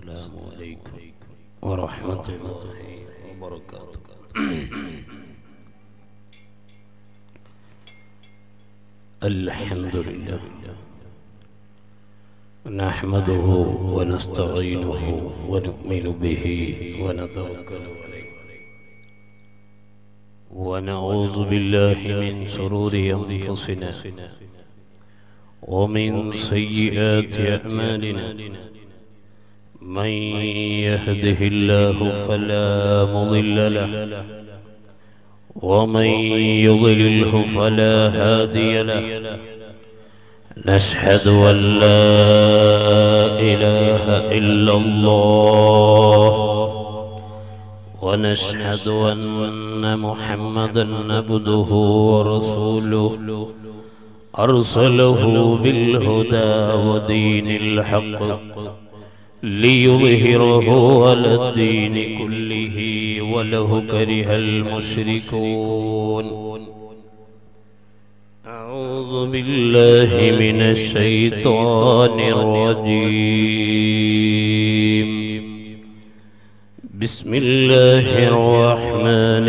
السلام عليكم ورحمة الله وبركاته. الحمد لله نحمده ونستعينه ونؤمن به ونتوكل عليه ونعوذ بالله من شرور أنفسنا ومن سيئات أعمالنا. من يهده الله فلا مضل له ومن يضلله فلا هادي له. نشهد أن لا إله إلا الله ونشهد أن محمدا عبده ورسوله أرسله بالهدى ودين الحق ليظهره على الدين كله ولو كره المشركون. أعوذ بالله من الشيطان الرجيم. بسم الله الرحمن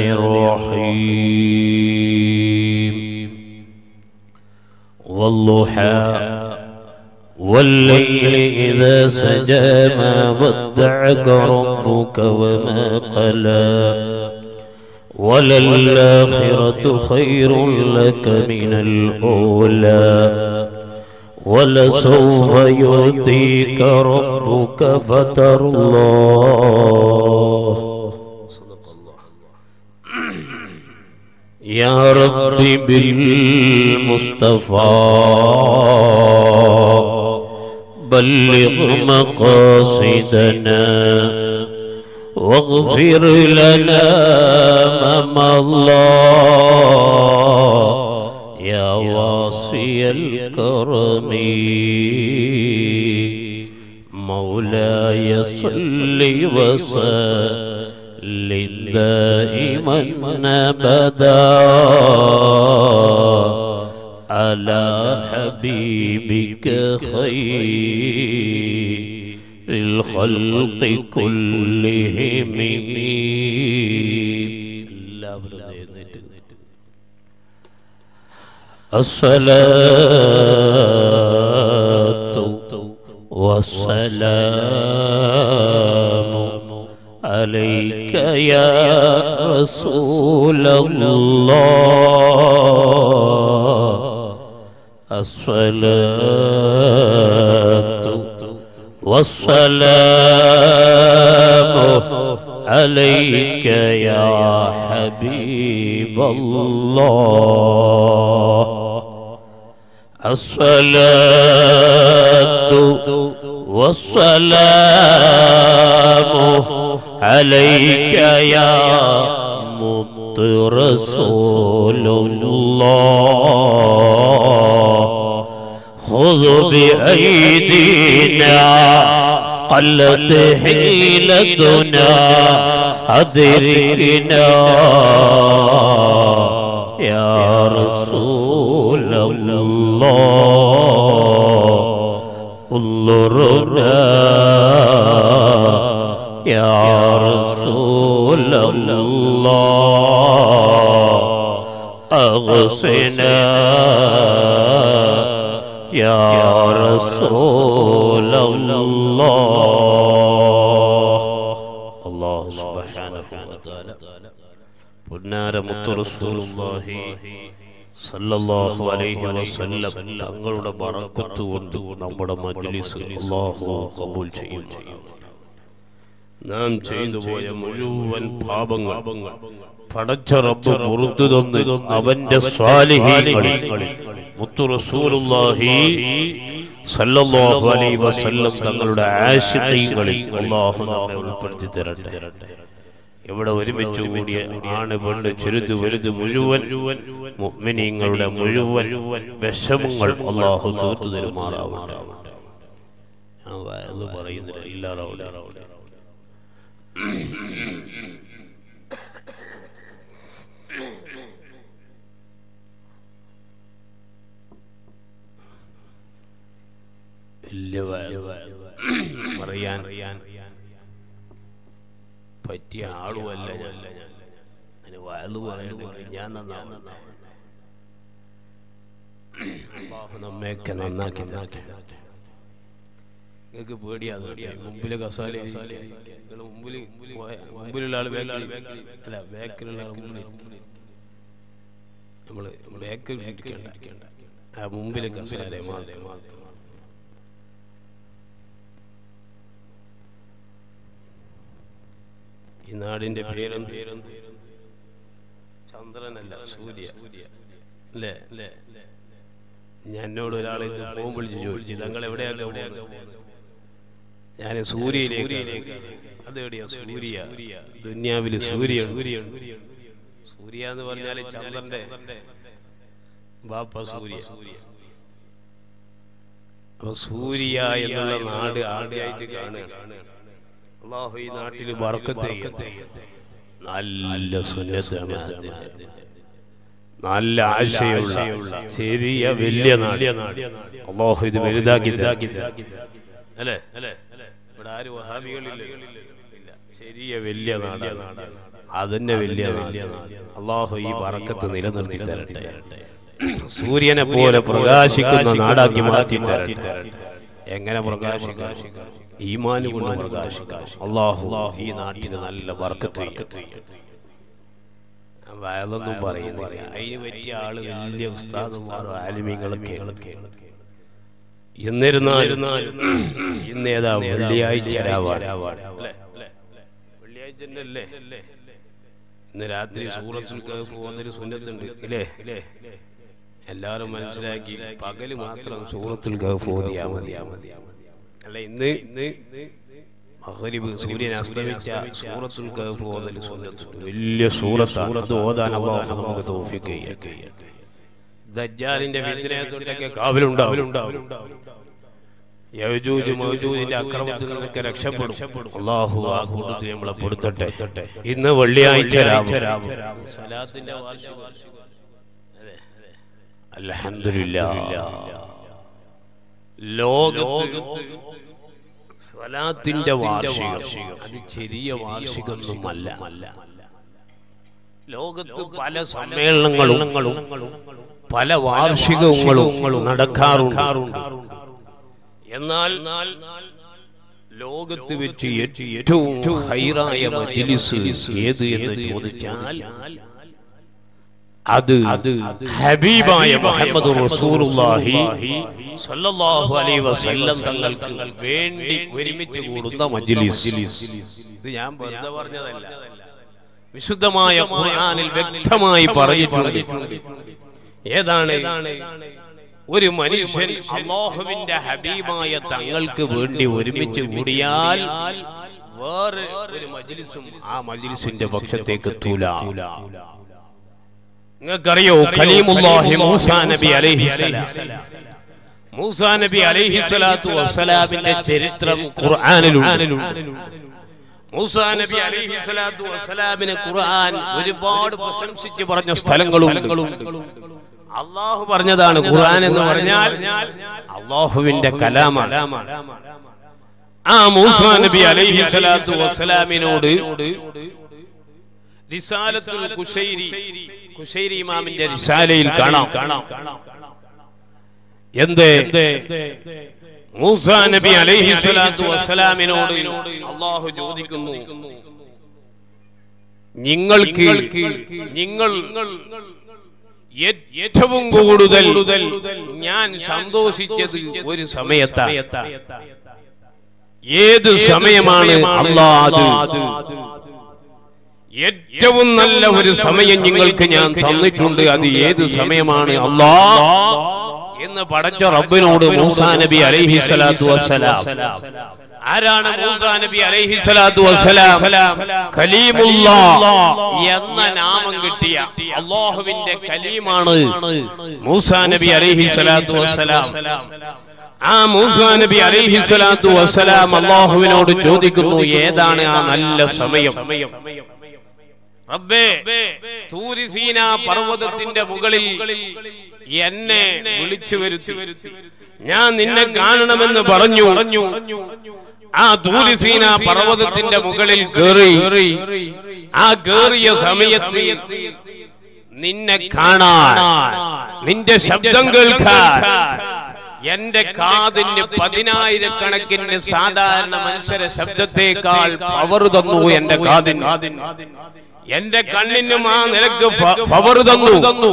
الرحيم. والضحى والليل إذا سجى ما ودعك ربك وما قلى وللآخرة خير لك من الأولى ولسوف يعطيك ربك فترضى. يا رب بالمصطفى بلغ مقاصدنا واغفر لنا ما مضى. يا واصي الكرم مولاي صل وسلم دائما أبدا على حبيبك خير الخلق كلهم. الصلاة والسلام عليك يا رسول الله. الصلاة والسلام عليك يا حبيب الله. الصلاة والسلام عليك يا مت رسول الله. خذ بأيدينا قلت حيلتنا أدركنا يا رسول الله. انظرنا يا رسول الله. أغثنا يا رسول الله. الله سبحانه وتعالى പുന്നാര മുത്തു റസൂലുള്ളാഹി സല്ലല്ലാഹു അലൈഹി വസല്ലം തങ്ങളുടെ ബറക്കത്ത് കൊണ്ട് നമ്മുടെ മജ്ലിസ് അല്ലാഹു ഖബൂൽ ചെയ്യും. നാം ചെയ്തു പോയ മുഴുവൻ പാപങ്ങൾ പടച്ച റബ്ബ് പുറത്തു തന്ന് അവന്റെ സ്വാലിഹീങ്ങളിൽ മുത്തു റസൂലുള്ളാഹി സല്ലല്ലാഹു അലൈഹി വസല്ലം തങ്ങളുടെ ആശിഖീങ്ങളിൽ അല്ലാഹു നമ്മെ ഉൾപ്പെടുത്തി തരട്ടെ. ഇവിടെ ഒരുമിച്ച് കൂടിയ ആണ് പെണ്ണ് ചെറുത് വലുത് മുഴുവൻ മുഅ്മിനീങ്ങളുടെ മുഴുവൻ വിഷമങ്ങൾ അല്ലാഹു തീർത്തു തരുമാറാവട്ടെ. ഞാൻ വയല് പറയുന്നില്ല ഇല്ലാറവിടെ വലിയ പറയാൻ പറ്റിയ ആളുമല്ല ഞാൻ. അതിന് വയലു പറയണമെങ്കിൽ ഞാൻ നന്നാവും. അല്ലാഹു നമ്മയൊക്കെ നന്നാക്കി തരട്ടെ. നിങ്ങൾക്ക് പേടിയാതെ മുമ്പിലെ കസാല മുമ്പിലുള്ള ആൾ അല്ല ബാക്കിലുള്ള ആൾ മുമ്പിൽ നമ്മള് ബാക്കിൽ ഇരിക്കേണ്ട ആ മുമ്പിലെ കസാല മാത്രം. ഈ നാടിന്റെ പേരും ചന്ദ്രനല്ല സൂര്യ അല്ലേ? എന്നോട് ഒരാൾ ഫോൺ വിളിച്ച് ചോദിച്ചു തങ്ങൾ എവിടെയാണ്? ഞാൻ സൂര്യയിലേക്ക്. അതെവിടെയാ സൂര്യ? ദുന്യാവില് സൂര്യ. സൂര്യ എന്ന് പറഞ്ഞാല് ചന്ദ്രന്റെ ബാപ്പ സൂര്യ. അപ്പൊ സൂര്യ എന്നുള്ള നാട് ആദ്യമായിട്ട് കാണുകയാണ്. അല്ലാഹു ഈ നാട്ടിൽ ബർക്കത്ത് ചെയ്യട്ടെ. നല്ല സുന്നത്ത് നല്ല ആശയമുള്ള ചെറിയ വലിയ നാട്. അല്ലാഹു ഇത് വലുതാക്കി അല്ലേ? ഇവിടെ ആരും വഹാബികളില്ല. ചെറിയ വലിയ നാടാണ്. അതന്നെ വലിയ നാട്. അല്ലാഹു ഈ ബർക്കത്ത് നിലനിർത്തി തരട്ടെ. സൂര്യനെ പോലെ പ്രകാശിക്കുന്ന നാടാക്കി മാറ്റി തരട്ടെ. എങ്ങനെ പ്രകാശിക്കാം? ഈമാൻ കൊണ്ട് പ്രകാശിക്കാം. അല്ലാഹു ഈ നാട്ടിന് നല്ല ബർക്കത്ത് ചെയ്യട്ടെ. വയലൊന്നും പറയുന്നില്ല. അതിന് പറ്റിയ ആള് വലിയ ഉസ്താദുമാരോ ആലിമീങ്ങളൊക്കെ. എന്നിരുന്നാലും ഇന്നേതാ വെള്ളിയാഴ്ച വെള്ളിയാഴ്ച അല്ലേ? ഇന്ന് രാത്രി സൂറത്തുൽ കഹ്ഫ് ഓതൽ സുന്നത്തുണ്ട് ഇല്ലേ? എല്ലാവരും മനസ്സിലാക്കി പകല് മാത്രം സൂറത്തുൽ കഹ്ഫ് ഓതിയാ മതി. അല്ല ഇന്ന് മഗ്രിബ് സൂര്യൻ അസ്തമിച്ച സൂറത്തുൽ കഹ്ഫ് ഓതൽ സുന്നത്തുണ്ട്. വലിയ സൂറത്താണ്. അത് ഓതാൻ അല്ലാഹു നമുക്ക് തൗഫീഖ് ചെയ്യട്ടെ. ദജ്ജാലിന്റെ ഫിത്നയെ തൊട്ടൊക്കെ കാവലുണ്ടാവും. യജൂജ് മഅജൂജിന്റെ അക്രമത്തിൽ നിന്നൊക്കെ രക്ഷപ്പെടും. അല്ലാഹു ആ കൂട്ടത്തിൽ നമ്മളെ പെടുത്തട്ടെ. ഇന്ന് വെള്ളിയാഴ്ച രാവ് സ്വലാത്തിന്റെ വാർഷികം. അൽഹംദുലില്ലാഹ് ലോകത്ത് സ്വലാത്തിന്റെ വാർഷികം അത് ചെറിയ വാർഷികമൊന്നുമല്ല. ലോകത്ത് പല സമ്മേളനങ്ങളും പല വാർഷികങ്ങളും നടക്കാറുണ്ട്. എന്നാൽ ലോകത്ത് വെച്ച് ഏറ്റവും ഖൈറായ മജ്ലിസ് ഏത് എന്ന് ചോദിച്ചാൽ അത് ഹബീബായ മുഹമ്മദ് റസൂലുള്ളാഹി സ്വല്ലല്ലാഹു അലൈഹി വസല്ലം തങ്ങൾക്ക് വേണ്ടി ഒരുമിച്ച് കൂടുന്ന മജ്ലിസ്. ഇത് ഞാൻ വെറുതെ പറഞ്ഞതല്ല. വിശുദ്ധമായ ഖുർആനിൽ വ്യക്തമായി പറഞ്ഞിട്ടുണ്ട്. ഏതാണ്? ഒരു മനുഷ്യൻ അല്ലാഹുവിന്റെ ഹബീബായ തങ്ങൾക്ക് വേണ്ടി ഒരുമിച്ച് കൂടിയാൽ വേറെ ഒരു മജ്ലിസും ആ മജ്ലിസിന്റെ പക്ഷത്തേക്ക് എത്തൂല. നിങ്ങൾക്കറിയോ കലീമുല്ലാഹി മൂസാ നബി അലൈഹിസ്സലാം. മൂസാ നബി അലൈഹിസ്സലാത്തു വസ്സലാമിന്റെ ചരിത്രം ഖുർആനിലുണ്ട്. മൂസാ നബി അലൈഹിസ്സലാത്തു വസ്സലാമിനെ ഖുർആൻ ഒരുപാട് പ്രശംസിച്ച് പറഞ്ഞ സ്ഥലങ്ങളുണ്ട്. അല്ലാഹു പറഞ്ഞതാണ് ഖുർആൻ എന്ന് പറഞ്ഞാൽ അല്ലാഹുവിന്റെ കലാമാണ്. ആ മൂസാ നബി അലൈഹിസ്സലാത്തു വസ്സലാമിനോട് റിസാലത്തുൽ ഖുശൈരി ഇമാമിന്റെ റിസാലയിൽ കാണാം. എന്ത് മൂസാ നബി അലൈഹിസ്സലാത്തു വസ്സലാമിനോട് അല്ലാഹു ചോദിക്കുന്നു, നിങ്ങൾ ഏറ്റവും കൂടുതൽ ഞാൻ സന്തോഷിച്ചത് ഒരു സമയത്താണ്. ഏത് സമയമാണ് അല്ലാഹ്? ഏറ്റവും നല്ല ഒരു സമയം നിങ്ങൾക്ക് ഞാൻ തന്നിട്ടുണ്ട്. അത് ഏത് സമയമാണ് അല്ലാഹ് എന്ന് പടച്ച റബ്ബിനോട് മൂസാ നബി അലൈഹിസ്സലാത്തു വസ്സലാം. ആരാണ് മൂസാ നബി അലൈഹിസ്സലാത്തു വസ്സലാം? കലീമുല്ലാഹ് എന്ന നാമം കിട്ടിയ അല്ലാഹുവിന്റെ കലീമാണ് മൂസാ നബി അലൈഹിസ്സലാത്തു വസ്സലാം. ആ മൂസാ നബി അലൈഹിസ്സലാത്തു വസ്സലാം അല്ലാഹുവിനോട് ചോദിക്കുന്നു, ഏതാണ് ആ നല്ല സമയം? റബ്ബേ, തൂരി സീന പർവ്വതത്തിന്റെ മുകളിൽ എന്നെ വിളിച്ചു വരുത്തി, ഞാൻ നിന്നെ കാണണമെന്ന് പറഞ്ഞു. ആ തൂരി സീനാ പർവ്വതത്തിന്റെ മുകളിൽ കേറി. ആ കേറിയ സമയത്ത് നിന്നെ കാണാൻ, നിന്റെ ശബ്ദം കേൾക്കാൻ എന്റെ കാതിന് 10,000 സാധാരണ മനുഷ്യരെ ശബ്ദത്തേക്കാൾ പവർ തന്നു. എന്റെ കാതിന്, എന്റെ കണ്ണിനും ആ നിലക്ക് പവർ തന്നു.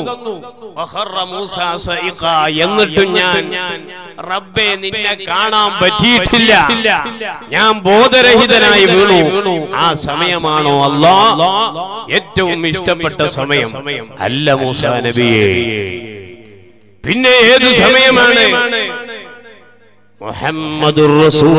എന്നിട്ടും ഞാൻ റബ്ബേ നിന്നെ കാണാൻ പറ്റിയിട്ടില്ല, ഞാൻ ബോധരഹിതനായി വീണു. ആ സമയമാണോ അല്ലാഹ് ഏറ്റവും ഇഷ്ടപ്പെട്ട സമയം? അല്ല മൂസാ നബിയേ. പിന്നെ ഏത് സമയമാണ്? മുഹമ്മദുർ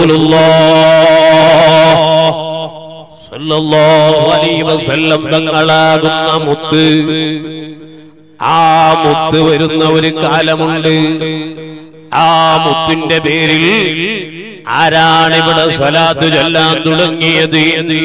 റസൂലുള്ളാഹ് സല്ലല്ലാഹു അലൈഹി വസല്ലം തങ്ങളാകുന്ന മുത്ത്. ആ മുത്ത് വരുന്ന ഒരു കാലമുണ്ട്. ആ മുത്തിന്റെ പേരിൽ ആരാണ് ഇവിടെ സ്വലാത്ത് ചൊല്ലാൻ തുടങ്ങിയത്?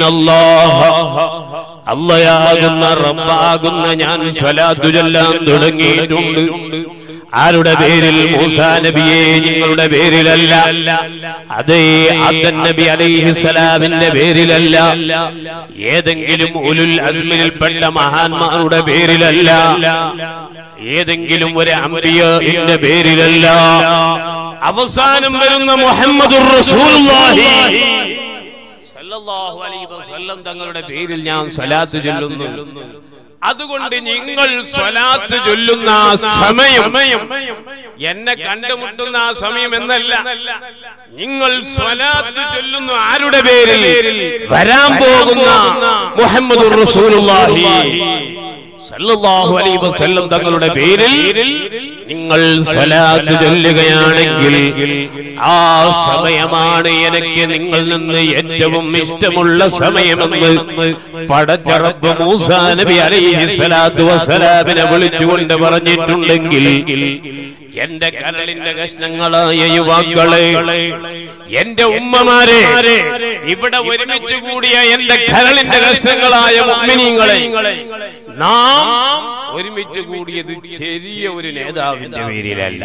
അല്ലാഹുയാകുന്ന റബ്ബാകുന്ന ഞാൻ സ്വലാത്ത് ചൊല്ലാൻ തുടങ്ങിയിട്ടുണ്ട്. ആരുടെ പേരിൽ? മൂസാ നബിയെ, നിങ്ങളുടെ പേരിലല്ല. അതേ ആദം നബി അലൈഹിസ്സലാമിന്റെ പേരിലല്ല. ഏതെങ്കിലും ഉലുൽ അസ്മിൽപ്പെട്ട മഹാന്മാരുടെ പേരിലല്ല. ഏതെങ്കിലും ഒരു അംബിയാന്റെ പേരിലല്ല. അവസാനം വരുന്ന മുഹമ്മദുർ റസൂലുള്ളാഹി സല്ലല്ലാഹു അലൈഹി വസല്ലം തങ്ങളുടെ പേരിൽ ഞാൻ സ്വലാത്ത് ചൊല്ലുന്നു. അതുകൊണ്ട് നിങ്ങൾ സ്വലാത്ത് ചൊല്ലുന്ന സമയം എന്നെ കണ്ടുമുട്ടുന്ന ആ സമയം എന്നല്ല. നിങ്ങൾ സ്വലാത്ത് ചൊല്ലുന്നു ആരുടെ പേരിൽ? വരാൻ പോകുന്ന മുഹമ്മദുർ റസൂലുള്ളാഹി സല്ലല്ലാഹു അലൈഹി വസല്ലം തങ്ങളുടെ പേരിൽ നിങ്ങൾ സ്വലാത്ത് ചൊല്ലുകയാണെങ്കിൽ ആ സമയമാണ് എനിക്ക് നിങ്ങളിൽ നിന്ന് ഏറ്റവും ഇഷ്ടമുള്ള സമയമെന്ന് പടച്ച റബ്ബ് മൂസാ നബി അലൈഹിസ്സലാത്തു വസ്സലാമിനെ വിളിച്ചുകൊണ്ട് പറഞ്ഞിട്ടുണ്ടെങ്കിൽ, എന്റെ കരളിന്റെ കഷ്ണങ്ങളായ യുവാക്കളെ, എന്റെ ഉമ്മമാരെ, ഇവിടെ ഒരുമിച്ച് കൂടിയ എന്റെ കരളിന്റെ കഷ്ണങ്ങളായ മുഅ്മിനീങ്ങളെ, നാം ഒരുമിച്ച് കൂടിയത് ചെറിയ ഒരു നേതാവിന്റെ പേരിലല്ല.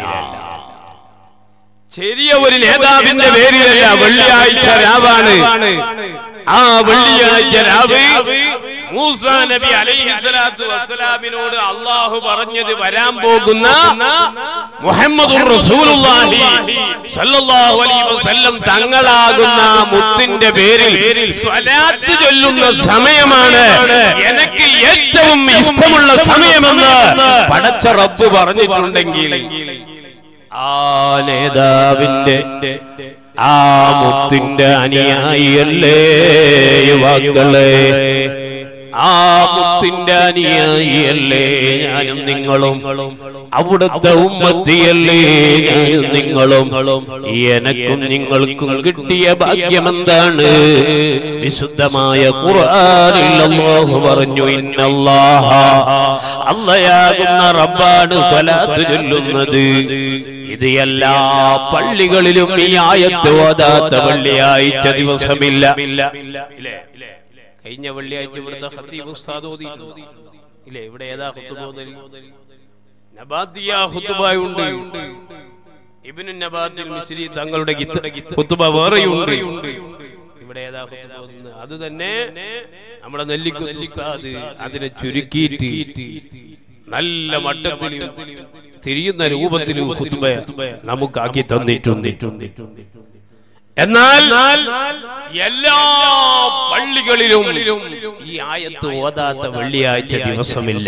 ചെറിയ ഒരു നേതാവിന്റെ പേരിലല്ല. വെള്ളിയാഴ്ച രാവാണ്. ആ വെള്ളിയാഴ്ച രാവ് മൂസാ നബി അലൈഹിസ്സലാത്തു വസ്സലാമിനോട് അല്ലാഹു പറഞ്ഞത് വരാൻ പോകുന്ന മുഹമ്മദുർ റസൂലുള്ളാഹി സല്ലല്ലാഹു അലൈഹി വസല്ലം തങ്ങളാകുന്ന മുത്തിന്റെ പേരിൽ സ്വലാത്ത് ചൊല്ലുന്ന സമയമാണ് എനിക്ക് ഏറ്റവും ഇഷ്ടമുള്ള സമയമെന്ന് പടച്ച റബ്ബ് പറഞ്ഞിട്ടുണ്ടെങ്കിൽ, ആ നേതാവിന്റെ, ആ മുത്തിന്റെ അനുയായിയല്ലേ യുവാക്കളെ? ആ മുത്തിന്റെ അനുയായിയല്ലേ ഞാനും നിങ്ങളും? അവിടുത്തെ ഉമ്മത്തിയല്ലേ ഞാനും നിങ്ങളും? എനക്കും നിങ്ങൾക്കും കിട്ടിയ ഭാഗ്യമെന്താണ്? വിശുദ്ധമായ ഖുർആനിൽ അല്ലാഹു പറഞ്ഞു, ഇന്നല്ലാഹ, അല്ലാഹുയാകുന്ന റബ്ബാണ് സ്വലാത്ത് ചൊല്ലുന്നത്. ഇത് എല്ലാ പള്ളികളിലും ഈ ആയത്ത് ഓതാത്ത വെള്ളിയാഴ്ച ദിവസമില്ല. കഴിഞ്ഞ വെള്ളിയാഴ്ച ഇവിടുത്തെ ഖതീബ് ഉസ്താദ് ഓതി ഇല്ലേ? ഇവിടെ ഏതാ ഖുതുബ ഓതല്? നബാത്തിയ ഖുതുബയുണ്ട്. ഇബ്നു നബാത്തിൽ മിസ്രി തങ്ങളുടെ ഖുതുബ വേറെയുണ്ട്. ഇവിടെ ഏതാ ഖുതുബ ഓതുന്നത്? അത് തന്നെ നമ്മുടെ നെല്ലിക്കുത്ത് ഉസ്താദ് അതിനെ ചുരുക്കിയിട്ട് നല്ല മട്ടത്തിൽ തിരിയുന്ന രൂപത്തിലും ഖുതുബ നമുക്കാക്കി തന്നിട്ടുണ്ട്. എന്നാൽ എല്ലാ പള്ളികളിലും ഈ ആയത്ത് ഓതാത്ത വെള്ളിയാഴ്ച ദിവസമില്ല.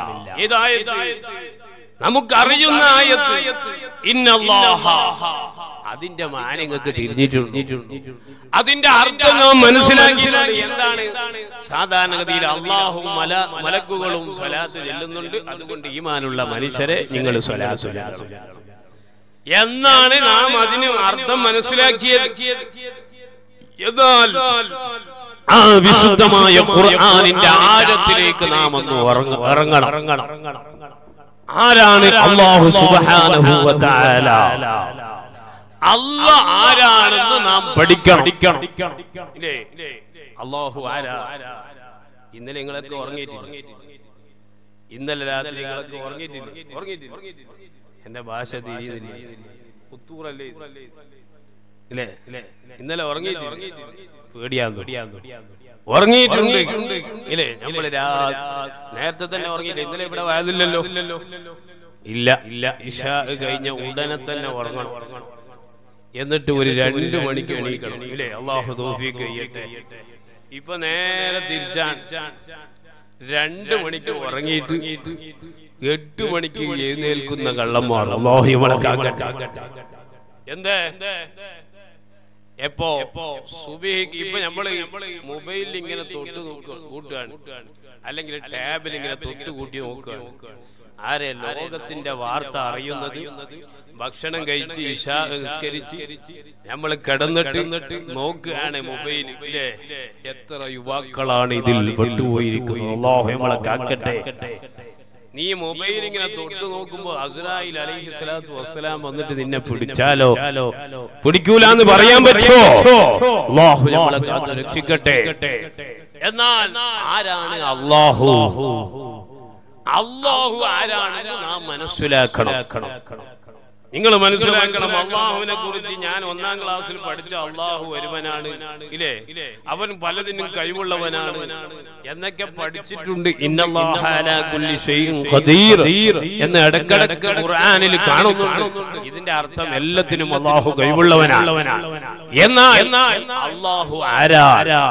നമുക്കറിയുന്ന ആയത്ത് ഇന്നല്ലാഹ, അതിന്റെ മാനങ്ങൾക്ക് തിരിഞ്ഞിട്ടുണ്ട്. അതിന്റെ അർത്ഥം നാം മനസ്സിലാക്കിയിട്ടുണ്ട്. എന്താണ്? സാധാരണഗതിയിൽ അല്ലാഹും മലക്കുകളും സ്വലാത്ത് ചൊല്ലുന്നുണ്ട്. അതുകൊണ്ട് ഈമാനുള്ള മനുഷ്യരെ നിങ്ങൾ സ്വലാത്ത് ചൊല്ലണം എന്നാണ് നാം അതിന് അർത്ഥം മനസ്സിലാക്കിയത്. എന്നാൽ ആ വിശുദ്ധമായ ഖുർആനിന്റെ ആഴത്തിലേക്ക് നാം ഒന്ന് ഇറങ്ങണം. ആരാണ് അല്ലാഹു സുബ്ഹാനഹു വ തആല? അല്ലാഹ് ആരാണെന്ന് നാം പഠിക്കണം. ഇല്ലേ? അല്ലാഹു ആരാ? ഇന്നലെ നിങ്ങളൊക്കെ ഉറങ്ങിയിട്ടില്ല. ഇന്നലെ രാത്രി നിങ്ങളൊക്കെ ഉറങ്ങിയിട്ടില്ല. എന്റെ ഭാഷ തിരിയുന്നില്ല. പുത്തൂറല്ലേ? ഇല്ലേ? ഇന്നലെ ഉറങ്ങിയിട്ടുണ്ട്, ഉറങ്ങിയിട്ടുണ്ട് ഇല്ലേ? നമ്മള് നേരത്തെ തന്നെ ഉറങ്ങിയില്ല. ഇന്നലെ ഇവിടെ വയതില്ലല്ലോ. ഇല്ല ഇല്ല, ഇശാ കഴിഞ്ഞ ഉടനെ തന്നെ ഉറങ്ങണം. എന്നിട്ട് ഒരു 2 മണിക്ക് എണീക്കണം ഇല്ലേ? അല്ലാഹു തൗഫീഖ് ചെയ്യട്ടെ. ഇപ്പൊ നേരെ തിരിച്ചാണ്. 2 മണിക്ക് ഉറങ്ങിയിട്ട് 8 മണിക്ക് എഴുന്നേൽക്കുന്ന കള്ളന്മാർ അല്ലാഹു നമ്മളെ കാക്കട്ടെ. എന്തേ എപ്പോ സുബഹിക്ക് ഇപ്പൊ നമ്മള് മൊബൈലിൽ ഇങ്ങനെ തൊട്ട് കൂട്ടുകയാണ്, അല്ലെങ്കിൽ ടാബിൽ ഇങ്ങനെ തൊട്ട് കൂട്ടി നോക്കുകയാണ്. ആരെ ലോകത്തിന്റെ വാർത്ത അറിയുന്നത്? ഭക്ഷണം കഴിച്ച് ഇശാ നിസ്കരിച്ച് നമ്മൾ കിടന്നിട്ട് നോക്കുകയാണ് മൊബൈൽ ഇല്ലേ? എത്ര യുവാക്കളാണ് ഇതിൽ പെട്ടുപോയിരിക്കുന്നത്. അല്ലാഹു നമ്മളെ കാക്കട്ടെ. നീ മൊബൈൽ ഇങ്ങനെ തൊട്ട് നോക്കുമ്പോ അസ്രായിൽ അലൈഹിസ്സലാത്തു വസ്സലാം വന്നിട്ട് നിന്നെ പിടിച്ചാലോ? പിടിക്കൂലെന്ന് പറയാൻ പറ്റുമോ? അല്ലാഹു നമ്മളെ കാത്ത് രക്ഷിക്കട്ടെ. എന്നാൽ ആരാണ് അല്ലാഹു? അല്ലാഹു ആരാണെന്ന് നാം മനസ്സിലാക്കണം. നിങ്ങൾ മനസ്സിലാക്കണം. അല്ലാഹുവിനെ കുറിച്ച് ഞാൻ 1ാം ക്ലാസ്സിൽ പഠിച്ച അല്ലാഹു ഒരുവനാണ് ഇല്ലേ? അവൻ പലതിനും കഴിവുള്ളവനാണ് എന്നൊക്കെ പഠിച്ചിട്ടുണ്ട്. ഇന്നല്ലാഹ അലാ കുല്ലി ഷൈഇൻ ഖദീർ എന്ന് ഇടയ്ക്കിടയ്ക്ക് ഖുർആനിൽ കാണുന്നുണ്ട്. ഇതിന്റെ അർത്ഥം എല്ലാത്തിനും അല്ലാഹു കഴിവുള്ളവനാണ്. എന്നാൽ അല്ലാഹു ആരാ?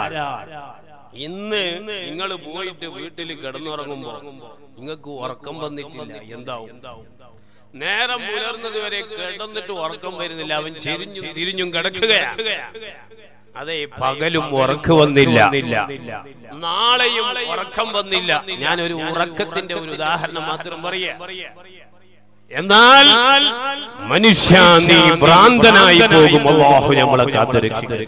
ഇന്ന് നിങ്ങൾ പോയിട്ട് വീട്ടിൽ കിടന്നുറങ്ങുമ്പോ നിങ്ങൾക്ക് ഉറക്കം വന്നിട്ടില്ല, എന്താവും? നേരം പുലർന്നത് വരെ കിടന്നിട്ട് ഉറക്കം വരുന്നില്ല, അവൻ തിരിഞ്ഞും കിടക്കുകയാണ്. അതെ, പകലും ഉറക്കം വന്നില്ല, നാളെയും ഉറക്കം വന്നില്ല. ഞാനൊരു ഉറക്കത്തിന്റെ ഒരു ഉദാഹരണം മാത്രം പറയാ. എന്നാൽ മനുഷ്യ നീ ഭ്രാന്തനായി പോകും. അല്ലാഹു നമ്മളെ കാത്തുരക്ഷിക്കട്ടെ.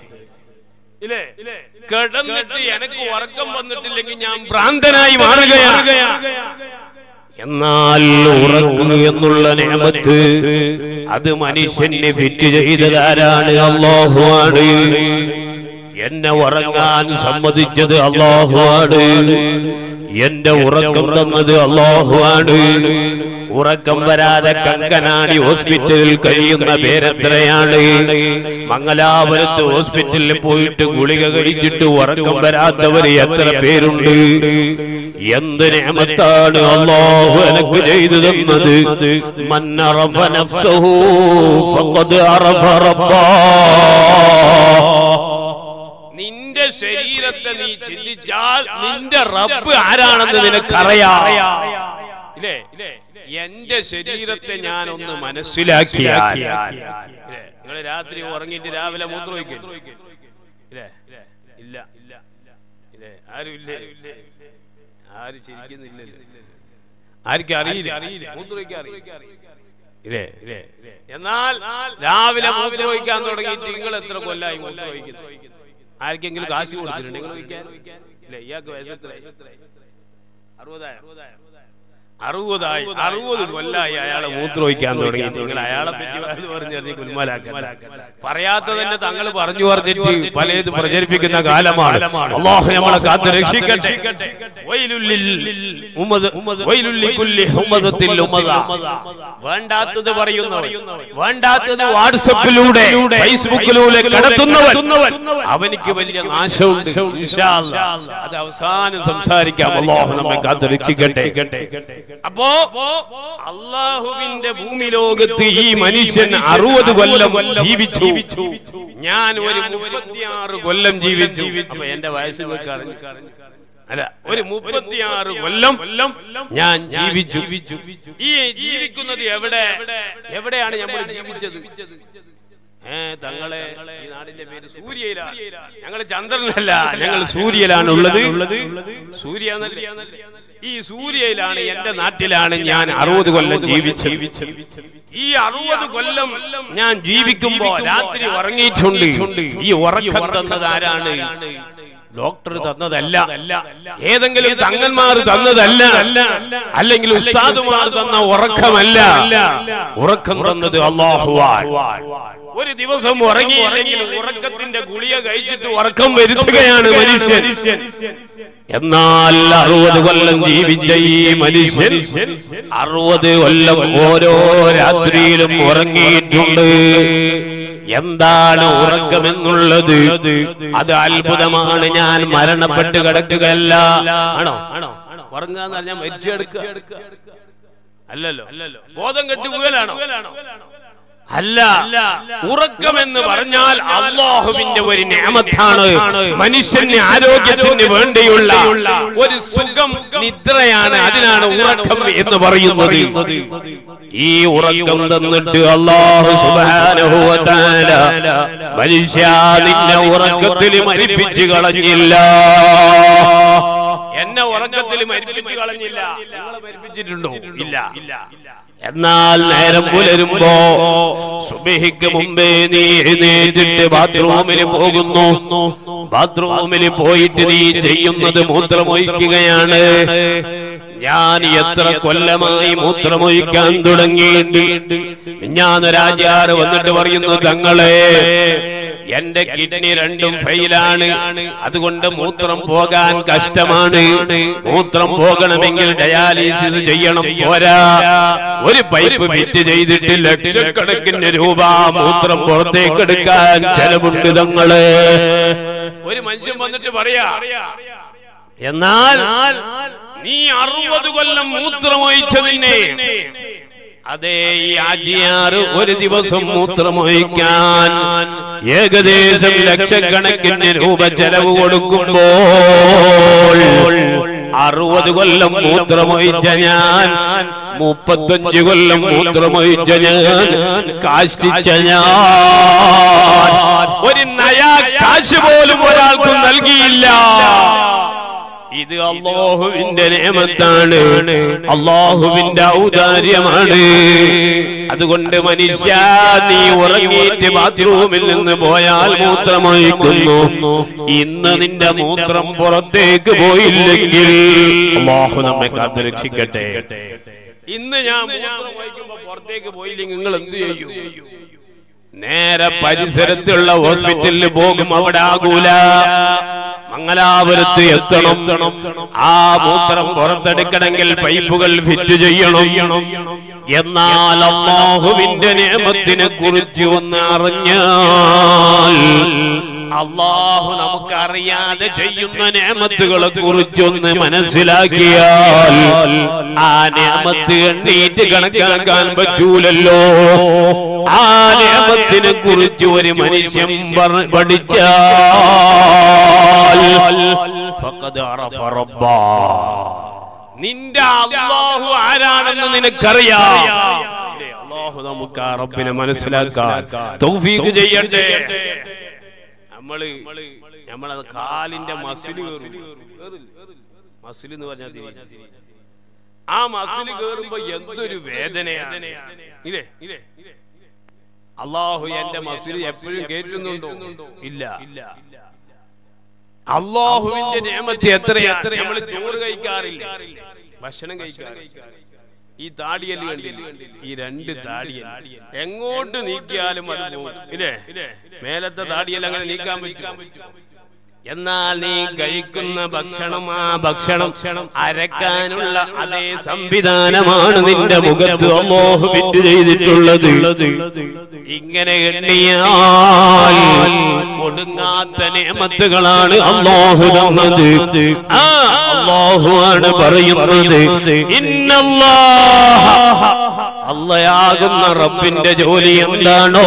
കിടന്നിട്ട് എനിക്ക് ഉറക്കം വന്നിട്ടില്ലെങ്കിൽ ഞാൻ ഭ്രാന്തനായി മാറുകയാണ്. എന്നാൽ ഉറക്കുക എന്നുള്ള നിഅമത്ത് അത് മനുഷ്യനെ ഫിറ്റ് ചെയ്തതാരാണ്? അല്ലാഹു ആണ്. എന്നെ ഉറങ്ങാൻ സമ്മതിച്ചത് അല്ലാഹു ആണ്. എന്റെ ഉറക്കം തന്നത് അല്ലാഹു ആണ്. ഉറക്കം വരാതെ കങ്കനാടി ഹോസ്പിറ്റലിൽ കഴിയുന്ന പേരെത്രയാണ്? മംഗലാപുരത്ത് ഹോസ്പിറ്റലിൽ പോയിട്ട് ഗുളിക കഴിച്ചിട്ട് ഉറക്കം വരാത്തവര് എത്ര പേരുണ്ട്? എന്ത് നിഅമത്താണ് അല്ലാഹു എനിക്ക് ചെയ്തു തന്നത്. മൻ അറഫ നഫ്സഹു ഫഖദ് അറഫ റബ്ബാഹ്. നിന്റെ ശരീരത്തെ നീ ചിന്തിച്ചാൽ നിന്റെ റബ്ബ് ആരാണെന്ന് നിനക്കറിയാം ഇല്ലേ? എന്റെ ശരീരത്തെ ഞാൻ ഒന്ന് മനസ്സിലാക്കിയാൽ, നിങ്ങൾ രാത്രി ഉറങ്ങിയിട്ട് രാവിലെ മൂത്രമൊഴിക്കും ഇല്ലേ? ഇല്ല ഇല്ലേ? ആരും ഇല്ലേ? ആരും ചിരിക്കുന്നില്ലല്ലോ. ആർക്കും അറിയില്ല, മൂത്രമൊഴിക്കാൻ ഇല്ലേ? എന്നാൽ രാവിലെ മൂത്രമൊഴിക്കാൻ തുടങ്ങിയിട്ട് നിങ്ങൾ എത്ര കൊല്ലായി മൂത്രമൊഴിക്കുന്നു? ആർക്കെങ്കിലും കാശ് കൊടുത്തിട്ടുണ്ട് നിങ്ങൾ ഒഴിക്കാൻ? ഇല്ല. ഇയാൾക്ക് വയസ്സ് എത്ര? 60 കൊല്ലായി അയാളെ മൂത്രമൊഴിക്കാൻ തുടങ്ങി. നിങ്ങൾ അയാളെ പറ്റി പറഞ്ഞ് ഗുൽമാലാക്കല്ല. പറയാത്ത തന്നെ തങ്ങൾ പറഞ്ഞു പറഞ്ഞിട്ട് പലത് പ്രചരിപ്പിക്കുന്ന കാലമാണ്. അല്ലാഹു നമ്മളെ കാത്ത് രക്ഷിക്കട്ടെ. വേണ്ടാത്തത് പറയുന്നവൻ, വേണ്ടാത്തത് വാട്സപ്പിലൂടെ ഫേസ്ബുക്കിലൂടെ കടത്തുന്നവൻ, അവനിക്ക് വലിയ നാശമുണ്ട്. ഇൻഷാ അല്ലാഹ് അത് അവസാനം സംസാരിക്കാം. അല്ലാഹു നമ്മെ കാത്ത് രക്ഷിക്കട്ടെ. അപ്പോ അള്ളാഹുവിന്റെ ഭൂമി ലോകത്ത് ഈ മനുഷ്യൻ 60 കൊല്ലം ജീവിച്ചു. ഞാൻ ഒരു 36 കൊല്ലം ജീവിച്ചു. അപ്പൊ എന്റെ വയസ്സ് അല്ല, ഒരു 36 കൊല്ലം ഞാൻ ജീവിച്ചു. ഈ ജീവിക്കുന്നത് എവിടെയാണ് നമ്മൾ ജീവിച്ചത്? തങ്ങളെ ഈ നാടിന്റെ പേര് സൂര്യയിലാണ്. ഞങ്ങൾ ചന്ദ്രനല്ല, ഞങ്ങൾ സൂര്യയിലാണുള്ളത്. സൂര്യ ഈ സൂര്യയിലാണ്, എന്റെ നാട്ടിലാണ് ഞാൻ 60 കൊല്ലം ജീവിച്ചു. ഈ 60 കൊല്ലം ഞാൻ ജീവിക്കുമ്പോ രാത്രി ഉറങ്ങിയിട്ടുണ്ട്. ഈ ഉറക്കം തന്നത് ആരാണ്? ഡോക്ടർ തന്നതല്ല, ഏതെങ്കിലും തങ്ങന്മാർ തന്നതല്ല, അല്ലെങ്കിൽ ഉസ്താദുമാർ തന്ന ഉറക്കമല്ല. ഉറക്കം തന്നത് അല്ലാഹുവാണ്. ഒരു ദിവസം ഉറങ്ങിയില്ലെങ്കിൽ ഉറക്കത്തിന്റെ ഗുളിക കഴിച്ചിട്ട് ഉറക്കം വരുത്തുകയാണ് മനുഷ്യൻ. എന്നാൽ 60 കൊല്ലം ജീവിച്ച ഈ മനുഷ്യൻ 60 കൊല്ലം ഓരോ രാത്രിയിലും ഉറങ്ങിയിട്ടുണ്ട്. എന്താണ് ഉറക്കമെന്നുള്ളത്? അത് അത്ഭുതമാണ്. ഞാൻ മരണപ്പെട്ട് കിടക്കുകയല്ല. ആണോ? ഉറങ്ങാന്ന് പറഞ്ഞാൽ മരിച്ചെടുക്കുക അല്ലല്ലോ. ബോധം കെട്ടു വീഴലാണോ? അല്ല. ഉറക്കമെന്ന് പറഞ്ഞാൽ അല്ലാഹുവിന്റെ ഒരു നിഅമത്താണ്. മനുഷ്യന് ആരോഗ്യത്തിന് വേണ്ടിയുള്ള ഒരു സുഖം നിദ്രയാണ്. അതിനാണ് ഉറക്കം എന്ന് പറയുന്നത്. ഈ ഉറക്കം തന്നിട്ട് അല്ലാഹു സുബ്ഹാനഹു വ തആല മനുഷ്യ നിന്നെ ഉറക്കത്തിൽ മരിപ്പിച്ചു കളഞ്ഞില്ല. എന്നെ ഉറക്കത്തിൽ മരിപ്പിച്ചു കളഞ്ഞില്ല. നിങ്ങളെ മരിപ്പിച്ചിട്ടുണ്ടോ? ഇല്ല. എന്നാൽ നേരം പുലരുമ്പോ സുബ്ഹിക്ക് മുമ്പേ നീ എഴുന്നേറ്റിട്ട് ബാത്റൂമിൽ പോകുന്നു. ബാത്റൂമിൽ പോയിട്ട് നീ ചെയ്യുന്നത് മൂത്രമൊഴിക്കുകയാണ്. ഞാൻ എത്ര കൊല്ലമായി മൂത്രമൊഴിക്കാൻ തുടങ്ങിയിട്ട് ഞാൻ രാജാറ് വന്നിട്ട് പറയുന്നു, തങ്ങളെ എന്റെ കിഡ്നി രണ്ടും ഫെയിലാണ്, അതുകൊണ്ട് മൂത്രം പോകാൻ കഷ്ടമാണ്. മൂത്രം പോകണമെങ്കിൽ ഡയാലിസിസ് ചെയ്യണം. പോരാ, ഒരു പൈപ്പ് ഫിറ്റ് ചെയ്തിട്ട് ലക്ഷക്കണക്കിന് രൂപ മൂത്രം പുറത്തേക്ക് എടുക്കാൻ ചെലവുണ്ട് തങ്ങളെ. ഒരു മനുഷ്യൻ വന്നിട്ട് പറയാ, എന്നാൽ നീ 60 കൊല്ലം മൂത്രമൊഴിച്ചതിനെ അതേ ഈ ആജിയാറ് ഒരു ദിവസം മൂത്രമൊഴിക്കാൻ ഏകദേശം ലക്ഷക്കണക്കിന് രൂപ ചെലവ് കൊടുക്കുമ്പോൾ 60 കൊല്ലം മൂത്രമൊഴിച്ച ഞാൻ, 35 കൊല്ലം മൂത്രമൊഴിച്ച ഞാൻ, കാഷ്ടിച്ച ഞാൻ ഒരു നയാ കാശ് പോലും ഒരാൾക്കും നൽകിയില്ല. ഇത് അല്ലാഹുവിന്റെ നിഅമത്താണ്, അല്ലാഹുവിന്റെ ഔദാര്യമാണ്. അതുകൊണ്ട് മനുഷ്യ, നീ ഉറങ്ങിയിട്ട് ബാത്റൂമിൽ നിന്ന് പോയാൽ മൂത്രമൊഴിക്കുന്നു. ഇന്ന് നിന്റെ മൂത്രം പുറത്തേക്ക് പോയില്ലെങ്കിൽ അല്ലാഹു നമ്മെ കാത്തുരക്ഷിക്കട്ടെ. ഇന്ന് ഞാൻ മൂത്രമൊഴിക്കുമ്പോ പുറത്തേക്ക് പോയില്ലെങ്കിൽ നിങ്ങൾ എന്ത് ചെയ്യും? നേരെ പരിസരത്തുള്ള ഹോസ്പിറ്റലിൽ പോകും. അവിടെ ആകൂല, മംഗലാപുരത്ത് എത്തണം. ആ മൂത്രം പുറത്തെടുക്കണമെങ്കിൽ പൈപ്പുകൾ ഫിറ്റ് ചെയ്യണം. എന്നാൽ അല്ലാഹുവിന്റെ നിഅമത്തിനെ കുറിച്ച് ഒന്ന് അറിഞ്ഞാൽ, അല്ലാഹു നമുക്കറിയാതെ ചെയ്യുന്ന നിഅമത്തുകളെ കുറിച്ചൊന്ന് മനസ്സിലാക്കിയാൽ ആ നിഅമത്ത് എണ്ണീറ്റ് കണക്കാക്കാൻ പറ്റൂലല്ലോ. ആ നിഅമത്തിനെ കുറിച്ച് ഒരു മനുഷ്യൻ പഠിച്ചാൽ ഫഖദ് അറഫ റബ്ബാ, നിന്റെ അല്ലാഹു ആരാണെന്ന് നിനക്കറിയാം. അല്ലാഹു നമുക്ക് ആ റബ്ബിനെ മനസ്സിലാക്കാൻ തൗഫീഖ് ചെയ്യട്ടെ. നമ്മളത് കാലിന്റെ മസിൽ എന്ന് പറഞ്ഞാൽ ആ മസിൽ കേറുമ്പോ എന്തൊരു വേദനയാണ് ഇല്ലേ? അല്ലാഹു എന്റെ മസിൽ എപ്പോഴും കേറ്റുന്നുണ്ടോ? ഇല്ല. അല്ലാഹുവിന്റെ നിഅമത്ത് എത്രയാ. നമ്മൾ ചോറ് കഴിക്കാറില്ല, ഭക്ഷണം കഴിക്കാറില്ല. ഈ താടിയല് കണ്ടില്ലേ? ഈ 2 താടിയൽ എങ്ങോട്ട് നീക്കിയാലും അത് പോകും ഇല്ലേ? മേലത്തെ താടിയൽ അങ്ങനെ നീക്കാൻ പറ്റും. എന്നാൽ നീ കഴിക്കുന്ന ഭക്ഷണം, ആ ഭക്ഷണം അരക്കാനുള്ള അതേ സംവിധാനമാണ് നിന്റെ മുഖത്ത് അല്ലാഹു ഫിറ്റ് ചെയ്തിട്ടുള്ളത്. ഇങ്ങനെ എണ്ണിയാൽ ഒടുങ്ങാത്ത നിഅമത്തുകളാണ് അല്ലാഹു തന്നത്. ആ അല്ലാഹു ആണ് പറയുന്നത്, ഇന്നല്ലാഹ, അല്ലാഹുയാകുന്ന റബ്ബിന്റെ ജോലി എന്താണോ,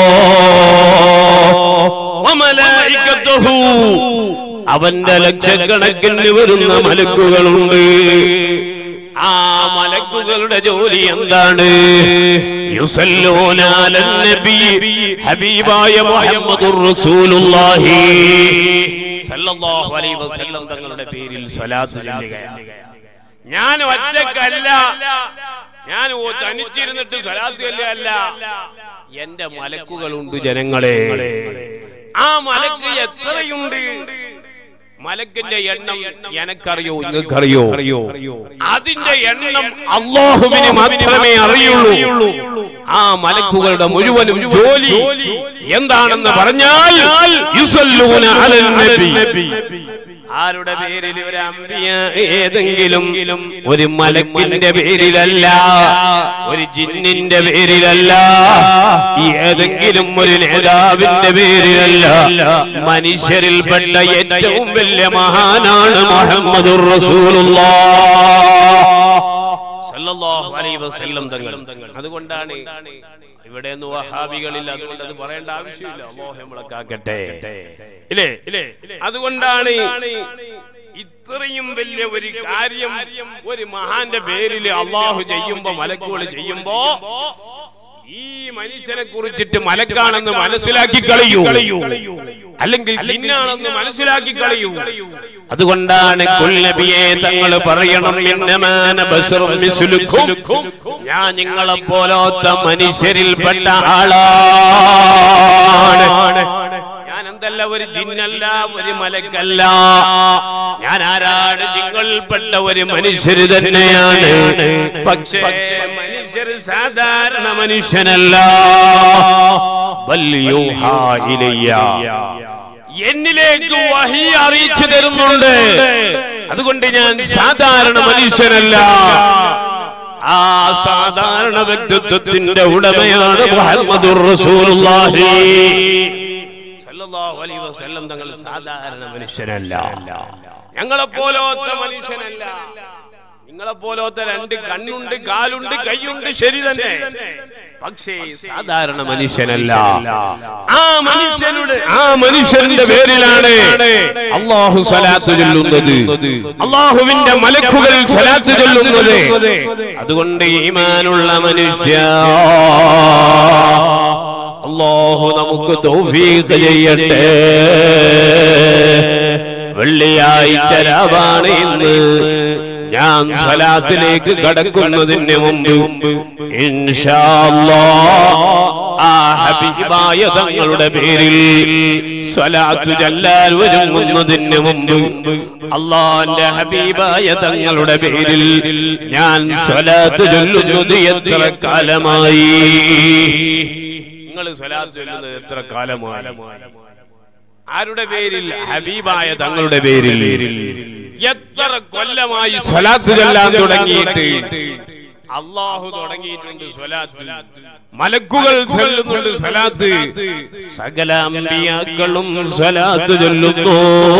വമലായികതുഹു, അവന്റെ ലക്ഷക്കണക്കിന് വരുന്ന മലക്കുകളുണ്ട്. ആ മലക്കുകളുടെ ജോലി എന്താണ്? യുസല്ലൂന അലൻ നബി, ഹബീബായ മുഹമ്മദുർ റസൂലുള്ളാഹി സല്ലല്ലാഹു അലൈഹി വസല്ലം തങ്ങളുടെ പേരിൽ സ്വലാത്ത് ചൊല്ലുകയാണ്. ഞാൻ ഒറ്റക്കല്ല, ഞാൻ തനിച്ചിരുന്നിട്ട് സ്വലാത്ത് ചൊല്ലുകയല്ല, എന്റെ മലക്കുകളുണ്ട് ജനങ്ങളെ. ആ മലക്ക് എത്രയുണ്ട്? മലക്കിന്റെ എണ്ണം എനക്കറിയോ, നിങ്ങൾക്കറിയോ? അതിന്റെ എണ്ണം അല്ലാഹുവിന് മാത്രമേ അറിയുള്ളൂ. ആ മലക്കുകളുടെ മുഴുവനും ജോലി എന്താണെന്ന് പറഞ്ഞാൽ യുസല്ലൂന അലൻ നബി, ആരുടെ പേരിൽ? ഒരു അംബിയ ഏതെങ്കിലും ഒരു മലക്കിന്റെ പേരിലല്ല, ഒരു ജിന്നിന്റെ പേരിലല്ല, ഏതെങ്കിലും ഒരു നേതാവിന്റെ പേരിലല്ല. മനുഷ്യരിൽപ്പെട്ട ഏറ്റവും വലിയ മഹാനാണ് മുഹമ്മദുർ റസൂലുള്ളാഹ് സല്ലല്ലാഹു അലൈഹി വസല്ലം തങ്ങൾ. അതുകൊണ്ടാണ് ഇവിടെ ഒന്നും വഹാബികളില്ല, അതുകൊണ്ട് അത് പറയേണ്ട ആവശ്യമില്ല. അല്ലാഹു നമ്മളെ കാക്കട്ടെ. ഇല്ലേ? അതുകൊണ്ടാണ് ഇത്രയും വലിയ ഒരു കാര്യം ഒരു മഹാന്റെ പേരിൽ അല്ലാഹു ചെയ്യുമ്പോ, മലക്കുകൾ ചെയ്യുമ്പോ, ഈ മനുഷ്യനെ കുറിച്ചിട്ട് മലക്കാണെന്ന് മനസ്സിലാക്കി കളയൂ, അല്ലെങ്കിൽ ജിന്നാണെന്ന് മനസ്സിലാക്കി കളയൂ. അതുകൊണ്ടാണ് കുൽനബിയെ തങ്ങൾ പറയണം, ഇന്നമാന ബശറും മിസ്ലുക്കും, ഞാൻ നിങ്ങളെ പോലത്തെ മനുഷ്യരിൽപ്പെട്ട ആളാണ്. ഞാൻ എന്തല്ല, ഒരു ജിന്നല്ല, ഒരു മലക്കല്ല. ഞാൻ ആരാണ്? നിങ്ങൾപ്പെട്ട ഒരു മനുഷ്യര് തന്നെയാണ്. പക്ഷേ മനുഷ്യർ സാധാരണ മനുഷ്യനല്ല. ബൽ യൂഹാ ഇലയ്യ, എന്നിലേക്ക് വഹി അറിയിച്ചു തരുന്നുണ്ട്. അതുകൊണ്ട് ഞാൻ സാധാരണ മനുഷ്യനല്ല. ആ സാധാരണ വ്യക്തിത്വത്തിന്റെ ഉടമയാണ് മുഹമ്മദുർ റസൂലുള്ളാഹി സല്ലല്ലാഹു അലൈഹി വസല്ലം തങ്ങൾ. സാധാരണ മനുഷ്യനല്ല, ഞങ്ങളെ പോലത്തെ മനുഷ്യനല്ല. നിങ്ങളെ പോലത്തെ രണ്ട് കണ്ണുണ്ട്, കാലുണ്ട്, കൈയുണ്ട്, ശരി തന്നെ. പക്ഷേ സാധാരണ മനുഷ്യനല്ല. ആ മനുഷ്യന്റെ പേരിലാണ് അല്ലാഹു സ്വലാത്ത് ചൊല്ലുന്നത്, അല്ലാഹുവിന്റെ മലക്കുകൾ സ്വലാത്ത് ചൊല്ലുന്നത്. അതുകൊണ്ട് ഈമാനുള്ള മനുഷ്യ, അല്ലാഹു നമുക്ക് തൗഫീഖ് ചെയ്യട്ടെ. വെള്ളിയാഴ്ച രാവാണ് ഇന്ന്. ഞാൻ സ്വലാത്തിലേക്ക് കടക്കുന്നതിന് മുമ്പ് ഇൻഷാ അല്ലാഹ് ആ ഹബീബായ തങ്ങളുടെ പേരിൽ സ്വലാത്ത് ചൊല്ലാൻ ഒരുങ്ങുന്നതിന് മുമ്പ് അല്ലാഹുവിന്റെ ഹബീബായ തങ്ങളുടെ പേരിൽ ഞാൻ സ്വലാത്ത് ചൊല്ലുന്നത് എത്ര കാലമായി? നിങ്ങൾ സ്വലാത്ത് ചൊല്ലുന്നത് എത്ര കാലമായി? ആരുടെ പേരിൽ? ഹബീബായ തങ്ങളുടെ പേരിൽ. എത്ര കൊല്ലമായി സ്വലാത്ത് ചൊല്ലാൻ തുടങ്ങിയിട്ട്? അല്ലാഹു തുടങ്ങിയിട്ടുണ്ട് സ്വലാത്ത്, മലക്കുകൾ ചൊല്ലുന്നുണ്ട് സ്വലാത്ത്, സകല അമ്പിയാക്കളും സ്വലാത്ത് ചൊല്ലുന്നു.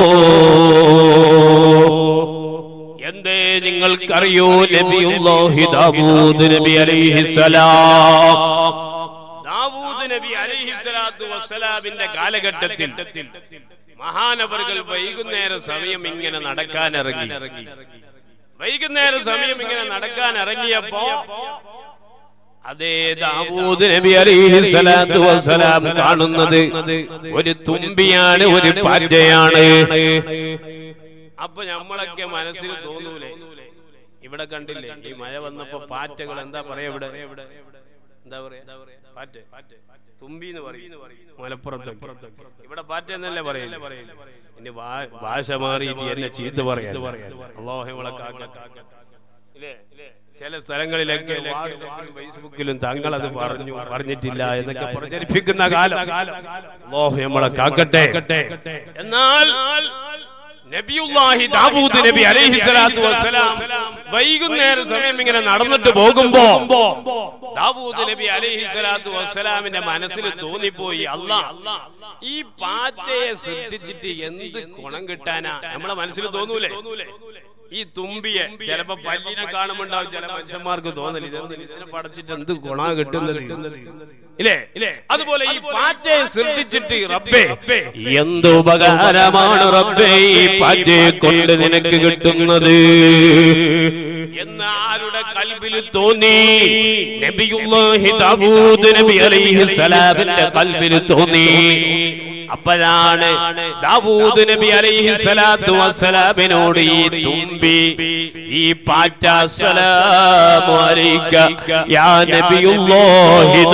എന്തേ നിങ്ങൾക്കറിയോ? നബിയുല്ലാഹി ദാവൂദ് നബി അലൈഹിസ്സലാം, ദാവൂദ് നബി അലൈഹിസ്സലാത്തു വസ്സലാമിന്റെ കാലഘട്ടത്തിൽ മഹാനവറുകൾ വൈകുന്നേര സമയം ഇങ്ങനെ നടക്കാനിറങ്ങി. വൈകുന്നേര സമയം ഇങ്ങനെ നടക്കാൻ ഇറങ്ങിയപ്പോ അതേ ദാവൂദ് നബി അലൈഹിസ്സലാത്തു വസ്സലാം കാണുന്നത് ഒരു തുമ്പിയാണ്, ഒരു പാറ്റയാണ്. അപ്പൊ നമ്മളൊക്കെ മനസ്സിൽ തോന്നൂലേ, ഇവിടെ കണ്ടില്ലേ ഈ മഴ വന്നപ്പോ പാറ്റകൾ എന്താ പറയാ? ഇവിടെ എന്താ പറയാ? പാറ്റ, തുമ്പി എന്ന് പറയും മലപ്പുറത്ത്. ഇവിടെ പാറ്റ എന്നല്ലേ പറയില്ല. ഇനി ഭാഷ മാറിയിട്ട് എന്നെ ചീത്ത പറയാം. അല്ലാഹു നമ്മളെ കാക്കട്ടെ. ചില സ്ഥലങ്ങളിലൊക്കെ ഫേസ്ബുക്കിലും തങ്ങൾ അത് പറഞ്ഞിട്ടില്ല എന്നൊക്കെ പ്രചരിപ്പിക്കുന്ന കാലം. അല്ലാഹു നമ്മളെ കാക്കട്ടെ. എന്നാൽ നബിയുല്ലാഹി ദാവൂദ് നബി അലൈഹിസ്സലാത്തു വസ്സലാം വൈകുന്നേര സമയം ഇങ്ങനെ നടന്നിട്ട് പോകുമ്പോ ദാവൂദ് നബി അലൈഹിസ്സലാത്തു വസ്സലാമിന്റെ മനസ്സിൽ തോന്നിപ്പോയി, അല്ലാഹ് ഈ പാറ്റയെ സൃഷ്ടിച്ചിട്ട് എന്ത് ഗുണം കിട്ടാനാ? നമ്മളെ മനസ്സിൽ തോന്നൂലേ? ഈ തുമ്പിയെ ചിലപ്പോ പല്ലിനെ കാണുമ്പോണ്ടാവും ചില മനുഷ്യന്മാർക്ക് തോന്നല്, ഇതിനെ പടച്ചിട്ട് എന്ത് ഗുണ കിട്ടുന്നത് ഇല്ലേ? അതുപോലെ ഈ പാറ്റയെ സൃഷ്ടിച്ചിട്ട് റബ്ബേ എന്ത് ഉപകാരമാണ് റബ്ബേ ഈ പാറ്റയെ കൊണ്ട് നിനക്ക് കിട്ടുന്നത് എന്ന് ആരുടെ കൽബിൽ തോന്നി? നബിയുല്ലാഹി ദാവൂദ് നബി അലൈഹിസ്സലാമിന്റെ കൽബിൽ തോന്നി. അപ്പോഴാണ് ദാവൂദ് നബി അലൈഹിസ്സലാത്തു വസ്സലാമിനോട് ഈ തുമ്പി, ഈ പാറ്റ അസ്സലാമു അലൈക യാ നബിയുല്ലാഹി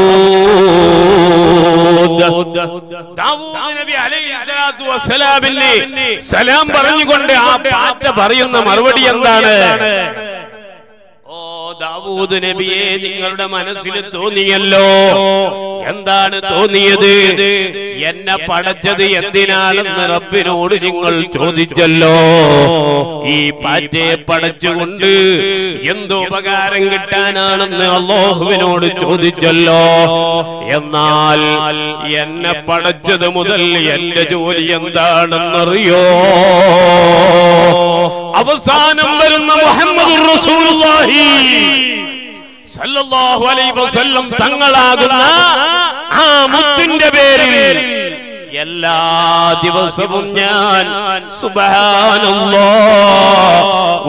ദാവൂദ്. ദാവൂദ് നബി അലൈഹിസ്സലാത്തു വസ്സലാമിന് സലാം പറഞ്ഞുകൊണ്ട് ആ പാറ്റ പറയുന്ന മറുപടി എന്താണ്? ഓ ദാവൂദ് നബിയെ നിങ്ങളുടെ മനസ്സിൽ തോന്നിയല്ലോ. എന്താണ് തോന്നിയത്? എന്നെ പടച്ചത് എന്തിനാണെന്ന് റബ്ബിനോട് നിങ്ങൾ ചോദിച്ചല്ലോ. ഈ പാറ്റയെ പടച്ചുകൊണ്ട് എന്തോ ഉപകാരം കിട്ടാനാണെന്ന് അല്ലാഹുവിനോട് ചോദിച്ചല്ലോ. എന്നാൽ എന്നെ പടച്ചത് മുതൽ എന്റെ ജോലി എന്താണെന്നറിയോ? അവസാനം വരുന്ന മുഹമ്മദുർ റസൂലുള്ളാഹി സല്ലല്ലാഹു അലൈഹി വസല്ലം തങ്ങളാകുന്ന ആ മുത്തിന്റെ പേരിൽ എല്ലാ ദിവസവും ഞാൻ സുബ്ഹാനല്ലാഹ്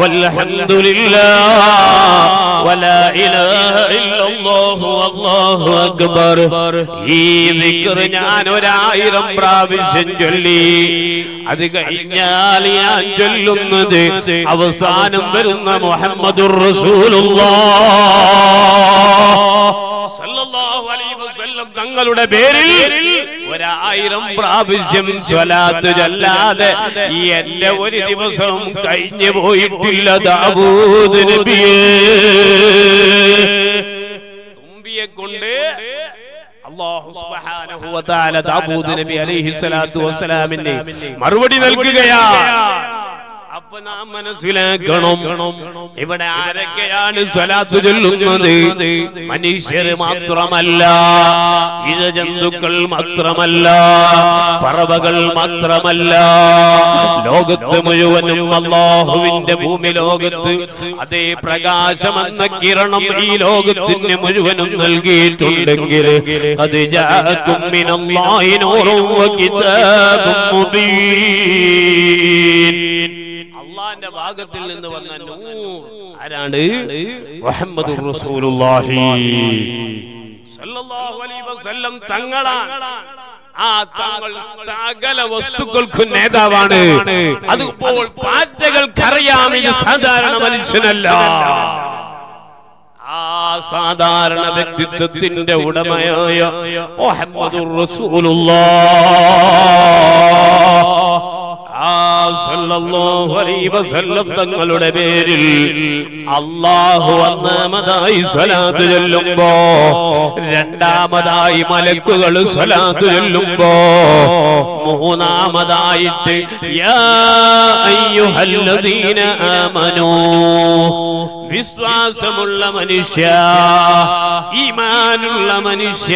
വൽഹംദുലില്ലാഹ് വലാ ഇലാഹ ഇല്ലല്ലാഹു വല്ലാഹു അക്ബർ ഈ ദിക്ർ ഞാൻ 1000 പ്രാവശ്യം ചൊല്ലി. അത് കഴിഞ്ഞാൽ ഞാൻ ചൊല്ലുന്നത് അവസാനം വരുന്ന മുഹമ്മദുർ റസൂലുള്ളാഹ് സല്ലല്ലാഹു അലൈഹി വസല്ലം തങ്ങളുടെ പേരിൽ 1000 പ്രാവശ്യം സ്വലാത്ത് ചൊല്ലാതെ എന്റെ ഒരു ദിവസം കഴിഞ്ഞു പോയിട്ടില്ല. ദാവൂദ് നബിയെ തുമ്പിയെ കൊണ്ട് അല്ലാഹു സുബ്ഹാനഹു വ തആല ദാവൂദ് നബി അലൈഹിസ്സലാത്തു വസ്സലാമിനെ മറുപടി നൽകുകയാണ്. അപ്പൊ നാം മനസ്സിലാക്കണം, ഇവിടെ ആരൊക്കെയാണ് സ്വലാത്ത് ചൊല്ലുന്നത്? മനുഷ്യർ മാത്രമല്ല, ഇഴജന്തുക്കൾ മാത്രമല്ല, പറവകൾ മാത്രമല്ല, ലോകത്ത് മുഴുവനും അല്ലാഹുവിന്റെ ഭൂമി ലോകത്ത് അതേ പ്രകാശമെന്ന കിരണം ഈ ലോകത്തിന് മുഴുവനും നൽകിയിട്ടുണ്ടെങ്കിൽ അത് ജാഅകും മിനല്ലാഹി നൂറുൻ വ കിതാബും മുബീൻ. അല്ലാഹുവിന്റെ ഭാഗത്തിൽ നിന്ന് വന്ന നൂർ ആരാണ്? മുഹമ്മദുർ റസൂലുള്ളാഹി സല്ലല്ലാഹു അലൈഹി വസല്ലം തങ്ങളാണ്. ആ തങ്ങൾ സകല വസ്തുക്കൾക്കും നേതാവാണ്. അതുപോലെ പാറ്റകൾക്കറിയാം ഇത് സാധാരണ മനുഷ്യനല്ല. ആ സാധാരണ വ്യക്തിത്വത്തിന്റെ ഉടമയായ മുഹമ്മദുർ റസൂലുള്ളാഹ് സല്ലല്ലാഹു അലൈഹി വസല്ലം തങ്ങളുടെ പേരിൽ അല്ലാഹു ഒന്നാമതായി സ്വലാത്ത് ചൊല്ലുമ്പോ, രണ്ടാമതായി മലക്കുകൾ സ്വലാത്ത് ചൊല്ലുമ്പോ, മൂന്നാമതായിട്ട് യാ അയ്യുഹല്ലദീന ആമനൂ വിശ്വാസമുള്ള മനുഷ്യ, ഈമാനുള്ള മനുഷ്യ,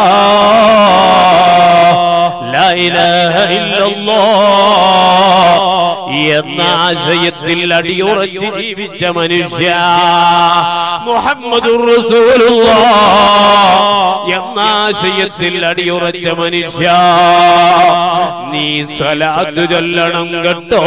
ലാ ഇലാഹ ഇല്ലല്ലാഹ് എന്ന ആശയത്തിൽ അടിയുറച്ച് ജീവിച്ച മനുഷ്യ, മുഹമ്മദുർ റസൂലുള്ളാഹ് എന്ന ആശയത്തിൽ അടിയുറച്ച മനുഷ്യ, നീ സ്വലാത്ത് ചൊല്ലണം കേട്ടോ.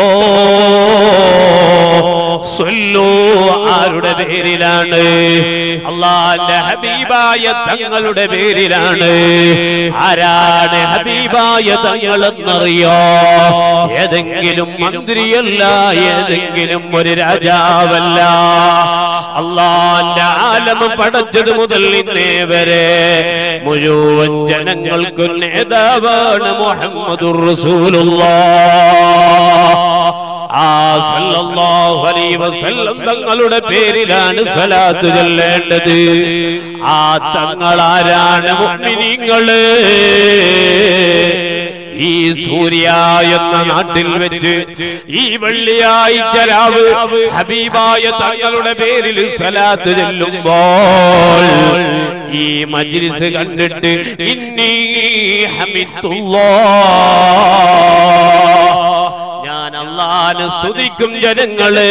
സ്വല്ലൂ ആരുടെ പേരിലാണ്? അല്ലാഹുവിന്റെ ഹബീബായ തങ്ങളുടെ പേരിലാണ്. ആരാണ് ഹബീബായ തങ്ങളെന്നറിയോ? ഏതെങ്കിലും മന്ത്രിയല്ല, ഏതെങ്കിലും ഒരു രാജാവല്ല. അല്ലാഹുവിന്റെ ആലം പടച്ചത് മുതൽ ഇന്നേ വരെ മുഴുവൻ ജനങ്ങൾക്കും നേതാവാണ് മുഹമ്മദുർ റസൂലുള്ളാഹ്. ആ സല്ലല്ലാഹു അലൈഹി വസല്ലം തങ്ങളുടെ പേരിലാണ് സ്വലാത്ത് ചൊല്ലേണ്ടത്. ആ തങ്ങളാരാണ്? മുഅ്മിനീങ്ങളെ, ഈ സൂര്യ എന്ന നാട്ടിൽ വെച്ച് ഈ വെള്ളിയാഴ്ച രാവ് ഹബീബായ തങ്ങളുടെ പേരിൽ സ്വലാത്ത് ചൊല്ലുമ്പോൾ ഈ മജ്ലിസ് കണ്ടിട്ട് ഇന്നി ഹമിദുല്ലാഹ്, ഞാൻ അല്ലാഹുവിനെ സ്തുതിക്കും ജനങ്ങളെ.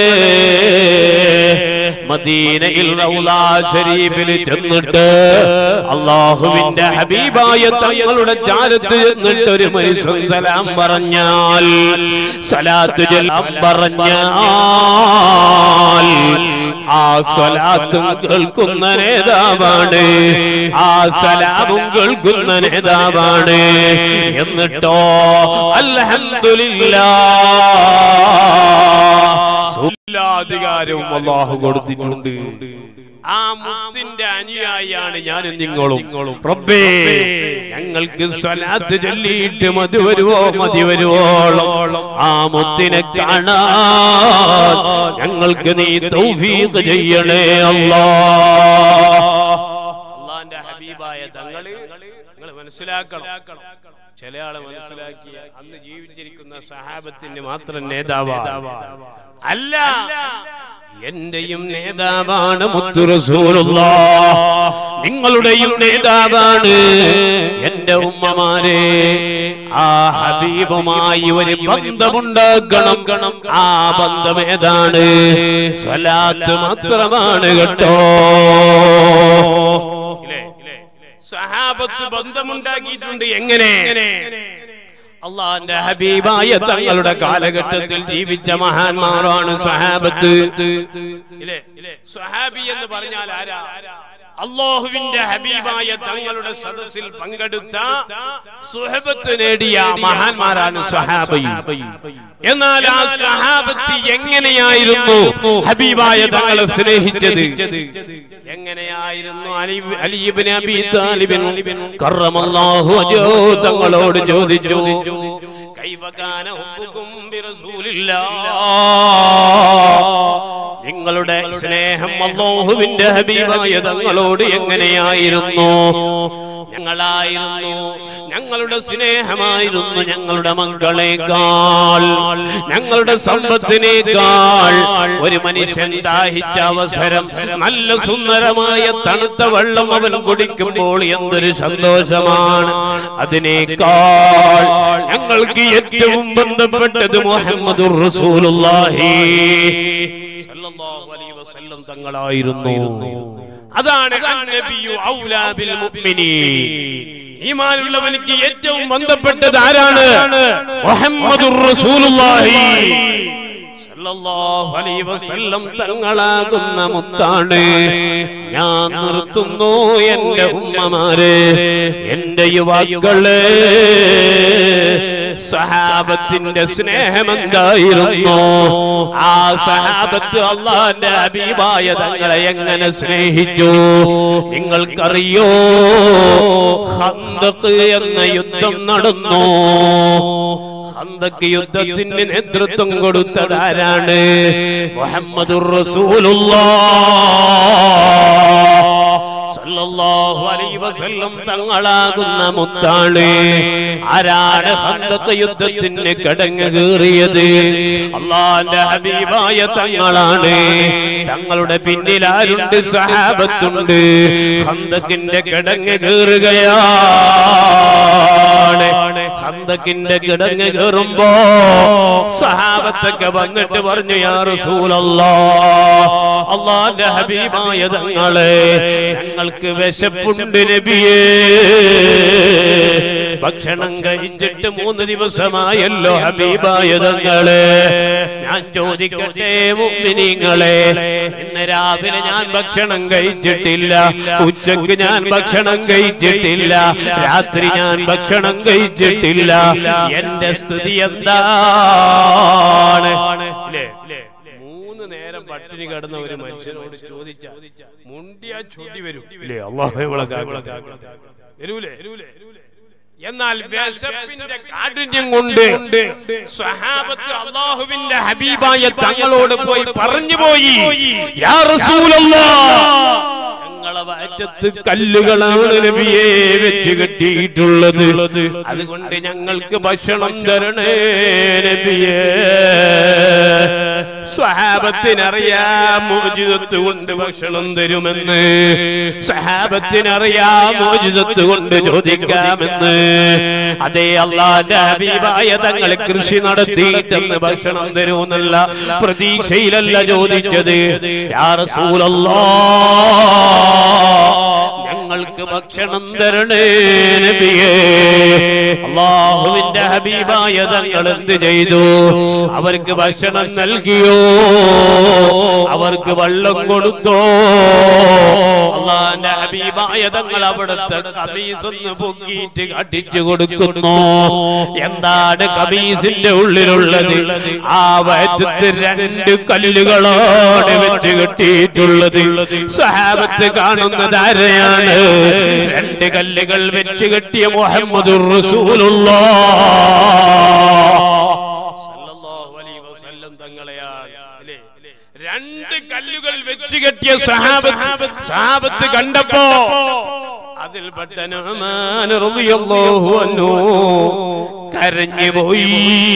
മദീനയിൽ റൗളാ ശരീഫിൽ ചെന്നിട്ട് അല്ലാഹുവിന്റെ ഹബീബായ തങ്ങളുടെ ചാരത്ത് ചെന്നിട്ട് ഒരു മനുഷ്യൻ സലാം പറഞ്ഞാൽ, സ്വലാത്ത് ചൊല്ലാൻ പറഞ്ഞാൽ ആ സ്വലാത്തും കേൾക്കുന്ന നേതാവാണ്, ആ സലാമും കേൾക്കുന്ന നേതാവാണ്. എന്നിട്ടോ അൽഹംദുലില്ലാഹ് എല്ലാ അധികാരവും അല്ലാഹു കൊടുത്തിട്ടുണ്ട്. ആ മുത്തിന്റെ അനുയായിയാണ് ഞാനും നിങ്ങളും. റബ്ബേ ഞങ്ങൾക്ക് സ്വലാത്ത് ചൊല്ലിയിട്ട് മതി വരുവോളം ആ മുത്തിനെ കാണാൻ ഞങ്ങൾക്ക് നീ തൗഫീഖ് ചെയ്യണേ അല്ലാഹുവിന്റെ ഹബീബായ തങ്ങള് നിങ്ങൾ മനസ്സിലാക്കണം. ചില ആളെ മനസ്സിലാക്കിയ അന്ന് ജീവിച്ചിരിക്കുന്ന സഹാബത്തിന് മാത്രം നേതാവാണ് അല്ല, എന്റെയും നേതാവാണ് മുത്തു റസൂലുള്ളാഹ്, നിങ്ങളുടെയും നേതാവാണ് എന്റെ ഉമ്മമാരെ. ആ ഹബീബുമായി ഒരു ബന്ധമുണ്ടാക്കണം. ആ ബന്ധം ഏതാണ്? സ്വലാത്ത് മാത്രമാണ് കേട്ടോ. സഹാബത്ത് ബന്ധമുണ്ടാക്കിയിട്ടുണ്ട്. എങ്ങനെ? അല്ലാഹുവിന്റെ ഹബീബായ തങ്ങളുടെ കാലഘട്ടത്തിൽ ജീവിച്ച മഹാന്മാരാണ് സഹാബത്ത്. സ്വഹാബി എന്ന് പറഞ്ഞാൽ ആരാ? അല്ലാഹുവിന്റെ ഹബീബായ തങ്ങളുടെ സദസ്സിൽ പങ്കെടുത്ത സുഹബത്ത് നേടിയ മഹാന്മാരാണ് സ്വഹാബി. എന്നാൽ ആ സ്വഹാബത്ത് എങ്ങനെയായിരുന്നു ഹബീബായ തങ്ങളെ സ്നേഹിച്ചത്? എങ്ങനെയായിരുന്നു? അലി ഇബ്നു അബീ താലിബ് കറമല്ലാഹു വജ്ഹു തങ്ങളോട് ചോദിച്ചു, കൈഫ കാന ഹുബ്ബുകും ബിറസൂലില്ലാഹ്, നിങ്ങളുടെ സ്നേഹം അല്ലാഹുവിന്റെ ഹബീബായ തങ്ങളോട് എങ്ങനെയായിരുന്നു? ഞങ്ങളുടെ സ്നേഹമായിരുന്നു ഞങ്ങളുടെ മക്കളെക്കാൾ, ഞങ്ങളുടെ സമ്പത്തിനേക്കാൾ. ഒരു മനുഷ്യൻ ദാഹിച്ച അവസരം നല്ല സുന്ദരമായ തണുത്ത വെള്ളം അവൻ കുടിക്കുമ്പോൾ എന്തൊരു സന്തോഷമാണ്. അതിനേക്കാൾ ഞങ്ങൾക്ക് ഏറ്റവും ബന്ധപ്പെട്ടത് മുഹമ്മദുർ റസൂലുള്ളാഹി സല്ലല്ലാഹു അലൈഹി വസല്ലം തങ്ങളായിരുന്നു. അതാണ് അന്നബിയു ഔലാ ബിൽ മുഅ്മിനീൻ. ഈമാനുള്ളവനിക്ക് ഏറ്റവും ബന്ധപ്പെട്ടത് ആരാണ്? മുഹമ്മദുർ റസൂലുള്ളാഹി സല്ലല്ലാഹു അലൈഹി വസല്ലം തങ്ങളാകുന്ന മുത്താണ്. ഞാൻ നിർത്തുന്നു എന്റെ ഉമ്മമാരെ, എന്റെ യുവാക്കളെ. സഹാബത്തിന്റെ സ്നേഹം എന്തായിരുന്നു? ആ സഹാബത്ത് അല്ലാഹുവിന്റെ ഹബീബായ തങ്ങളെ എങ്ങനെ സ്നേഹിച്ചു നിങ്ങൾക്കറിയോ? ഖന്ദഖ് എന്ന യുദ്ധം നടന്നു. ഖന്ദഖ് യുദ്ധത്തിന് നേതൃത്വം കൊടുത്തത് ആരാണ്? മുഹമ്മദുർ റസൂലുള്ളാഹ് സല്ലല്ലാഹു അലൈഹി വസല്ലം തങ്ങളാകുന്ന മുത്താണ്. ആരാണ് ഖന്ദഖ് യുദ്ധത്തിന് കടങ്ങ് കയറിയത്? അല്ലാഹുവിന്റെ ഹബീബായ തങ്ങളാണ്. തങ്ങളുടെ പിന്നിൽ ആരുണ്ട്? സഹാബത്തുണ്ട്. ഖന്ദഖിന്റെ കടങ്ങ് കയറുകയാണ്. ഖന്ദഖിന്റെ കിടങ്ങ് കയറുമ്പോ സഹാബത്തൊക്കെ വന്നിട്ട് പറഞ്ഞു, യാ റസൂലല്ലാഹ്, അല്ലാഹുവിന്റെ ഹബീബായ തങ്ങളെ, ഞങ്ങൾക്ക് വിശപ്പുണ്ട് നബിയേ. ഭക്ഷണം കഴിച്ചിട്ട് 3 ദിവസമായല്ലോ ഹബീബായ തങ്ങളെ. ഞാൻ ചോദിക്കട്ടെ മുഅ്മിനീങ്ങളെ, ഇന്ന് രാവിലെ ഞാൻ ഭക്ഷണം കഴിച്ചിട്ടില്ല, ഉച്ചക്ക് ഞാൻ ഭക്ഷണം കഴിച്ചിട്ടില്ല, രാത്രി ഞാൻ ഭക്ഷണം കഴിച്ചിട്ടില്ല. എന്റെ സ്ഥിതി എന്താണ്? 3 നേരം പട്ടിണി കിടന്ന ഒരു മനുഷ്യനോട് ചോദിച്ച മുണ്ടിയാ ചൊല്ലി വരും. വരൂലേ? എന്നാൽ വിശപ്പിന്റെ കാഠിന്യം കൊണ്ട് സ്വഹാബത്ത് അല്ലാഹുവിന്റെ ഹബീബായ തങ്ങളോട് പോയി പറഞ്ഞു പോയി, യാ റസൂലല്ലാഹ്, ഞങ്ങളെ വയറ്റത്ത് കല്ലുകളാണ് നബിയെ വെച്ച് കെട്ടിയിട്ടുള്ളത്, അതുകൊണ്ട് ഞങ്ങൾക്ക് ഭക്ഷണം തരണേ നബിയേ. സ്വഹാബത്തിനറിയാം മുഅ്ജിസത്ത് കൊണ്ട് ഭക്ഷണം തരുമെന്ന്, സ്വഹാബത്തിനറിയാം മുഅ്ജിസത്ത് കൊണ്ട് ചോദിക്കാമെന്ന്. അതേ അല്ലാഹുവിന്റെ ഹബീബായ തങ്ങൾ കൃഷി നടത്തിയിട്ടെന്ന് ഭക്ഷണം തരുമെന്നല്ല പ്രതീക്ഷയിലല്ല ചോദിച്ചത്. യാ റസൂലല്ലാഹ്, ഞങ്ങൾ ഞങ്ങൾക്ക് ഭക്ഷണം തരണേ നബിയേ. അല്ലാഹുവിന്റെ ഹബീബായ തങ്ങൾ എന്ത് ചെയ്തു? അവർക്ക് ഭക്ഷണം നൽകിയോ? അവർക്ക് വെള്ളം കൊടുത്തോ? അല്ലാഹുവിന്റെ ഹബീബായ തങ്ങൾ അവിടുത്തെ ഖമീസ് ഒന്ന് പൊക്കിയിട്ട് അടിച്ചു കൊടുക്കുന്നു. എന്താണ് ഖമീസിന്റെ ഉള്ളിലുള്ളത്? ആ വയറ്റത്ത് 2 കല്ലുകളാണ് വെച്ച് കെട്ടിയിട്ടുള്ളത്. സഹാബത്ത് കാണുന്നത് ആരെയാണ്? 2 കല്ലുകൾ വെച്ച് കെട്ടിയ മുഹമ്മദുർ റസൂലുള്ളാഹ് സല്ലല്ലാഹു അലൈഹി വസല്ലം തങ്ങളെയാണ്. 2 കല്ലുകൾ വെച്ച് കെട്ടിയ സഹാബത്ത് കണ്ടപ്പോ അതിൽപ്പെട്ട നുഅ്മാൻ റളിയല്ലാഹു അൻഹു കരഞ്ഞു പോയി.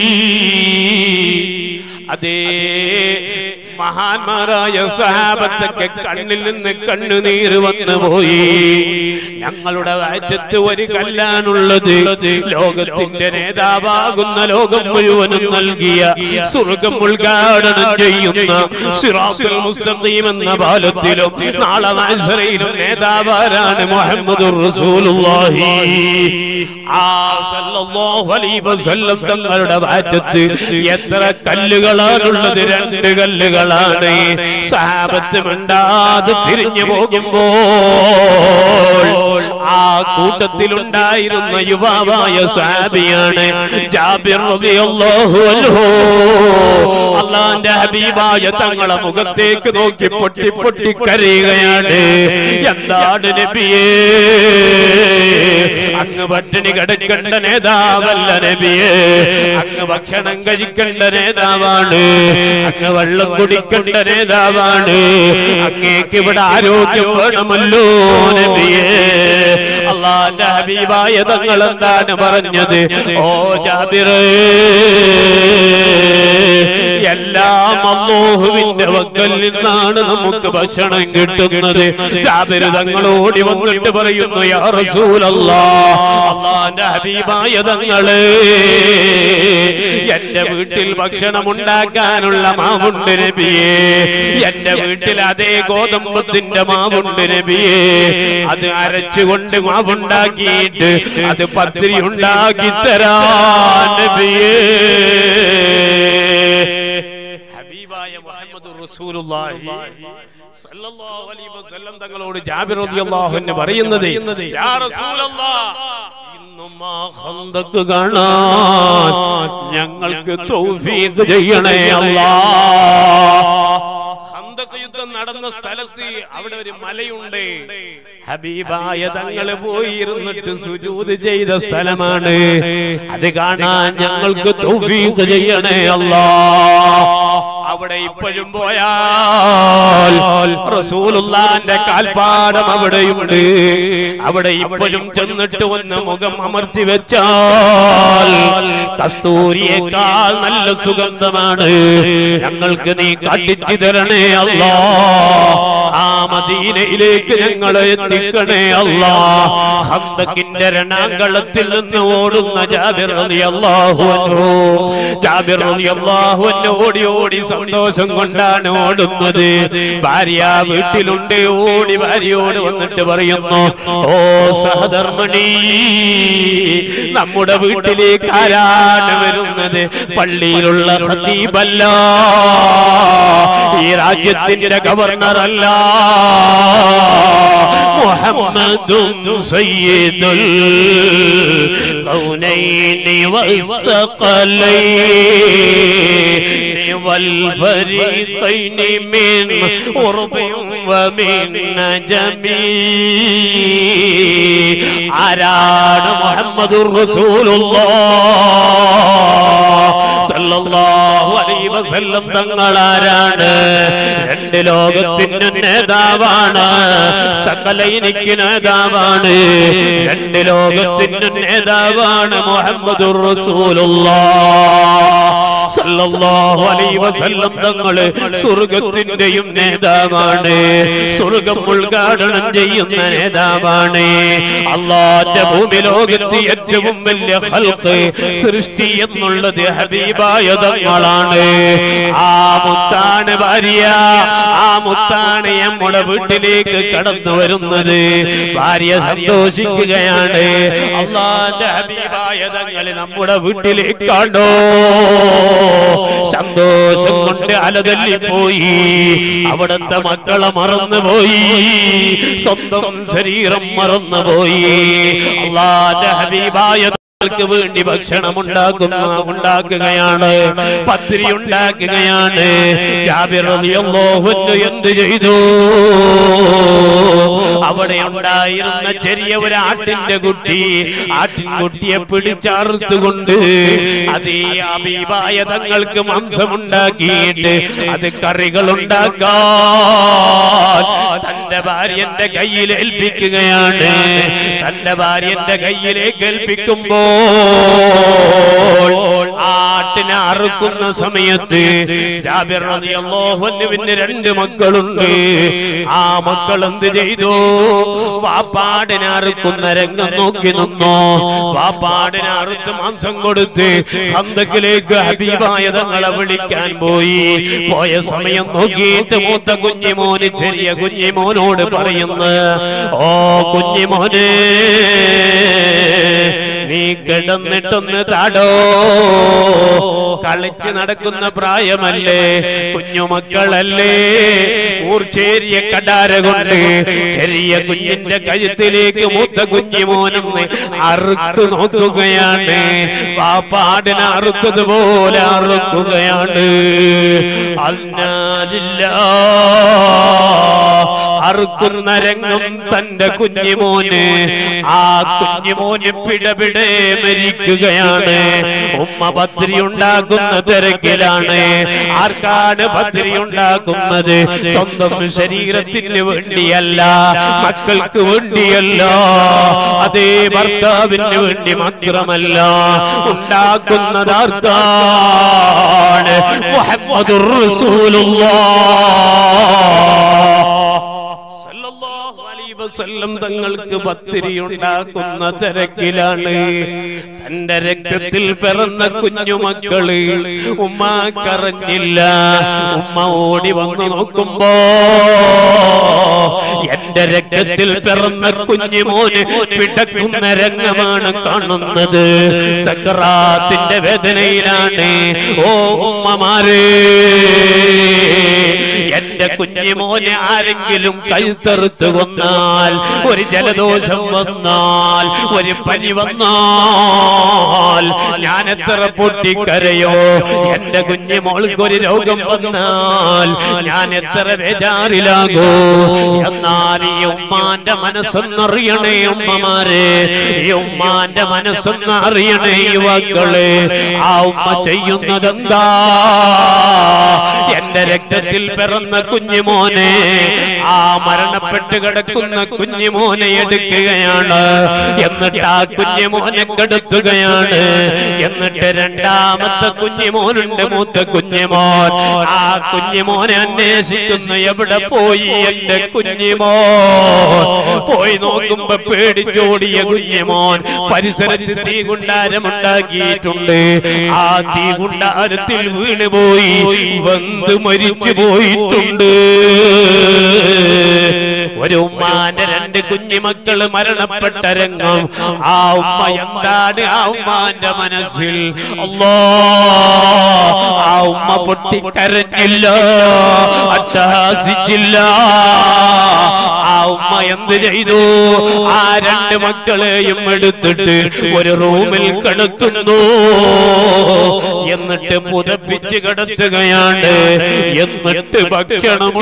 അതേ മഹാന്മാരായ സഹാബത്തൊക്കെ കണ്ണിൽ നിന്ന് കണ്ണുനീര് വന്നു പോയി. ഞങ്ങളുടെ വയറ്റത്ത് 1 കല്ലാണുള്ളത്. ലോകത്തിന്റെ നേതാവാകുന്ന ലോകം മുഴുവനും നൽകിയ സ്വർഗ്ഗം ഉദ്ഘാടനം ചെയ്യുന്ന സിറാത്തുൽ മുസ്തഖീം എന്ന പാലത്തിലും നാളെ മഹ്ശറിലും നേതാവാരാണ് മുഹമ്മദുർ റസൂലുള്ളാഹി. ആ സല്ലല്ലാഹു അലൈഹി വസല്ലം തങ്ങളുടെ വയറ്റത്ത് എത്ര കല്ലുകളാണുള്ളത്? 2 കല്ലുകളാണ്. സഹാബത്ത് മിണ്ടാതെ തിരിഞ്ഞു പോകുമ്പോൾ ആ കൂട്ടത്തിലുണ്ടായിരുന്ന യുവാവായ സഹാബിയാണ് ജാബിർ റളിയല്ലാഹു അൻഹു. അല്ലാഹുവിന്റെ ഹബീബായ തങ്ങളെ മുഖത്തേക്ക് നോക്കി പൊട്ടി പൊട്ടി കരയുകയാണ്. എന്താണ് നബിയേ, അങ്ങ് പട്ടിണി കിടക്കേണ്ട നേതാവല്ല നബിയേ, അങ്ങ് ഭക്ഷണം കഴിക്കേണ്ട നേതാവാണ്, അങ്ങ് വെള്ളം കുടിക്കേണ്ട നേതാവാണ്, അങ്ങേക്ക് ഇവിടെ ആരോഗ്യം വേണമല്ലോ നബിയേ. അല്ലാഹുവിന്റെ ഹബീബായ തങ്ങൾ എന്താണ് പറഞ്ഞത്? ഓ ജാബിറേ, എല്ലാം അല്ലാഹുവിന്റെ വക്കൽ നിന്നാണ് നമുക്ക് ഭക്ഷണം കിട്ടുന്നത്. ജാബിർ തങ്ങൾ ഓടി വന്നിട്ട് പറയുന്നു, യാ റസൂലല്ലാഹ്, അല്ലാഹുവിന്റെ ഹബീബായ തങ്ങളെ, എന്റെ വീട്ടിൽ ഭക്ഷണം ഉണ്ടാക്കാനുള്ള മാവുണ്ട് നബിയേ, എന്റെ വീട്ടിൽ അതേ ഗോതമ്പത്തിന്റെ മാവുണ്ട് നബിയേ, അത് അരച്ചുകൊണ്ട് മാവുണ്ടാക്കിയിട്ട് അത് പത്തിരി ഉണ്ടാക്കി തരാൻ നബിയേ. ഹബീബായ മുഹമ്മദുർ റസൂലുള്ളാഹി സല്ലല്ലാഹു അലൈഹി വസല്ലം തങ്ങളോട് ജാബിർ റളിയല്ലാഹു അൻഹു പറയുന്നത്, യാ റസൂലല്ലാഹ്, ഇന്നും ആ ഖന്ദഖ് കാണാൻ ഞങ്ങൾക്ക് തൗഫീഖ് ചെയ്യണേ അല്ലാഹ്. ഖന്ദഖ് യുദ്ധം നടന്ന സ്ഥലത്ത് അവിടെ ഒരു മലയുണ്ട്. ഹബീബായ തങ്ങള് പോയിരുന്നിട്ട് സുജൂദ് ചെയ്ത സ്ഥലമാണ്. അത് കാണാൻ ഞങ്ങൾക്ക് തൗഫീഖ് ചെയ്യണേ അല്ലാഹ്. അവിടെ ഇപ്പോഴും പോയാൽ റസൂലുള്ളാഹിന്റെ കാൽപ്പാദം അവിടെയുണ്ട്. അവിടെ ഇപ്പോഴും ചെന്നിട്ട് ഒന്ന് മുഖം അമർത്തി വെച്ചാൽ കസ്തൂരിയേക്കാൾ നല്ല സുഗന്ധമാണ്. ഞങ്ങൾക്ക് നീ കാട്ടിച്ചു തരണേ അല്ലാഹ്. ആ മദീനയിലേക്ക് ഞങ്ങളെ എത്തിക്കണേ അല്ലാഹ്. ഖന്ദഖിന്റെ രണാങ്കളത്തിൽ നിന്ന് ഓടുന്ന ജാബിർ റളിയല്ലാഹു അൻഹു, ജാബിർ റളിയല്ലാഹു അൻഹു ഓടി ഓടി സന്തോഷം കൊണ്ടാണ് ഓടുന്നത്. ഭാര്യ വീട്ടിലുണ്ട്. ഓടി ഭാര്യയോട് വന്നിട്ട് പറയുന്നു, ഓ സഹധർമ്മിണി, നമ്മുടെ വീട്ടിലേക്ക് ആരാണ് വരുന്നത്? പള്ളിയിലുള്ള ഖതീബല്ല, ഈ രാജ്യത്തിന്റെ ഗവർണർ അല്ല, മുഹമ്മദുൻ സയ്യിദുൽ കൗനൈനി വസ്സഖലൈനി വൽഫരീഖൈനി മിൻ ഉർബിൻ വമിൻ നജമി. ആരാണ് മുഹമ്മദുർ റസൂലുള്ളാഹ് സല്ലല്ലാഹു അലൈഹി വസല്ലം തങ്ങൾ? ആരാണ്? 2 ലോകത്തിന്റെ നേതാവാണ്, സകലൈനിക്ക് നേതാവാണ്, 2 ലോകത്തിന്റെ നേതാവാണ് മുഹമ്മദുർ റസൂലുള്ളാഹ് സല്ലല്ലാഹു അലൈഹി വസല്ലം തങ്ങള് സ്വർഗ്ഗത്തിന്റെയും നേതാവാണ്, സ്വർഗ്ഗം ഉദ്ഘാടനം ചെയ്യുന്ന നേതാവാണ്. അല്ലാഹുവിന്റെ ഭൂമി ലോകത്ത് ഏറ്റവും വലിയ ഖൽഖ് സൃഷ്ടി എന്നുള്ളത് ഹബീബായ തങ്ങളാണ്. ആ മുത്താണ് ഭാര്യ, ആ മുത്താണ് നമ്മുടെ വീട്ടിലേക്ക് കടന്നു വരുന്നത്. ഭാര്യ സന്തോഷിക്കുകയാണ്. അല്ലാഹുവിന്റെ ഹബീബായ തങ്ങൾ നമ്മുടെ വീട്ടിലേക്കാണോ സന്തോഷം കൊണ്ട് അലതല്ലിപ്പോയി. അവിടുത്തെ മക്കളെ മറന്നുപോയി, സ്വന്തം ശരീരം മറന്നുപോയി. അല്ലാഹുവിന്റെ ഹബീബായ ക്ക് വേണ്ടി ഭക്ഷണം ഉണ്ടാക്കുകയാണ്, പത്തിരി ഉണ്ടാക്കുകയാണ്. ജാബിർ റളിയല്ലാഹു അൻഹു എന്ത് ചെയ്തു? അവിടെ ഉണ്ടായിരുന്ന ചെറിയ ഒരു ആട്ടിൻകുട്ടിയെ പിടിച്ചറുത്തുകൊണ്ട് അത് ഹബീബായ തങ്ങൾക്ക് മാംസമുണ്ടാക്കിയിട്ട് അത് കറികൾ ഉണ്ടാക്കാൻ തന്റെ ഭാര്യന്റെ കയ്യിൽ ഏൽപ്പിക്കുകയാണ്. തന്റെ ഭാര്യന്റെ കയ്യിലേക്ക് ഏൽപ്പിക്കുമ്പോൾ ആട്ടിനെ അറുക്കുന്ന സമയത്ത് ജാബിർ റളിയല്ലാഹു അൻഹുവിന് 2 മക്കളുണ്ട്. ആ മക്കൾ എന്ത് ചെയ്തു? വാപ്പാടിനെ അറുക്കുന്ന രംഗം നോക്കി നിന്നു. വാപ്പാടിനെ അറുത്ത് മാംസം കൊടുത്ത് ഖന്തക്കിലേക്ക് ഹബീബായ തങ്ങളെ വിളിക്കാൻ പോയ സമയം നോക്കിയിട്ട് മൂത്ത കുഞ്ഞിമോന് ചെറിയ കുഞ്ഞിമോനോട് പറയുന്നു, ഓ കുഞ്ഞിമോനെ, നീ കിടന്നിട്ടൊന്ന് താടോ, കളിച്ച് നടക്കുന്ന പ്രായമല്ലേ, കുഞ്ഞുമക്കളല്ലേ. ഊർച്ചേരിയ കടാര കൊണ്ട് ചെറിയ കുഞ്ഞിന്റെ കഴുത്തിലേക്ക് മൂത്ത കുഞ്ഞിമോനെന്ന് അറുത്തു നോക്കുകയാണ്. വാപ്പാടിനെ അറുത്തതുപോലെ അറുക്കുകയാണ്. അറുക്കുന്ന രംഗം തന്റെ കുഞ്ഞിമോന്, ആ കുഞ്ഞിമോന് പിടപിടെ മരിക്കുകയാണ്. ഉമ്മ പത്തിരി ഉണ്ടാക്കുന്ന തിരക്കിലാണ്. ആർക്കാണ് പത്തിരി ഉണ്ടാക്കുന്നത്? സ്വന്തം ശരീരത്തിന് വേണ്ടിയല്ല, മക്കൾക്ക് വേണ്ടിയല്ല, അതേ ഭർത്താവിന് വേണ്ടി മാത്രമല്ല. ഉണ്ടാക്കുന്നത് ആർക്കാണ്? മുഹമ്മദുർ റസൂലുള്ളാഹ് സല്ലല്ലാഹു അലൈഹി വസല്ലം തങ്ങൾക്ക് പത്തിരി ഉണ്ടാക്കുന്ന തിരക്കിലാണ്. തന്റെ രക്തത്തിൽ പിറന്ന കുഞ്ഞുമക്കള്. ഉമ്മ കരഞ്ഞില്ല. ഉമ്മ ഓടി വന്നു നോക്കുമ്പോ എന്റെ രക്തത്തിൽ പിറന്ന കുഞ്ഞുമോന് പിടക്കുന്ന രംഗമാണ് കാണുന്നത്. സക്കറാത്തിന്റെ വേദനയിലാണ്. ഓ ഉമ്മമാരെ, എന്റെ കുഞ്ഞിമോനെ ആരെങ്കിലും കഴുത്തറുത്ത് കൊന്നാൽ, ഒരു ജലദോഷം വന്നാൽ, ഒരു പനി വന്നാൽ ഞാൻ എത്ര പൊട്ടിക്കരയോ. എന്റെ കുഞ്ഞിമോൾക്കൊരു രോഗം വന്നാൽ ഞാൻ എത്ര ബേജാറിലാകൂ. എന്നാൽ ഈ ഉമ്മാന്റെ മനസ്സൊന്നറിയണേ ഉമ്മമാരെ, ഈ ഉമ്മാന്റെ മനസ്സൊന്ന് അറിയണേ യുവാക്കളെ. ആ ഉമ്മ ചെയ്യുന്നതെന്താ? എന്റെ രക്തത്തിൽ പിറന്ന കുഞ്ഞിമോനെ, ആ മരണപ്പെട്ട് കിടക്കുന്ന കുഞ്ഞിമോനെ എടുക്കുകയാണ്. എന്നിട്ട് ആ കുഞ്ഞിമോനെ കെടുത്തുകയാണ്. എന്നിട്ട് രണ്ടാമത്തെ കുഞ്ഞിമോനുണ്ട്, മൂത്ത കുഞ്ഞിമോൻ. ആ കുഞ്ഞിമോനെ അന്വേഷിക്കുന്നു. എവിടെ പോയി എന്റെ കുഞ്ഞിമോൻ? പോയി നോക്കുമ്പോ പേടിച്ചോടിയ കുഞ്ഞിമോൻ പരിസരത്ത് തീകുണ്ടാരമുണ്ടാക്കിയിട്ടുണ്ട്. ആ തീകുണ്ടാരത്തിൽ വീണുപോയി, വെന്ത് മരിച്ചു പോയിട്ടുണ്ട്. ഒരു ഉമ്മാന്റെ 2 കുഞ്ഞുമക്കള് മരണപ്പെട്ട രംഗം. ആ ഉമ്മ എന്താണ് ആ ഉമ്മാന്റെ മനസ്സിൽ? അല്ലാഹ്, ആ ഉമ്മ പൊട്ടിക്കരഞ്ഞില്ല, അട്ടഹാസിച്ചില്ല. ആ ഉമ്മ എന്ത് ചെയ്തു? ആ 2 മക്കളെയും എടുത്തിട്ട് ഒരു റൂമിൽ കിടത്തുന്നു. എന്നിട്ട് പുതപ്പിച്ച് കിടത്തുകയാണ്. എന്നിട്ട് ഭക്ഷണം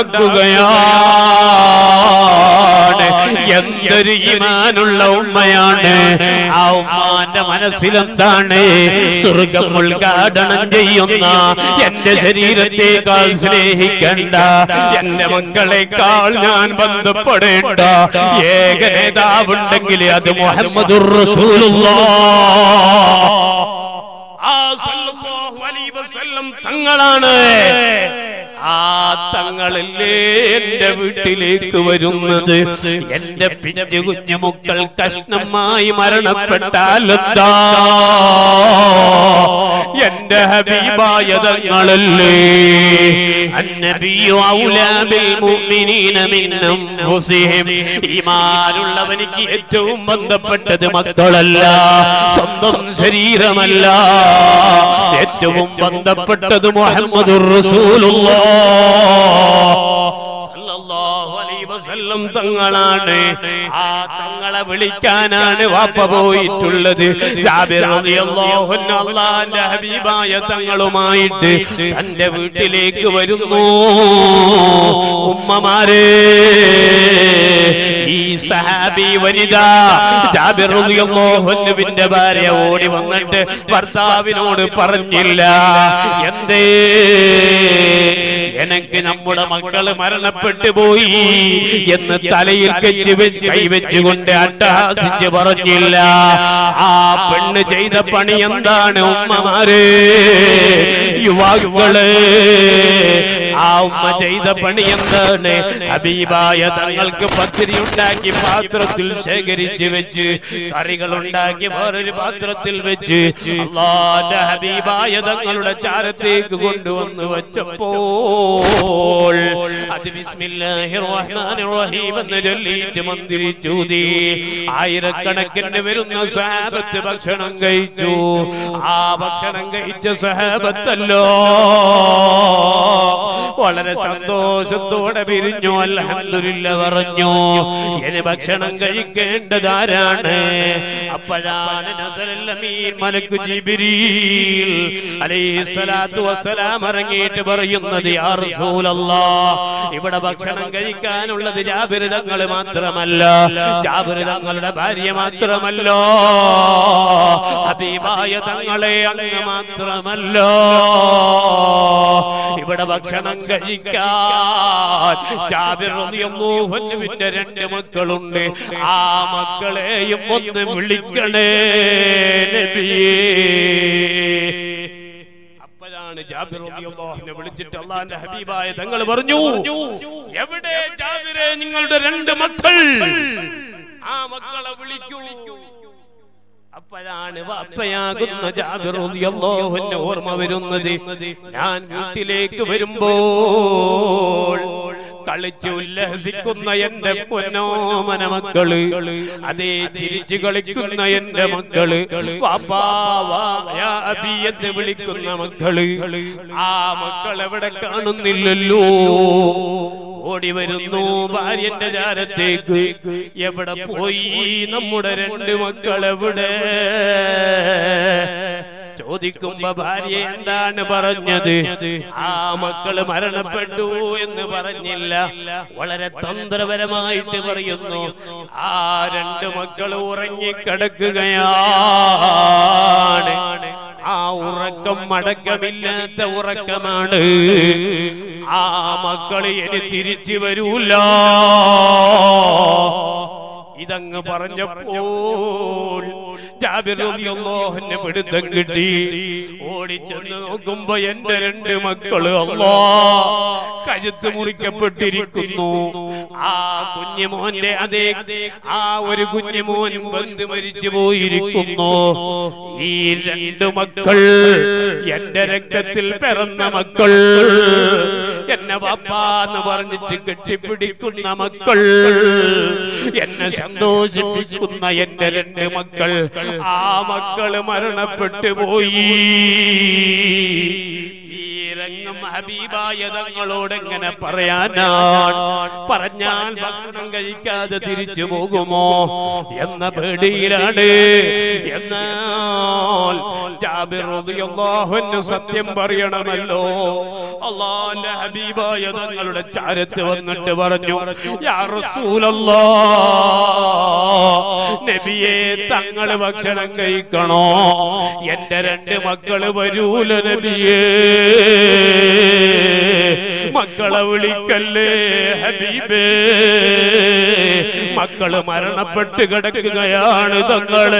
ഉണ്ടാക്കുകയാണ്. എന്തൊരു ഈമാനുള്ള ഉമ്മയാണ്! ആ ഉമ്മാന്റെ മനസ്സിലെന്താണ്? സ്വർഗം ഉദ്ഘാടനം ചെയ്യുന്ന എന്റെ ശരീരത്തെക്കാൾ സ്നേഹിക്കണ്ട, എന്റെ മക്കളെക്കാൾ ഞാൻ ബന്ധപ്പെടേണ്ട ഏക നേതാവുണ്ടെങ്കിൽ അത് മുഹമ്മദുർ റസൂലുള്ളാഹ്. വസല്ലം തങ്ങളാണ്. ആ തങ്ങളല്ലേ എന്റെ വീട്ടിലേക്ക് വരുന്നത്. എന്റെ പിഞ്ചു കുഞ്ഞു മക്കൾ കഷ്ണമായി മരണപ്പെട്ടാലെന്താ, എന്റെ ഹബീബായ തങ്ങളല്ലേ. അന്നബിയു ഔലാ ബിൽ മുഅ്മിനീന മിൻ അൻഫുസിഹിം. ഈമാനുള്ളവനിക്ക് ഏറ്റവും ബന്ധപ്പെട്ടത് മക്കളല്ല, സ്വന്തം ശരീരമല്ല, ഏറ്റവും ബന്ധപ്പെട്ടത് മുഹമ്മദുർ റസൂലുള്ളാഹ് സല്ലല്ലാഹു അലൈഹി വസല്ലം തങ്ങളാണ്. ആ തങ്ങളെ വിളിക്കാനാണ് വാപ്പ പോയിട്ടുള്ളത്. ജാബിർ റളിയല്ലാഹു അൻഹു അല്ലാഹുവിന്റെ ഹബീബായ തങ്ങളുമായിട്ട് തന്റെ വീട്ടിലേക്ക് വരുന്നു. ഉമ്മമാരെ, ഈ സഹാബി വനിത ജാബിർ റളിയല്ലാഹു അൻഹുവിന്റെ ഭാര്യ ഓടി വന്നിട്ട് ഭർത്താവിനോട് പറഞ്ഞില്ല, എന്തേ എനിക്ക് നമ്മുടെ മക്കള് മരണപ്പെട്ടു പോയി എന്ന് തലയിൽ കൈവച്ചുകൊണ്ട് അട്ടഹാസിച്ച് പറഞ്ഞില്ല. ആ പെണ്ണ് ചെയ്ത പണി എന്താണ് ഉമ്മമാരെ, യുവാക്കള്? ആ ഉമ്മ ചെയ്ത പണി എന്താണ്? ഹബീബായ തങ്ങൾക്ക് പത്തിരി ഉണ്ടാക്കി പാത്രത്തിൽ ശേഖരിച്ച് വെച്ച്, കറികൾ ഉണ്ടാക്കി വേറൊരു പാത്രത്തിൽ വെച്ച് അല്ലാഹുവിന്റെ ഹബീബായ തങ്ങളുടെ ചാരത്തേക്ക് കൊണ്ടുവന്ന് വെച്ചപ്പോൾ അത് ബിസ്മില്ലാഹിർ റഹ്മാനിർ റഹീം എന്ന് ചൊല്ലിയിട്ട് മന്ത്രിച്ചൂതി. ആയിരക്കണക്കിന് വരുന്ന സഹാബത്ത് ഭക്ഷണം കഴിച്ചു. ആ ഭക്ഷണം കഴിച്ച സഹാബത്തല്ലോ വളരെ സന്തോഷത്തോടെ പിരിഞ്ഞു. അൽഹംദുലില്ലാഹ് പറഞ്ഞു. ഇനി ഭക്ഷണം കഴിക്കേണ്ടതാരാണ്? അപ്പോഴാണ് നസറുൽ അമീൻ മലക്കു ജിബ്രീൽ അലൈഹിസ്സലാത്തു വസ്സലാം ഇറങ്ങിയിട്ട് പറയുന്നത്, യാ റസൂലല്ലാഹ്, ഇവിടെ ഭക്ഷണം കഴിക്കാനുള്ളത് ജാബിർ തങ്ങൾ മാത്രമല്ല, ജാബിർ തങ്ങളുടെ ഭാര്യ മാത്രമല്ല, ഹബീബായ തങ്ങളെ അങ്ങ് മാത്രമല്ല, ഇവിടെ ഭക്ഷണം കഴിക്കാൻ ജാബിർ റളിയല്ലാഹു അൻഹുവിന്റെ 2 മക്കളുണ്ട്. ആ മക്കളെയും ഒന്ന് വിളിക്കണേ നബിയേ. അപ്പോഴാണ് ജാബിർ റളിയല്ലാഹു അൻഹു വിളിച്ചിട്ട് അല്ലാഹുവിന്റെ ഹബീബായ തങ്ങൾ പറഞ്ഞു, എവിടെ ജാബിറെ നിങ്ങളുടെ 2 മക്കൾ? ആ മക്കളെ വിളിക്കൂ. അപ്പോഴാണ് വാപ്പയാകുന്ന ജാബിർ റളിയല്ലാഹു അൻഹു ഓർമ്മ വരുന്നത്. ഞാൻ വീട്ടിലേക്ക് വരുമ്പോൾ കളിച്ച് ഉല്ലസിക്കുന്ന എന്റെ പൊന്നോമന മക്കള്, അതേ ചിരിച്ചു കളിക്കുന്ന എന്റെ മക്കള്, വാപ്പാ വാ യാ അബി എന്ന് വിളിക്കുന്ന മക്കള്, ആ മക്കൾ എവിടെ കാണുന്നില്ലല്ലോ. ഓടി വരുന്നു ഭാര്യന്റെ ചാരത്തേക്ക്. എവിടെ പോയി നമ്മുടെ 2 മക്കൾ എവിടെ? ചോദിക്കുമ്പോ ഭാര്യ എന്താണ് പറഞ്ഞത്? ആ മക്കള് മരണപ്പെട്ടു എന്ന് പറഞ്ഞില്ല, വളരെ തന്ത്രപരമായിട്ട് പറയുന്നു, ആ 2 മക്കൾ ഉറങ്ങിക്കിടക്കുകയാണ്. ആ ഉറക്കം അടക്കമില്ലാത്ത ഉറക്കമാണ്. ആ മക്കള് ഇനി തിരിച്ചു വരൂല. ഇതങ്ങ് പറഞ്ഞപ്പോൾ ജാബിർ റളിയല്ലാഹു അൻഹു പിടുത്തം കിട്ടി. ഓടിച്ചെന്ന് നോക്കുമ്പോ എന്റെ 2 മക്കള് അല്ലാഹ് കഴുത്ത് മുറിക്കപ്പെട്ടിരിക്കുന്നു. ആ കുഞ്ഞുമോന്റെ അതേ ആ ഒരു കുഞ്ഞുമോൻ ബന്ധു മരിച്ചു പോയിരിക്കുന്നു. ഈ 2 മക്കൾ എന്റെ രക്തത്തിൽ പിറന്ന മക്കൾ, എന്നെ വാപ്പാന്ന് പറഞ്ഞിട്ട് കെട്ടിപ്പിടിക്കുന്ന മക്കൾ, എന്നെ സന്തോഷിപ്പിക്കുന്ന എന്റെ 2 മക്കൾ, ആ മക്കള് മരണപ്പെട്ടു പോയി. ഈ രംഗം ഹബീബായ തങ്ങളോട് എങ്ങനെ പറയാനാണ്? പറഞ്ഞാൽ ഭക്ഷണം കഴിക്കാതെ തിരിച്ചു പോകുമോ എന്ന പേടിയിലാണ്. എന്നാൽ ജാബിർ റളിയല്ലാഹു അൻഹു സത്യം പറയണമല്ലോ. അല്ലാഹുവിന്റെ ഹബീബായ തങ്ങളുടെ ചാരത്ത് വന്നിട്ട് പറഞ്ഞു, യാ റസൂലല്ലാഹ്, നബിയേ തങ്ങൾ ഭക്ഷണം കഴിക്കണോ? എന്റെ 2 മക്കള് വരൂല നബിയേ. മക്കളെ വിളിക്കല്ലേ ഹബീബേ, മക്കള് മരണപ്പെട്ട് കിടക്കുകയാണ് തങ്ങളെ.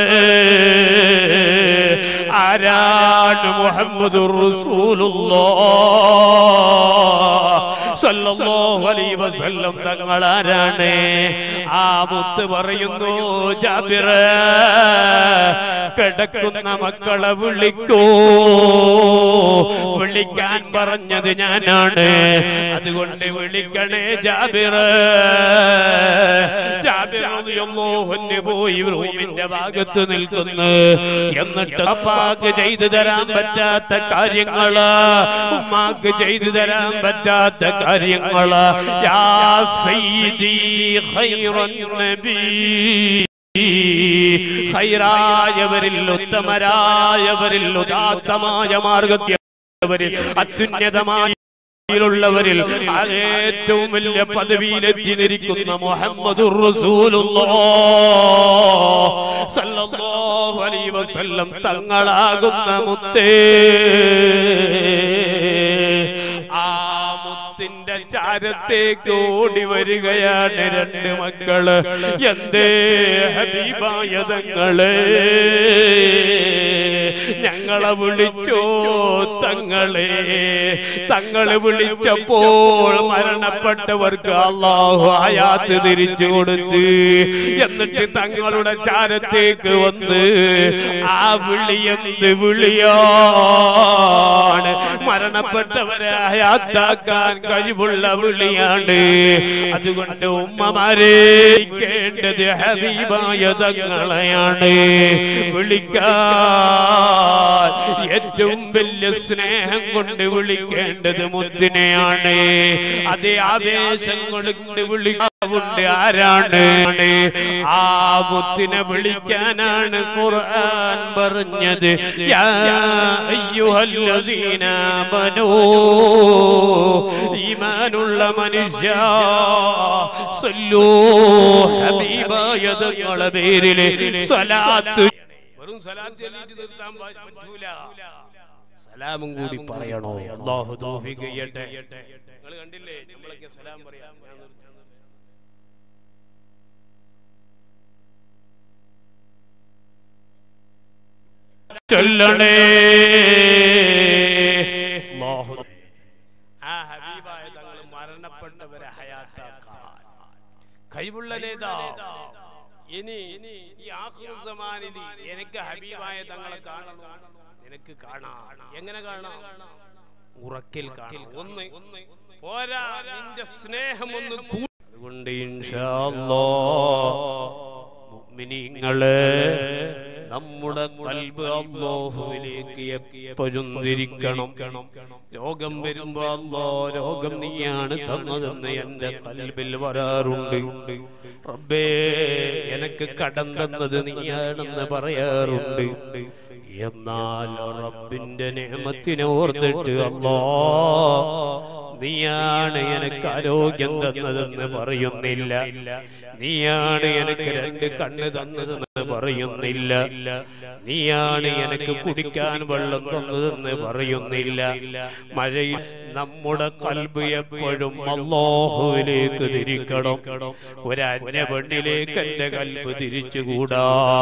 ആരാണ് മുഹമ്മദുർ റസൂലുള്ളാഹ് സല്ലല്ലാഹു അലൈഹി വസല്ലം തങ്ങൾ ആരാണ്? ആ മുത്ത് പറയുന്നു, ജാബിർ കിടക്കുന്ന മക്കളെ വിളിക്കൂ, വിളിക്കാൻ പറഞ്ഞത് ഞാനാണ്, അതുകൊണ്ട് വിളിക്കണേ ജാബിർ. ജാബിർ റളിയല്ലാഹു അൻഹു പോയി റൂമിന്റെ ഭാഗത്ത് നിൽക്കുന്നു. എന്നിട്ട് അപ്പാക്ക് ചെയ്തു തരാൻ പറ്റാത്ത കാര്യങ്ങള്, ഉമ്മാക്ക് ചെയ്തു തരാൻ പറ്റാത്ത കാര്യങ്ങള്, യാ സയ്യിദി ഖൈറൻ നബി, ഖൈറായവരിൽ ഉത്തമരായവരിൽ ഉദാത്തമായ മാർഗ്ഗത്തിലുള്ളവരിൽ അത്യുന്നതമായ ുള്ളവരിൽ ഏറ്റവും വലിയ പദവിയിലെത്തി നിൽക്കുന്ന മുഹമ്മദുർ റസൂലുള്ളാഹ് സല്ലല്ലാഹു അലൈഹി വസല്ലം തങ്ങളാകുന്ന മുത്തേ, ആ മുത്തിന്റെ ചാരത്തേക്ക് ഓടി വരികയാണ് രണ്ട് മക്കള്. എന്തേ ഹബീബായ തങ്ങളെ, ഞങ്ങളെ വിളിച്ചോ തങ്ങളെ? തങ്ങളെ വിളിച്ചപ്പോൾ മരണപ്പെട്ടവർക്ക് അല്ലാഹു ഹയാത്ത് തിരിച്ചു കൊടുത്ത്, എന്നിട്ട് തങ്ങളുടെ ചാരത്തേക്ക് വന്ന് ആ വിളി എന്ത് വിളിയാണ്? മരണപ്പെട്ടവരെ ഹയാത്താക്കാൻ കഴിവുള്ള വിളിയാണ്. അതുകൊണ്ട് ഉമ്മമാരെ വിളിക്കേണ്ടത് ഹബീബായ തങ്ങളെയാണ്. വിളിക്കാൻ ഏറ്റവും വലിയ സ്നേഹം കൊണ്ട് വിളിക്കേണ്ടത് മുത്തിനെയാണ്. അതേ ആവേശം കൊണ്ട് വിളിക്കാവുണ്ട് ആരാണ്? ആ മുത്തിനെ വിളിക്കാനാണ് ഖുർആൻ പറഞ്ഞത്, യാ അയ്യുഹല്ലസീന ആമനൂ, ഈമാനുള്ള മനുഷ്യ സല്ലൂ, ഹബീബായ തങ്ങളുടെ പേരിൽ സ്വലാത്ത്. വെറും സലാത്ത് ചൊല്ലിട്ട് നിർത്താൻ പറ്റൂല, സലാമും കൂടി പറയണോ? അല്ലാഹു തൗഫീഖ് ചെയ്യട്ടെ. നിങ്ങൾ കണ്ടില്ലേ നമ്മളൊക്കെ സലാം പറയാം, ചൊല്ലണേ അല്ലാഹു. ആ ഹബീബായ തങ്ങൾ മരണപ്പെട്ടവരെ ഹയാത്താക്കാൻ കഴിവുള്ള നേതാവ്. ഇനി ഈ ആഖിർ സമാനിൽ എനിക്ക് ഹബീബായ തങ്ങളെ കാണണം, നിനക്ക് കാണാം. എങ്ങനെ കാണാം? ഉറക്കിൽ കാണാം. ഒന്ന് പോരാ, നിന്റെ സ്നേഹം ഒന്ന് കൂടി. അതുകൊണ്ട് ഇൻഷാ അല്ലാഹ് മുഅ്മിനീങ്ങളെ, നമ്മുടെ ഖൽബ് അല്ലാഹുവിലേക്ക് എപ്പോഴും തിരിക്കണം. രോഗം വരുമ്പോ അല്ലാഹ് രോഗം നീയാണ് തന്നതെന്ന് എന്റെ ഖൽബിൽ വരാറുണ്ട്. റബ്ബേ, എനിക്ക് കടം തന്നത് നീയാണെന്ന് പറയാറുണ്ട്. എന്നാൽ റബ്ബിന്റെ നിഅമത്തിനെ ഓർത്തിട്ട് അല്ലാഹ് നീയാണ് എനിക്ക് ആരോഗ്യം തന്നതെന്ന് പറയുന്നില്ല, നീയാണ് എനിക്ക് രണ്ട് കണ്ണ് തന്നതെന്ന് പറയുന്നില്ല, നീയാണ് എനിക്ക് കുടിക്കാൻ വെള്ളം തന്നതെന്ന് പറയുന്നില്ല. മഴയിൽ നമ്മുടെ ഖൽബ് എപ്പോഴും അല്ലാഹുവിലേക്ക് തിരിക്കണം. ഒരന്യ പെണ്ണിലേക്ക് എന്റെ ഖൽബ് തിരിച്ചുകൂടാ,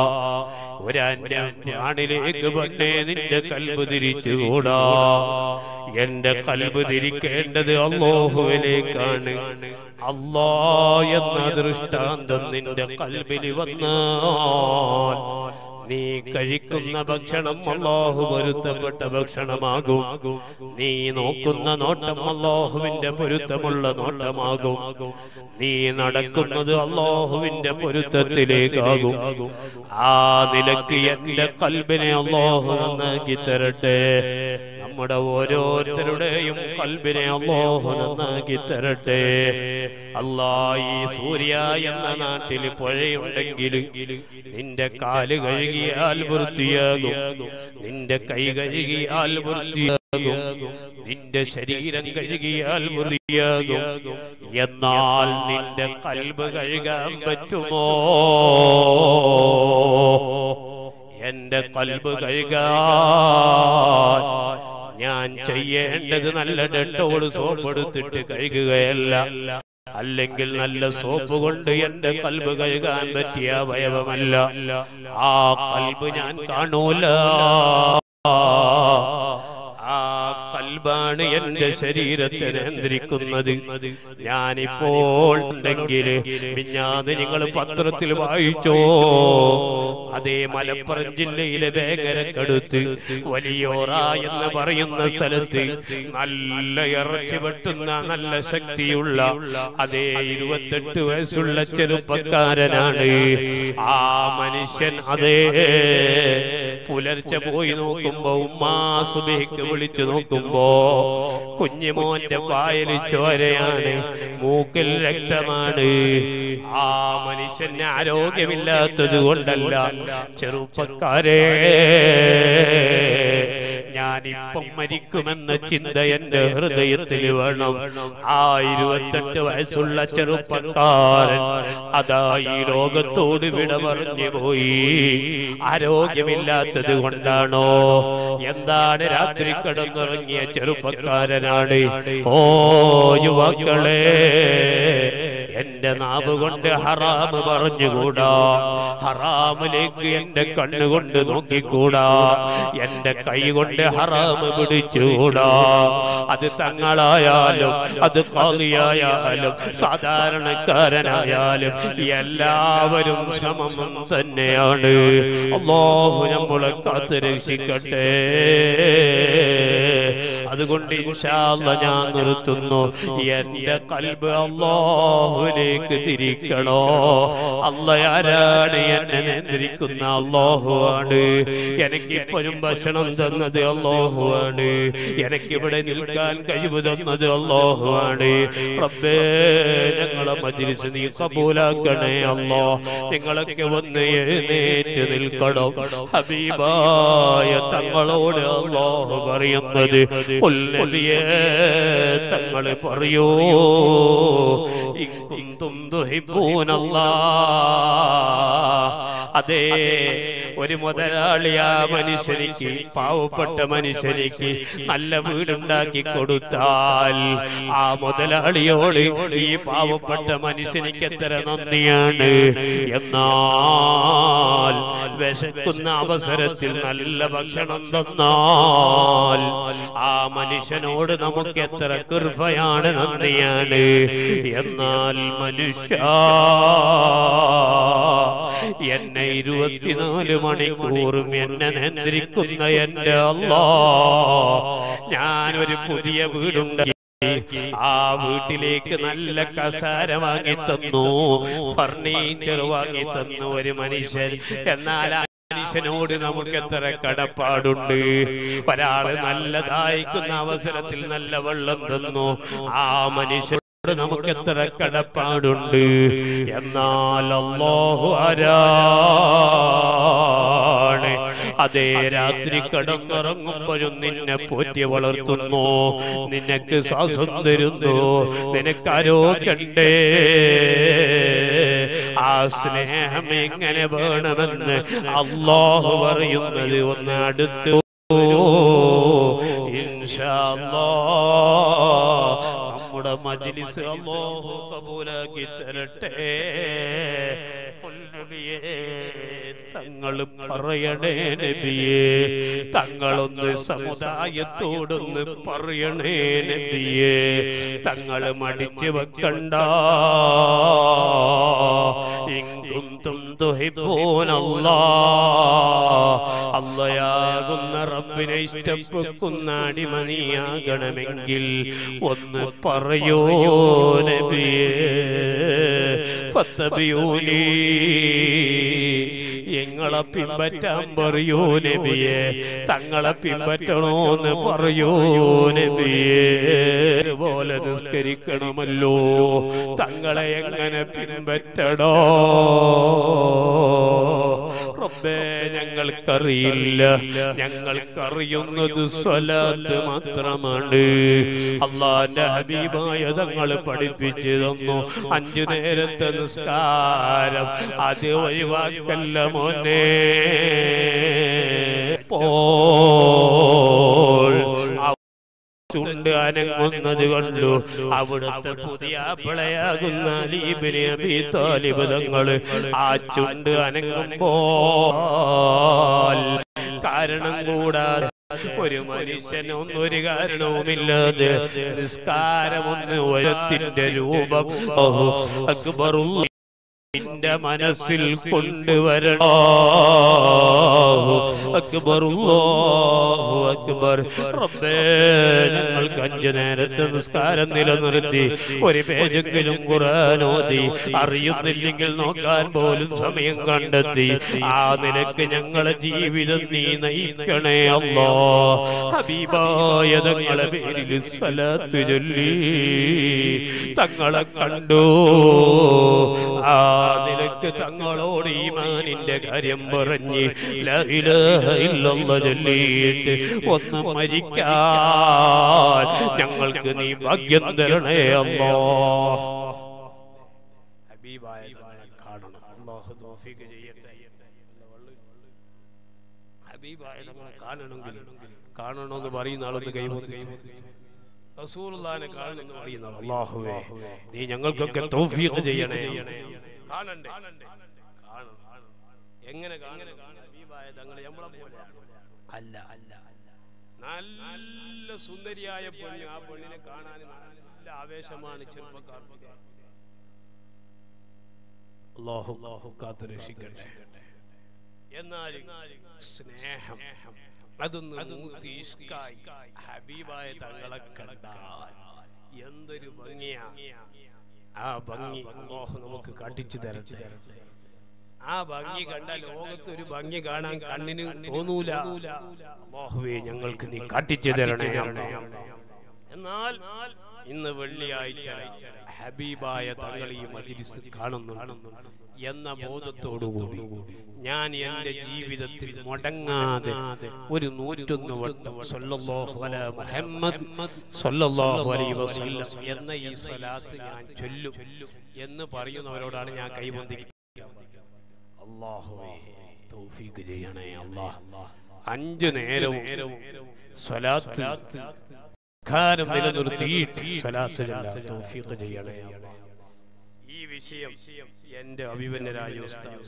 ഒരന്യ ആണിലേക്ക് പെണ്ണേ നിന്റെ ഖൽബ് തിരിച്ചുകൂടാ. എന്റെ ഖൽബ് തിരിക്കേണ്ടത് അല്ലാഹുവിലേക്കാണ്. അല്ലാഹ് എന്ന ദൃഷ്ടാന്തം നിന്റെ ഖൽബിൽ വന്നാൽ നീ കഴിക്കുന്ന ഭക്ഷണം അല്ലാഹു പൊരുത്തപ്പെട്ട ഭക്ഷണമാകും. നീ നോക്കുന്ന നോട്ടം അല്ലാഹുവിന്റെ പൊരുത്തമുള്ള നോട്ടമാകും. നീ നടക്കുന്നത് അല്ലാഹുവിന്റെ പൊരുത്തത്തിലേക്കാകും. ആ നിലക്ക് എന്റെ ഖൽബിനെ അല്ലാഹു നന്നാക്കി തരട്ടെ. നമ്മുടെ ഓരോരുത്തരുടെയും ഖൽബിനെ അല്ലാഹു നന്നാക്കി തരട്ടെ. അല്ലാഹ്, ഈ സൂര്യ എന്ന നാട്ടിൽ പുഴയുണ്ടെങ്കിൽ നിന്റെ കാല് കഴുകിയാൽ വൃത്തിയാകും, നിന്റെ കൈ കഴുകിയാൽ വൃത്തിയാകും, നിന്റെ ശരീരം കഴുകിയാൽ വൃത്തിയാകും. എന്നാൽ നിന്റെ ഖൽബ് കഴുകാൻ പറ്റുമോ? എന്റെ ഖൽബ് കഴുകാൻ ഞാൻ ചെയ്യേണ്ടത് നല്ല ഡെറ്റോൾ സോപ്പ് എടുത്തിട്ട് കഴുകുകയല്ല, അല്ലെങ്കിൽ നല്ല സോപ്പ് കൊണ്ട് എന്റെ കൽബ് കഴുകാൻ പറ്റിയ അവയവമല്ല. ആ കൽബ് ഞാൻ കാണൂല. ആ കൽബാണ് എന്റെ ശരീരത്തെ നിയന്ത്രിക്കുന്നത്. ഞാനിപ്പോൾ ഉണ്ടെങ്കിൽ മിഞ്ഞാന്ന് നിങ്ങൾ പത്രത്തിൽ വായിച്ചോ, അതേ മലപ്പുറം ജില്ലയിലെ വേങ്ങരക്കടുത്ത് വലിയോറ എന്ന് പറയുന്ന സ്ഥലത്ത് നല്ല ഇറച്ചി വെട്ടുന്ന നല്ല ശക്തിയുള്ള അതേ 28 വയസ്സുള്ള ചെറുപ്പക്കാരനാണ്. ആ മനുഷ്യൻ അതേ പുലർച്ചെ പോയി നോക്കുമ്പോ ഉമ്മാ സുബഹിക്ക് വിളിച്ചു നോക്കുമ്പോ കുഞ്ഞുമോന്റെ വായിൽ ചോരയാണ്, മൂക്കിൽ രക്തമാണ്. ആ മനുഷ്യന് ആരോഗ്യമില്ലാത്തത് കൊണ്ടല്ല, ചെറുപ്പക്കാരെ ഞാനിപ്പം മരിക്കുമെന്ന ചിന്ത എന്റെ ഹൃദയത്തിൽ വേണം. ആ 28 വയസ്സുള്ള ചെറുപ്പക്കാരൻ അതാ ഈ ലോകത്തോട് വിട പറഞ്ഞു പോയി. ആരോഗ്യമില്ലാത്തത് കൊണ്ടാണോ? എന്താണ്? രാത്രി കിടന്നുറങ്ങിയ ചെറുപ്പക്കാരനാണ്. ഓ യുവാക്കളെ, എന്റെ നാവ് കൊണ്ട് ഹറാമ് പറഞ്ഞുകൂടാ, ഹറാമിലേക്ക് എന്റെ കണ്ണുകൊണ്ട് നോക്കിക്കൂടാ, എന്റെ കൈ കൊണ്ട് ഹറാമ് പിടിച്ചുകൂടാ. അത് തങ്ങളായാലും അത് ഖാദിയായാലും സാധാരണക്കാരനായാലും എല്ലാവരും സമം തന്നെയാണ്. അല്ലാഹു നമ്മളെ കാത്ത് രക്ഷിക്കട്ടെ. അതുകൊണ്ട് ഇൻഷാ അല്ലാഹ് ഞാൻ നിർത്തുന്നു. എന്റെ കൽബ് അല്ലാഹുവിലേക്ക് തിരിക്കണോ. അല്ലാഹ് ആരാണ്? എന്നെ നിയന്ത്രിക്കുന്ന അല്ലാഹുവാണ്. എനിക്കിപ്പോഴും ഭക്ഷണം തന്നത് അല്ലാഹുവാണ്. എനിക്കിവിടെ നിൽക്കാൻ കഴിവ് തന്നത് അല്ലാഹുവാണ്. റബ്ബേ, ഞങ്ങളെ മജ്‌ലിസ് നീ കബൂലാക്കണേ അല്ലാഹ്. നിങ്ങളൊക്കെ വന്ന് എഴുന്നേറ്റ് നിൽക്കണം. ഹബീബായ തങ്ങളോട് അല്ലാഹു പറയുന്നത് നബിയേ, തങ്ങൾ പറയൂ, ഇൻ കുന്തും തുഹിബ്ബൂനല്ലാഹ്. അതേ, ഒരു മുതലാളിയ മനുഷ്യനിക്ക്, പാവപ്പെട്ട മനുഷ്യനിക്ക് നല്ല വീടുണ്ടാക്കി കൊടുത്താൽ ആ മുതലാളിയോട് ഈ പാവപ്പെട്ട മനുഷ്യനിക്ക് എത്ര നന്ദിയാണ്. എന്നാൽ വിശക്കുന്ന അവസരത്തിൽ നല്ല ഭക്ഷണം തന്നാൽ ആ മനുഷ്യനോട് നമുക്ക് എത്ര കൃപയാണ്, നന്ദിയാണ്. എന്നാൽ മനുഷ്യ, എന്നെ 24 മണിക്കൂറും എന്നെ നിയന്ത്രിക്കുന്ന എന്റെ അല്ലാഹ്, ഞാനൊരു പുതിയ വീടുണ്ടാക്കി ആ വീട്ടിലേക്ക് നല്ല കസാര വാങ്ങി തന്നു, ഫർണിച്ചർ വാങ്ങി തന്നു ഒരു മനുഷ്യൻ. എന്നാൽ മനുഷ്യനോട് നമുക്ക് എത്ര കടപ്പാടുണ്ട്. ഒരാള് നല്ല ദാഹിക്കുന്ന അവസരത്തിൽ നല്ല വെള്ളം തന്നു, ആ മനുഷ്യൻ നമുക്ക് എത്ര കടപ്പാടുണ്ട്. എന്നാൽ അല്ലാഹു ആരാണ്? അതേ, രാത്രി കിടന്നുറങ്ങുമ്പോഴും നിന്നെ പോറ്റി വളർത്തുന്നു, നിനക്ക് ശ്വാസം തരുന്നു, നിനക്ക് ആരോഗ്യണ്ടേ. ആ സ്നേഹം എങ്ങനെ വേണമെന്ന് അല്ലാഹു പറയുന്നത് ഒന്ന് അടുത്ത് ഇൻഷാ അല്ലാഹ് നമ്മുടെ മജ്‌ലിസ് അല്ലാഹു കബൂലാക്കി തരട്ടെ. നബിയേ, തങ്ങൾ പറയണേ നബിയേ, തങ്ങളൊന്ന് സമുദായത്തോടൊന്ന് പറയണേ നബിയേ, തങ്ങൾ മടിച്ചു വെക്കണ്ട. ഇൻ കുന്തും തുഹിബ്ബൂനല്ലാഹ്, അല്ലാഹുവിന്റെ റബ്ബിനെ ഇഷ്ടപ്പെടുന്ന അടിമനിയാകണമെങ്കിൽ ഒന്ന് പറയൂ നബിയേ, ഫത്തബിയൂനി, ഞങ്ങളെ പിൻപറ്റാൻ പറയൂ നബിയേ, തങ്ങളെ പിൻപറ്റണോന്ന് പറയൂ നബിയേ. പോലെ നിസ്കരിക്കണമല്ലോ, തങ്ങളെ എങ്ങനെ പിൻപറ്റണോ റബ്ബേ, ഞങ്ങൾക്കറിയില്ല. ഞങ്ങൾക്കറിയുന്നത് സ്വലാത്ത് മാത്രമാണ്. അല്ലാഹുവിന്റെ ഹബീബായ തങ്ങൾ പഠിപ്പിച്ചു തന്നു 5 നേരത്തെ നിസ്കാരം, അത് ഒഴിവാക്കല്ല മോനെ. ആ ചുണ്ട് അനങ്ങുന്നത് കണ്ടു. അവിടുത്തെ പുതിയ പിളയാകുന്ന അലി ഇബ്നു അബീ ത്വാലിബ് തങ്ങൾ ആ ചുണ്ട് അനങ്ങുമ്പോൾ കാരണം കൂടാതെ ഒരു മനുഷ്യനൊന്നും ഒരു കാരണവുമില്ലാതെ നിസ്കാരമൊന്ന് വയത്തിന്റെ രൂപം അക്ബറുല്ലാഹ് നിന്റെ മനസ്സിൽ കൊണ്ടുവരണം. അക്ബറുല്ലാഹു അക്ബർ. റബ്ബേ, ഞങ്ങൾക്ക് 5 നേരത്തെ നിസ്കാരം നിലനിർത്തി ഒരു പേജെങ്കിലും ഖുർആൻ ഓതി, അറിയുന്നില്ലെങ്കിൽ നോക്കാൻ പോലും സമയം കണ്ടെത്തി ആ നിലക്ക് ഞങ്ങളെ ജീവിതം നീ നയിക്കണേ അല്ലാഹ്. ഹബീബായ തങ്ങളെ പേരിൽ സ്വലാത്ത് ചൊല്ലി തങ്ങളെ കണ്ടു. ആ നിലക്ക് തങ്ങളോട് ഈമാനിന്റെ കാര്യം പറഞ്ഞ് ലാ ഇലാഹ ഇല്ലല്ലാഹ് ചൊല്ലിയിട്ട് ഒന്ന് മരിക്കാൻ ഞങ്ങൾക്ക് നീ ഭാഗ്യം തരണേ അല്ലാഹ്. ഹബീബായ തങ്ങളെ കാണണം. അല്ലാഹു തൗഫീഖ് ചെയ്യട്ടെ. ഹബീബായ തങ്ങളെ കാണണമെന്ന് പറയുന്ന ആളൊന്ന് കൈവന്നു. റസൂലുള്ളാഹിനെ കാണണമെന്ന് പറയുന്ന ആൾ, അല്ലാഹുവേ നീ ഞങ്ങൾക്കൊക്കെ തൗഫീഖ് ചെയ്യണേ. കാണണ്ടേ? എങ്ങനെ കാണണം? ഹബീബായ തങ്ങൾ നമ്മളെ പോലെ അല്ല. നല്ല സുന്ദരിയായ പെണ്ണ്, ആ പെണ്ണിനെ കാണാൻ നല്ല ആവേശമാണ് ചെറുപ്പക്കാർക്ക്. അല്ലാഹു കാത്തു രക്ഷിക്കട്ടെ. എന്നാൽ സ്നേഹം അതൊന്ന് ഇഷ്കായി ഹബീബായ തങ്ങളെ കണ്ടാൽ എന്തൊരു ഭംഗിയാ. ആ ഭംഗി അല്ലാഹു നമുക്ക് കാട്ടിച്ചു തരട്ടെ. ആ ഭംഗി കണ്ടാൽ ലോകത്ത് ഒരു ഭംഗി കാണാൻ കണ്ണിന് തോന്നൂല. അല്ലാഹുവേ ഞങ്ങൾക്ക് നീ കാട്ടിച്ചു തരണേ. എന്നാൽ ഇന്ന് വെള്ളിയാഴ്ച ഹബീബായ തങ്ങൾ ഈ മജ്‌ലിസ് കാണുന്നു എന്ന ബോധത്തോടുകൂടി ഞാൻ എൻ്റെ ജീവിതത്തിൽ മുടങ്ങാതെ ഒരു 101 വട്ടം സല്ലല്ലാഹു അലാ മുഹമ്മദ് സല്ലല്ലാഹു അലൈഹി വസല്ലം എന്ന ഈ സ്വലാത്ത് ഞാൻ ചൊല്ലും എന്ന് പറയുന്നവരോടാണ് ഞാൻ കൈവന്ദിക്കുന്നത്. അല്ലാഹുവേ തൗഫീഖ് ചെയ്യണേ അല്ലാഹ്. 5 നേരവും സ്വലാത്ത് കാരം നിലനിർത്തിയിട്ട് സ്വലാത്ത് ചൊല്ലാൻ തൗഫീഖ് ചെയ്യണേ. ഈ വിഷയം എൻ്റെ അഭിമന്യരായ ഉസ്താദ്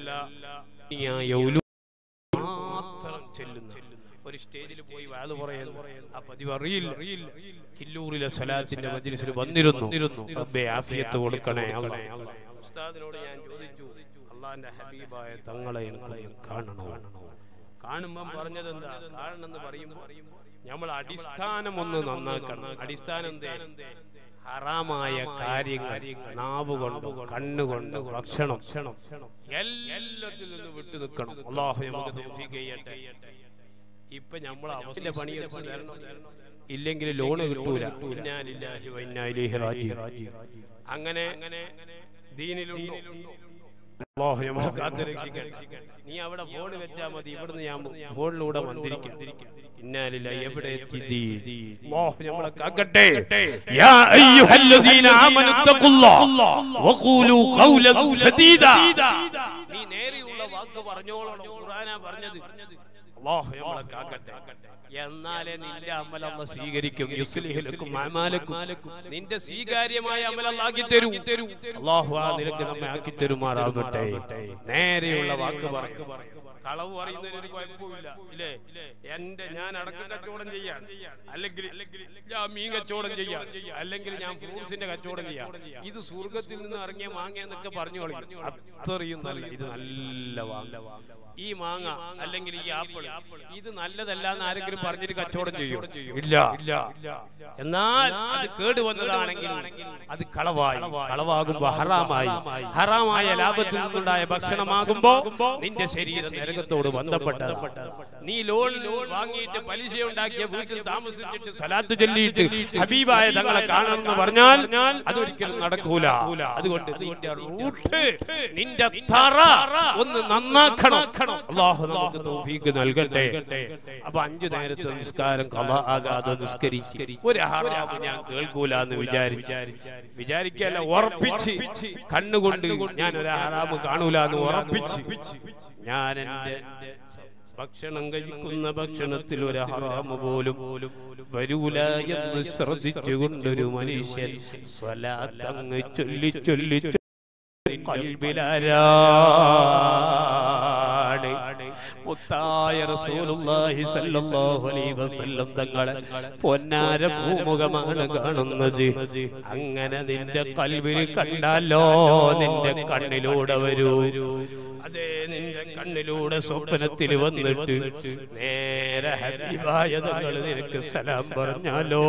മാത്രം ചെല്ലുന്നു. ഒരു സ്റ്റേജിൽ പോയി വാല് പറയുന്നു. ആ പതിവ് അറിയില്ല. കില്ലൂറിലെ സ്വലാത്തിന്റെ മജ്‌ലിസിൽ വന്നിരുന്നു. റബ്ബേ ആഫിയത്ത് കൊടുക്കണേ അല്ലാഹ്. ഉസ്താദിനോട് ഞാൻ ചോദിച്ചു, അല്ലാഹുവിന്റെ ഹബീബായ തങ്ങളെ എനിക്ക് കാണണോ? കാണുമ്പോൾ പറഞ്ഞത് എന്താ? കാണണമെന്ന് പറയുമ്പോൾ നമ്മൾ അടിസ്ഥാനം ഒന്ന് നന്നാക്കണം. അടിസ്ഥാനം എന്തേ? ഹറാമായ കാര്യങ്ങൾ നാവുകൊണ്ട് കണ്ണുകൊണ്ട് ഭക്ഷണം എല്ലാത്തിൽ നിന്ന് വിട്ടു നിൽക്കണം. അല്ലാഹു നമുക്ക് തൗഫീഖ് ചെയ്യട്ടെ. ഇപ്പൊ നമ്മൾ അവന്റെ പണിയെടുത്ത് തരണം, ഇല്ലെങ്കിൽ ലോണ് കിട്ടൂല. ഇന്നാ ലില്ലാഹി വ ഇന്നാ ഇലൈഹി റാജിഊൻ. അങ്ങനെ ദീനിലുണ്ടോ? അല്ലാഹു നമ്മളെ കാത്ത് രക്ഷിക്കട്ടെ. നീ അവിടെ ഫോൺ വെച്ചാൽ മതി, ഇവിടുന്ന് ഞാൻ ഫോണിലൂടെ വന്നിരിക്കും. ഇന്നാ ലില്ലാഹി എവിടെ എത്തി അല്ലാഹു നമ്മളെ കാക്കട്ടെ. യാ അയ്യുഹല്ലദീന ആമനു തഖുല്ലാഹ് വഖൂലു ഖൗലൻ സദീദാ. നീ നേരെയുള്ള വാക്ക് പറഞ്ഞോളണം. ഖുർആനാ പറഞ്ഞത്. അല്ലാഹു നമ്മളെ കാക്കട്ടെ. എന്നാലേ നിന്റെ അമൽ അല്ലാഹു സ്വീകരിക്കും. യുസ്ലിഹു ലക്കും അഅമാലക്കും. നിന്റെ സ്വീകാര്യമായ അമൽ അല്ലാഹു ആക്കി തരും. അല്ലാഹു ആ നിലക്ക് നമ്മെ ആക്കി തരുമാറാകട്ടെ. നേരെയുള്ള വാക്ക് പറയും. കളവ് പറയുന്നതിന് ഒരു കുഴപ്പമില്ല, ഇല്ലേ? ഞാൻ അടക്കം കച്ചവടം ചെയ്യാൻ, അല്ലെങ്കിൽ ഞാൻ മീൻ കച്ചവടം ചെയ്യാൻ, അല്ലെങ്കിൽ ഞാൻ ഫ്രൂട്ട്സിന്റെ കച്ചവടം ചെയ്യാം. ഇത് സ്വർഗത്തിൽ നിന്ന് ഇറങ്ങിയ മാങ്ങ എന്നൊക്കെ പറഞ്ഞു കളയും. അത്രയും നല്ല, ഇത് നല്ല മാങ്ങ. ഈ മാങ്ങ അല്ലെങ്കിൽ ഈ ആപ്പിൾ ഇത് നല്ലതല്ല എന്ന് ആരെങ്കിലും പറഞ്ഞിട്ട് കച്ചവടം ചെയ്യും? ഇല്ല. എന്നാൽ അത് കേടുവന്നതാണെങ്കിൽ അത് കളവാകുമ്പോ ഹറാമായ ലാഭത്തിൽ നിന്നുണ്ടായ ഭക്ഷണമാകുമ്പോ നിന്റെ ശരീരം നരകത്തോട് ബന്ധപ്പെട്ടത്. നീ ലോൺ വാങ്ങിയിട്ട് പലിശ ഉണ്ടാക്കിയ വീട്ടിൽ താമസിച്ചിട്ട് സ്വലാത്ത് ചൊല്ലിയിട്ട് ഹബീബായ തങ്ങളെ കാണണമെന്ന് പറഞ്ഞാൽ അതൊരിക്കലും നടക്കൂല. അതുകൊണ്ട് നിന്റെ റൂട്ട്, നിന്റെ തറ ഒന്ന് നന്നാക്കണം. അല്ലാഹു നമുക്ക് തൗഫീഖ് നൽകട്ടെ. അപ്പൊ 5 നേരത്തെ നിസ്കാരം ഖളാ ആകാതെ നിസ്കരിച്ച് ഒരു ഹറാം ഞാൻ കേൾക്കൂല എന്ന് വിചാരിക്കല്ല, ഉറപ്പിച്ച് കണ്ണുകൊണ്ട് ഞാൻ ഒരു ഹറാം കാണൂല എന്ന് ഉറപ്പിച്ച് ഞാൻ എന്റെ ഭക്ഷണം കഴിക്കുന്ന ഭക്ഷണത്തിൽ ഒരു ഹറാമ് പോലും വരൂല എന്ന് ശ്രദ്ധിച്ചുകൊണ്ടൊരു മനുഷ്യൻ സ്വലാത്ത് അങ്ങ് ചൊല്ലി ചൊല്ലി ഖൽബിലാരാണ് മുത്തായ റസൂലുള്ളാഹി സ്വല്ലല്ലാഹു അലൈഹി വസല്ലം തങ്ങളെ പൊന്നാര പൂമുഖമാണ് കാണുന്നത്. അങ്ങനെ നിന്റെ ഖൽബിൽ കണ്ടാലോ നിന്റെ കണ്ണിലൂടെ വരൂ. അതേ നിന്റെ കണ്ണിലൂടെ സ്വപ്നത്തിൽ വന്നിട്ട് നേരെ ഹബീബായ തങ്ങൾ നിനക്ക് സലാം പറഞ്ഞാലോ.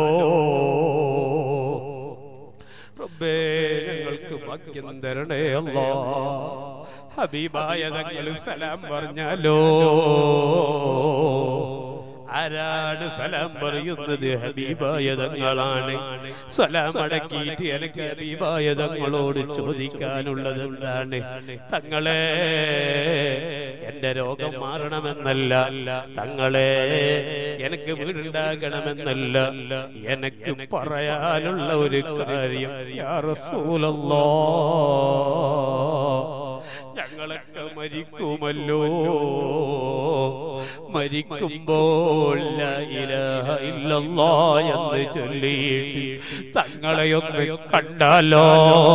റബ്ബേ ഞങ്ങൾക്ക് ഭാഗ്യം തരണേ അല്ലാഹ്. ഹബീബായ തങ്ങൾ സലാം പറഞ്ഞാലോ. ആരാണ് സലാം പറയുന്നത്? ഹബീബായ തങ്ങളാണ്. സലാം അടക്കിയിട്ട് എനിക്ക് ഹബീബായ തങ്ങളോട് ചോദിക്കാനുള്ളത് എന്താണ്? തങ്ങളെ എന്റെ രോഗം മാറണമെന്നല്ല, തങ്ങളെ എനിക്ക് വീടുണ്ടാകണമെന്നല്ല, എനിക്ക് പറയാനുള്ള ഒരു കാര്യം യാ റസൂലല്ലാഹ്, ഞങ്ങളൊക്കെ മരിക്കുമല്ലോ. മരിക്കുമ്പോൾ ലാ ഇലാഹ ഇല്ലല്ലാഹ് എന്ന് ചൊല്ലിയിട്ട് തങ്ങളെയൊന്ന് കണ്ടാലോ.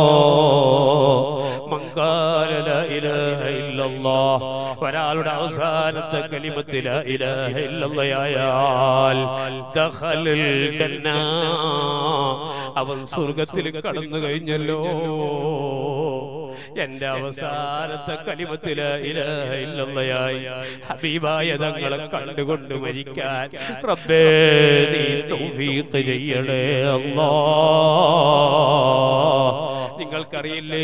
മങ്കാല ലാ ഇലാഹ ഇല്ലല്ലാഹ്, ഒരാളുടെ അവസാനത്തെ കലിമത്ത് ലാ ഇലാഹ ഇല്ലല്ലാഹ് ആയാൽ ദഖലൽ ജന്ന, അവൻ സ്വർഗ്ഗത്തിൽ കടന്നു കഴിഞ്ഞല്ലോ. എന്റെ അവസാനത്തെ കലിമത്ത് ലാ ഇലാഹ ഇല്ലല്ലാഹ് ഹബീബായ തങ്ങളെ കണ്ടുകൊണ്ട് മരിക്കാൻ റബ്ബേ നീ തൗഫീഖ് ചെയ്യണേ അല്ലാഹ്. നിങ്ങൾക്കറിയില്ലേ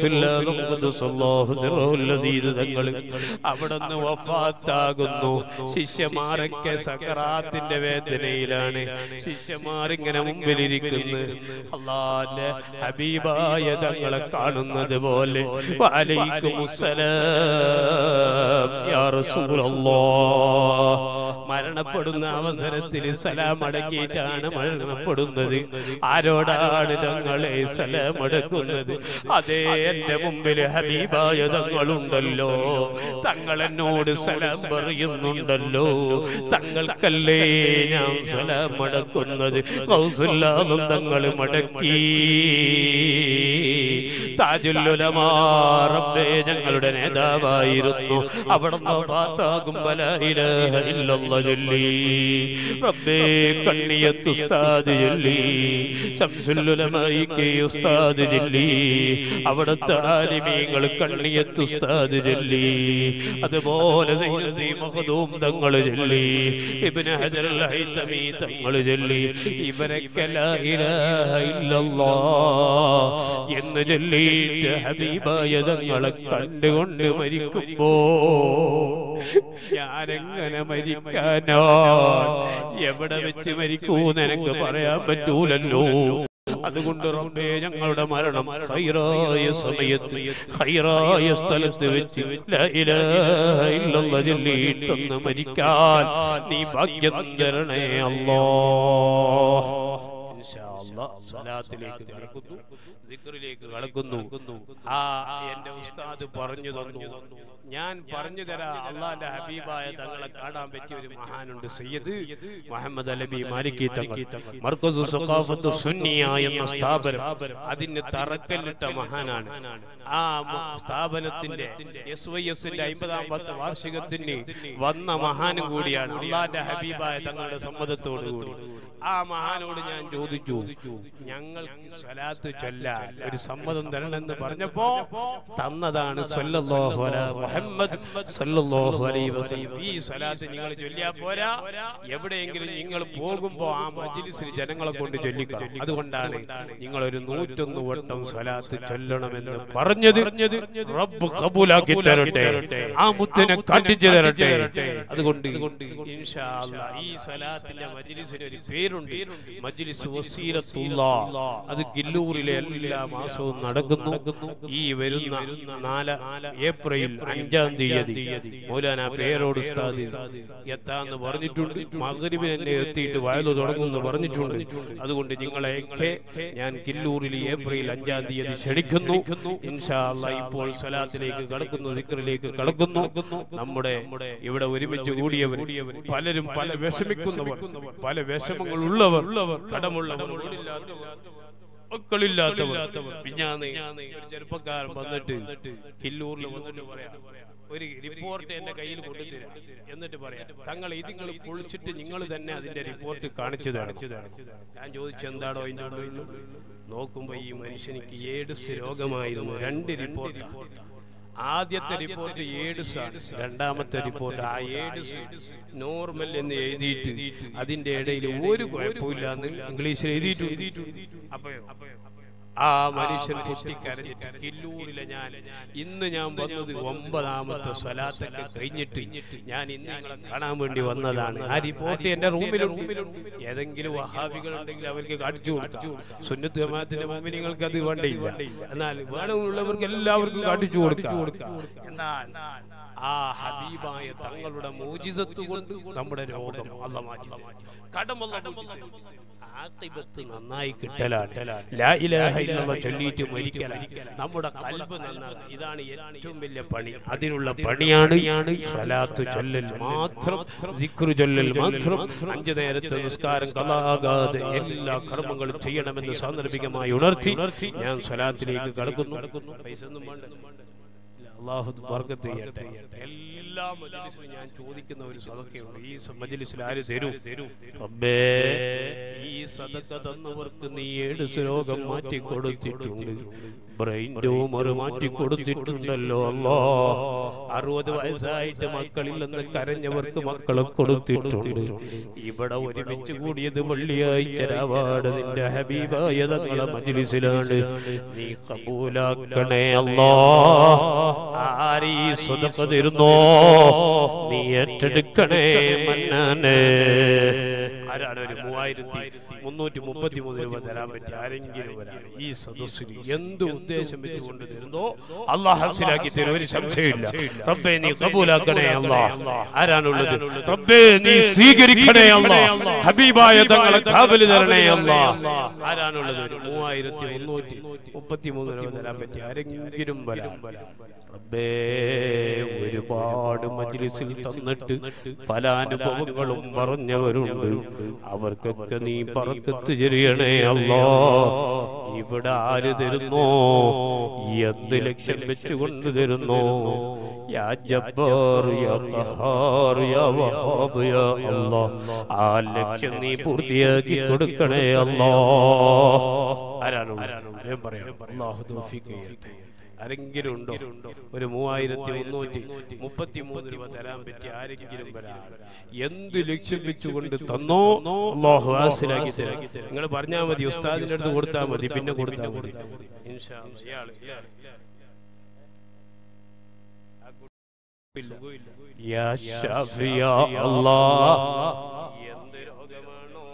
തങ്ങൾ അവിടുന്ന് വഫാത്താകുന്നു. ശിഷ്യന്മാരൊക്കെ സക്കറാത്തിന്റെ വേദനയിലാണ്. ശിഷ്യന്മാരിങ്ങനെ മുമ്പിലിരിക്കുന്നു. അല്ലാഹുവിന്റെ ഹബീബായ തങ്ങളെ കാണുന്നത് പോലെ വഅലൈക്കുമുസ്സലാം യാ റസൂലല്ലാഹ്. മരണപ്പെടുന്ന അവസരത്തിൽ സലാം അടക്കിയിട്ടാണ് മരണപ്പെടുന്നത്. ആരോടാണ് തങ്ങളെ സലാം അടക്കുന്നത്? അതേ എന്റെ മുമ്പിൽ ഹബീബായ തങ്ങളുണ്ടല്ലോ, തങ്ങൾ എന്നോട് സലാം പറയുന്നുണ്ടല്ലോ. തങ്ങൾക്കല്ലേ ഞാൻ സലാം അടക്കുന്നത്? ഗൗസുല്ലാഹും തങ്ങൾ മടക്കി. താജുൽ ഉലമാ റബ്ബേ ഞങ്ങളുടെ നേതാവായിരുന്നു. അവിടുന്ന് വഫാത്താകുമ്പോൾ ലാ ഇലാഹ ഇല്ലല്ലാഹ് ചൊല്ലി. റബ്ബേ കണ്ണിയത്ത് ഉസ്താദ് ചൊല്ലി, ശംസുൽ ഉലമായിക്ക് ഉസ്താദ് ചൊല്ലി, അവിടുത്തെ ആലിമീങ്ങൾ കണ്ണിയത്ത് ഉസ്താദ് ചൊല്ലി, അതുപോലെ സയ്യിദി മഖ്ദൂം തങ്ങൾ ചൊല്ലി, ഇബ്നു ഹജർ അൽ ഹൈതമി തങ്ങൾ ചൊല്ലി. ഇവരൊക്കെ ലാ ഇലാഹ ഇല്ലല്ലാഹ് എന്ന് ചൊല്ലിയിട്ട് ഹബീബായ തങ്ങളെ കണ്ടുകൊണ്ട് മരിക്കുമ്പോ ഞാനെങ്ങനെ മരിക്കാനോ? എവിടെ വെച്ച് മരിക്കൂന്ന് എനിക്ക് പറയാൻ പറ്റൂലല്ലോ. അതുകൊണ്ട് റബ്ബേ ഞങ്ങളുടെ മരണം ഖൈറായ സമയത്ത് ഖൈറായ സ്ഥലത്ത് വെച്ച് ലാ ഇലാഹ ഇല്ലല്ലാഹ് ചൊല്ലിയിട്ടൊന്ന് മരിക്കാൻ നീ ഭാഗ്യം തരണേ അല്ലാഹ്. ഇൻഷാ അല്ലാഹ് സ്വലാത്തിലേക്ക് കടക്കുന്നു, ദിക്റിലേക്ക് കടക്കുന്നു. എന്റെ ഉസ്താദ് പറഞ്ഞു തന്നു, ഞാൻ പറഞ്ഞു തരാം. അള്ളാന്റെ ഹബീബായ തങ്ങളെ കാണാൻ പറ്റിയ ഒരു മഹാനുണ്ട്, സയ്യിദ് മുഹമ്മദ് അലബി മാലിക്കി തങ്ങൾ. മർകസു സഖാഫത്തു സുന്നിയ എന്ന സ്ഥാപനം, അതിന് തറക്കല്ലിട്ട മഹാനാണ്. ആ സ്ഥാപനത്തിന്റെ SYSന്റെ 50ാമത്തെ വാർഷികത്തിന് വന്ന മഹാനും കൂടിയാണ്. അള്ളാന്റെ ഹബീബായ തങ്ങളുടെ സമ്മതത്തോടു കൂടി ആ മഹാനോട് ഞാൻ ചോദിച്ചു, ഞങ്ങൾക്ക് സ്വലാത്ത് ചൊല്ലാൻ ഒരു സമ്മതം തരണമെന്ന് പറഞ്ഞപ്പോ തന്നതാണ് സല്ലല്ലാഹു അലൈഹി മുഹമ്മദ് സല്ലല്ലാഹു അലൈഹി വസല്ലം. ഈ സ്വലാത്ത് നിങ്ങൾ ചൊല്ലിയാ പോരാ, എവിടെയെങ്കിലും നിങ്ങൾ പോകുമ്പോ ആ മജ്ലിസിൽ ജനങ്ങളെ കൊണ്ട് ചൊല്ലിക്കണം. അതുകൊണ്ടാണ് നിങ്ങൾ ഒരു 101 വട്ടം സ്വലാത്ത് ചൊല്ലണമെന്ന് പറഞ്ഞത്. റബ്ബ് ഖബൂലാക്കി തരട്ടെ, ആ മുത്തിനെ കാട്ടിച്ചു തരട്ടെ. അതുകൊണ്ട് ഇൻഷാ അല്ലാഹ് ഈ സ്വലാത്തിന്റെ മജ്ലിസിന് ഒരു പേരുണ്ട്, മജ്ലിസ് വസീലത്തുല്ലാഹ് അത് കില്ലൂരിലെ എല്ലാ മാസവും നടക്കുന്നു. ഈ വരുന്ന 4 ഏപ്രിൽ 5-ാം തീയതി മൗലാന പേരോട് ഉസ്താദ് എത്താന്ന് പറഞ്ഞിട്ടുണ്ട്. മഗ്‌രിബിന് തന്നെ എത്തിയിട്ട് വയലു തുടങ്ങുമെന്ന് പറഞ്ഞിട്ടുണ്ട്. അതുകൊണ്ട് നിങ്ങളെയൊക്കെ ഞാൻ കില്ലൂരിൽ ഏപ്രിൽ 5-ാം തീയതി ക്ഷണിക്കുന്നു. ഇൻഷാ അല്ലാഹ് ഇപ്പോൾ സ്വലാത്തിലേക്ക് കടക്കുന്നു, ദിക്റിലേക്ക് കടക്കുന്നു. നമ്മുടെ ഇവിടെ ഒരുമിച്ച് കൂടിയവർ പലരും പല വിഷമിക്കുന്നവർ, പല വിഷമങ്ങൾ ഉള്ളവർ, കടമുള്ളവർ, മക്കളില്ലാത്തവർ. പിന്നാന്ന് ഒരു ചെറുപ്പക്കാരൻ വന്നിട്ട് കില്ലൂരിൽ വന്നിട്ട് പറയാം, ഒരു റിപ്പോർട്ട് എന്റെ കയ്യിൽ കൊണ്ടുതരാം. എന്നിട്ട് പറയാം, തങ്ങൾ ഇത് നിങ്ങൾ പൊളിച്ചിട്ട് നിങ്ങൾ തന്നെ അതിന്റെ റിപ്പോർട്ട് കാണിച്ചു തരാം. ഞാൻ ചോദിച്ചു എന്താണോ അതിന്റെ നോക്കുമ്പോ ഈ മനുഷ്യനിക്ക് എയ്ഡ്സ് രോഗമായിരുന്നു. 2 റിപ്പോർട്ട്. ആദ്യത്തെ റിപ്പോർട്ട് എയ്ഡ്സ് ആണ്, രണ്ടാമത്തെ റിപ്പോർട്ട് ആ എയ്ഡ്സ് നോർമൽ എന്ന് എഴുതിയിട്ട് അതിന്റെ ഇടയിൽ ഒരു കുഴപ്പമില്ല എന്ന് ഇംഗ്ലീഷിൽ എഴുതിയിട്ടുണ്ട്. അപ്പൊ ആ മനുഷ്യൻ പൊട്ടിക്കരഞ്ഞിട്ട് കില്ലൂരിലെ ഇന്ന് ഞാൻ വന്നത് 9ാമത്തെ സ്വലാത്തൊക്കെ കഴിഞ്ഞിട്ട് ഞാൻ ഇന്ന് നിങ്ങളെ കാണാൻ വേണ്ടി വന്നതാണ്. ആ റിപ്പോർട്ട് എന്റെ റൂമിലുണ്ട്. ഏതെങ്കിലും വഹാബികൾ ഉണ്ടെങ്കിൽ അവർക്ക് കാണിച്ചു കൊടുക്കാം. സുന്നത്ത് ജമാഅത്തിന്റെ മുഅ്മിനീങ്ങൾക്ക് അത് വേണ്ടിയില്ല, എന്നാൽ വേണമുള്ളവർക്ക് എല്ലാവർക്കും കാണിച്ചു കൊടുക്കാം. എന്നാൽ ആ ഹബീബായ തങ്ങളുടെ മോജിസത്ത് കൊണ്ട് നമ്മുടെ രോഗം അല്ലാഹ് മാറ്റി ആഖിബത്ത് നന്നായി കിട്ടലാണ്. ലാ ഇലാഹ ഇല്ലല്ലാഹ് ചൊല്ലിയിട്ട് മരിക്കലാണ്. നമ്മുടെ ഖൽബ് നന്നാകും. ഇതാണ് ഏറ്റവും വലിയ പണി. അതിനുള്ള പണിയാണ് സ്വലാത്ത് ചൊല്ലൽ മാത്രം, ദിക്ർ ചൊല്ലൽ മാത്രം. 5 നേരത്തെ നിസ്കാരം കളാകാതെ എല്ലാ കർമ്മങ്ങളും ചെയ്യണമെന്ന് സാന്ദർഭികമായി ഉണർത്തി ഞാൻ സ്വലാത്തിലേക്ക് കടക്കുന്നു. പൈസ ഒന്നും വേണ്ട, അല്ലാഹു ബർക്കത്ത് ചെയ്യട്ടെ. എല്ലാ മജ്‌ലിസിലും ഞാൻ ചോദിക്കുന്ന ഒരു സദഖയുണ്ട്. ഈ മജ്‌ലിസിൽ ആര് തരൂ? റബ്ബേ, ഈ സദഖ തന്നവർക്ക് നീ എയ്ഡ്സ് രോഗം മാറ്റി കൊടുത്തിട്ടുണ്ട്, ബ്രെയിൻ ട്യൂമർ മാറ്റി കൊടുത്തിട്ടുണ്ടല്ലോ അല്ലാഹ്. 60 വയസ്സായിട്ട് മക്കളില്ലെന്ന് കരഞ്ഞവർക്ക് മക്കളെ കൊടുത്തിട്ടുണ്ട്. ഇവിടെ ഒരുമിച്ച് കൂടിയത് വെള്ളിയാഴ്ച രാവാട് നിന്റെ ഹബീബായ തങ്ങളുടെ മജ്‌ലിസിലാണ്. നീ ഖബൂലാക്കണേ അല്ലാഹ്. ആരീ സദഖ തരുന്നോ നീ ഏറ്റെടുക്കണേ മന്നാനെ. ആരാണ് ഒരു 3333 രൂപ തരാൻ പറ്റിയ ആരെങ്കിലും വരാൻ ഈ സദസ്സിൽ എന്ത് ഉദ്ദേശം വെച്ചുകൊണ്ട് തരുന്നോ അല്ലാഹ് ഹാസിലാക്കി തരും, ഒരു സംശയമില്ല. റബ്ബേ നീ ഖബൂലാക്കണേ അല്ലാഹ്. ആരാണുള്ളത്? റബ്ബേ നീ സ്വീകരിക്കണേ അല്ലാഹ്. ഹബീബായ തങ്ങളെ കാബിൽ തരണേ അല്ലാഹ്. ആരാണുള്ളത്? 3333 രൂപ തരാൻ പറ്റിയ ആരെങ്കിലും വരാൻ. റബ്ബേ, ഒരുപാട് മജ്‌ലിസിൽ തന്നിട്ട് പല അനുഭവങ്ങളും പറഞ്ഞവരുണ്ട്. അവർക്കൊക്കെ നീ ബർക്കത്ത് ചൊരിയണേ അല്ലാഹ്. ഇവിടെ ആര് തരുന്നോ, എന്ത് ലക്ഷ്യം വെച്ചുകൊണ്ട് തരുന്നോ? യാ ജബ്ബാർ യാ ഖഹാർ യാ വഹാബ് യാ അല്ലാഹ്, ആ ലക്ഷ്യം നീ പൂർത്തിയാക്കി കൊടുക്കണേ അല്ലാഹ്. ആരാണോ ഞാൻ പറയാം. അല്ലാഹു തൗഫീഖ് ചെയ്യട്ടെ. ആരെങ്കിലും ഉണ്ടോ? ഒരു 3333 രൂപ തരാൻ പറ്റി ആരെങ്കിലും വരാം. എന്ത് ലക്ഷ്യം വെച്ചുകൊണ്ട് തന്നോ അല്ലാഹു ഹാസിലാക്കി തരാം. നിങ്ങൾ പറഞ്ഞാൽ മതി, ഉസ്താദിന്റെ അടുത്ത് കൊടുത്താൽ മതി, പിന്നെ കൊടുത്താൽ മതി ഇൻഷാ അല്ലാഹ്. യാ ഷാഫി യാ അല്ലാഹ്, എന്ത് രോഗമാണോ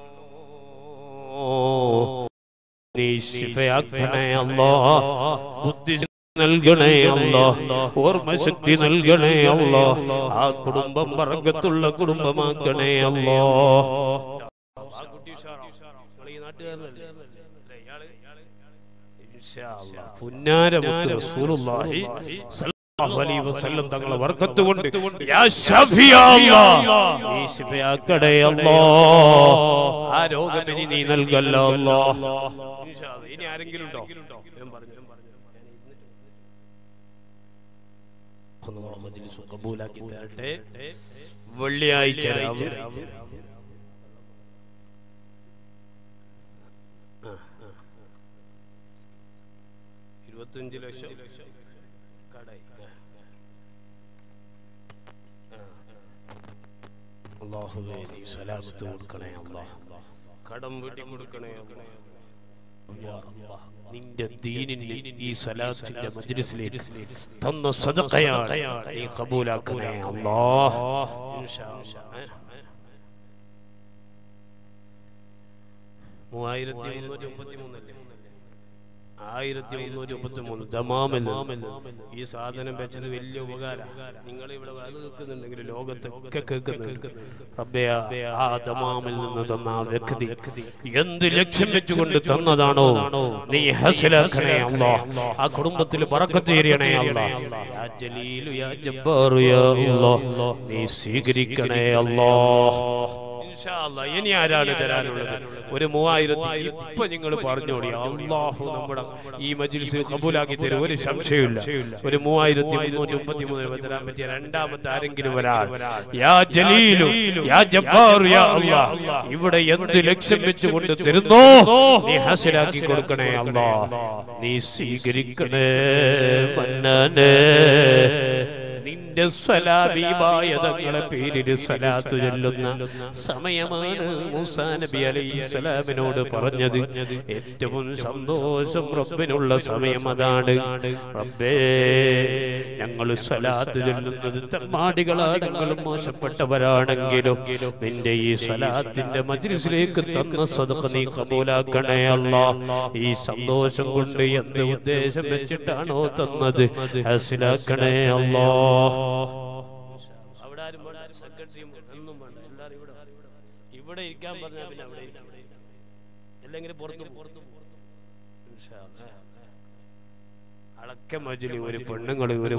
നീ ശിഫയാക്കണേ അല്ലാഹ്. ബുദ്ധി നൽകണേ അല്ലാഹ്, ഓർമ്മശക്തി നൽകണേ അല്ലാഹ്. ആ കുടുംബം ബർക്കത്തുള്ള കുടുംബമാക്കണേ അല്ലാഹ്. പുന്നാരമുത്ത് റസൂലുള്ളാഹി സ്വല്ലല്ലാഹു അലൈഹി വസല്ലം തങ്ങളെ ബർക്കത്ത് കൊണ്ട് യാ ശഫീ അല്ലാഹ് നീ ശിഫയാക്കണേ അല്ലാഹ്. ആ രോഗം നീ നൽകല്ലോ അല്ലാഹ്. ഇൻഷാ അല്ലാഹ്. ഇനി ആരെങ്കിലും ഉണ്ടോ? ഞാൻ പറഞ്ഞു മജ്‌ലിസ് ഖബൂലാക്കി തരട്ടെ. വെള്ളിയാഴ്ച 25 ലക്ഷം കടയി. അല്ലാഹുവേ നീ സലാമത്ത് കൊടുക്കണേ അല്ലാഹ്, കടം വീട്ടി കൊടുക്കണേ അല്ലാഹ്. നിന്റെ ദീനിന്റെ ഈ സലാത്തിന്റെ മജ്‌ലിസിലേക്ക് തന്ന സദഖയാണ്, നീ ഖബൂലാക്കണേ അല്ലാഹ്. ഇൻഷാ അല്ലാഹ്. 3333 1333 ദമാമിൽ ഈ സാധനം വെച്ചത് വലിയ ഉപകാരം. നിങ്ങൾ ഇവിടെ കേൾക്കുന്നുണ്ടെങ്കിൽ ലോകത്തൊക്കെ കേൾക്കുന്നുണ്ട്. റബ്ബേ, ആ ദമാമിൽ നിന്ന് തന്ന ആ വ്യക്തി എന്ത് ലക്ഷ്യം വെച്ചുകൊണ്ട് തന്നതാണോ നീ ഹസിലാക്കണേ അല്ലാഹ്. ആ കുടുംബത്തിൽ ബറക്കത്ത് ചെയ്യണേ അല്ലാഹ്. യാ ജലീലു യാ ജബ്ബാറു യാ അല്ലാഹ്, നീ സ്വീകരിക്കണേ അല്ലാഹ്. ഇനി ആരാണ് തരാനുള്ളത്? ഒരു 3000 ഇപ്പൊ നിങ്ങൾ പറഞ്ഞോളി. അല്ലാഹു നമ്മുടെ ഈ മജ്ലിസ് ഖബൂലാക്കി തരും, ഒരു സംശയമില്ല. ഒരു 3333 തരാൻ പറ്റിയ രണ്ടാമത്തെ ആരെങ്കിലും വരാൻ. യാ ജലീലു യാ ജബ്ബാറു യാ അല്ലാഹ്, ഇവിടെ എന്ത് ലക്ഷ്യം വെച്ചുകൊണ്ട് തരുന്നോ നീ ഹാസിലാക്കി കൊടുക്കണേ അല്ലാഹ്. നീ സ്വീകരിക്കണേ മന്നാനേ. നിന്റെ സ്വലാബീബായ തങ്ങളെ പേരിൽ സ്വലാത്ത് ചൊല്ലുന്ന സമയമാണ് മൂസാ നബി അലൈഹിസ്സലാമിനോട് പറഞ്ഞത്. ഏറ്റവും സന്തോഷം റബ്ബിനുള്ള സമയം അതാണ്. റബ്ബേ, ഞങ്ങൾ സ്വലാത്ത് ചൊല്ലുന്നത് തെമ്മാടികളാണെങ്കിലും മോശപ്പെട്ടവരാണെങ്കിലും നിന്റെ ഈ സ്വലാത്തിന്റെ മജ്ലിസിലേക്ക് തന്ന സദഖ നീ ഖബൂലാക്കണേ അല്ലാഹ്. ഈ സന്തോഷം കൊണ്ട് എന്ത് ഉദ്ദേശം വെച്ചിട്ടാണോ തന്നത് ഹാസിലാക്കണേ അല്ലാഹ്. അവിടെ ആരും സെക്രട്ടറിയും ഒന്നും വേണ്ട, എല്ലാവരും ഇവിടെ ഇരിക്കാൻ പറഞ്ഞാൽ പിന്നെ അവിടെ അല്ലെങ്കിൽ പുറത്തു അളക്ക മജ്ലി ഒരു പെണ്ണുങ്ങൾ ഒരു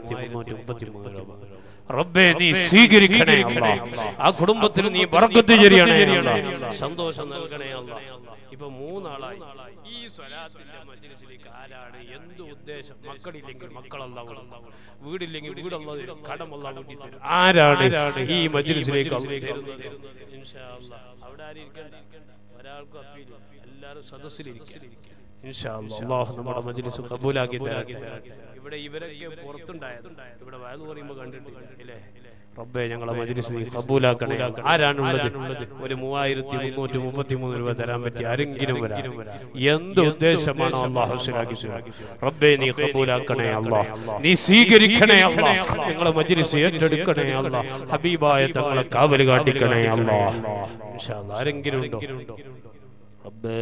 3333. റബ്ബേ, നീ സ്വീകരിക്കണേ അല്ലാഹ്. ആ കുടുംബത്തിൽ നീ ബറക്കത്ത് ചെയ്യണേ അല്ലാഹ്, സന്തോഷം നൽകണേ അല്ലാഹ്. ഇപ്പൊ 3 ആളായി ഈ സ്വലാത്തിന്റെ മജ്ലിസിലേക്ക്. ആരാണ്? എന്ത് ഉദ്ദേശം? മക്കളില്ലെങ്കിൽ മക്കളല്ലാഹു കൊടുക്കും, വീടില്ലെങ്കിൽ വീടല്ലാഹു, കടമല്ലാഹു വീട്ടി തരും. ആരാണ് ഈ മജ്ലിസിലേക്ക് ഇൻഷാ അല്ലാഹ്? അവിടെ ആരും ഇരിക്കണ്ട, ഒരാൾക്കും അപ്പീൽ, എല്ലാവരും സദസ്സിലിരിക്കും ഇൻഷാ അല്ലാഹ്. അല്ലാഹു നമ്മുടെ മജ്ലിസ് ഖബൂലാക്കി തരട്ടെ. ഇവിടെ ഇവരൊക്കെ പുറത്തുണ്ടായത് ഇവിടെ വയലു പറയുമ്പോൾ കണ്ടിട്ടില്ലേ? റബ്ബേ, ഞങ്ങളെ മജ്ലിസ് ഖബൂലാക്കണേ. ആരാണുള്ളത്? ഒരു 3333 രൂപ തരാൻ പറ്റി ആരെങ്കിലും വരാം. എന്ത് ഉദ്ദേശമാണോ അല്ലാഹു ഹുസ്നാക്കി തരും. റബ്ബേ, നീ ഖബൂലാക്കണേ അല്ലാഹ്, നീ സ്വീകരിക്കണേ അല്ലാഹ്. ഞങ്ങളെ മജ്ലിസ് ഏറ്റെടുക്കണേ അല്ലാഹ്. ഹബീബായ തങ്ങളെ കാവൽ കാട്ടിക്കണേ അല്ലാഹ്. ഇൻഷാ അല്ലാഹ് ആരെങ്കിലും ഉണ്ടോ? റബ്ബേ,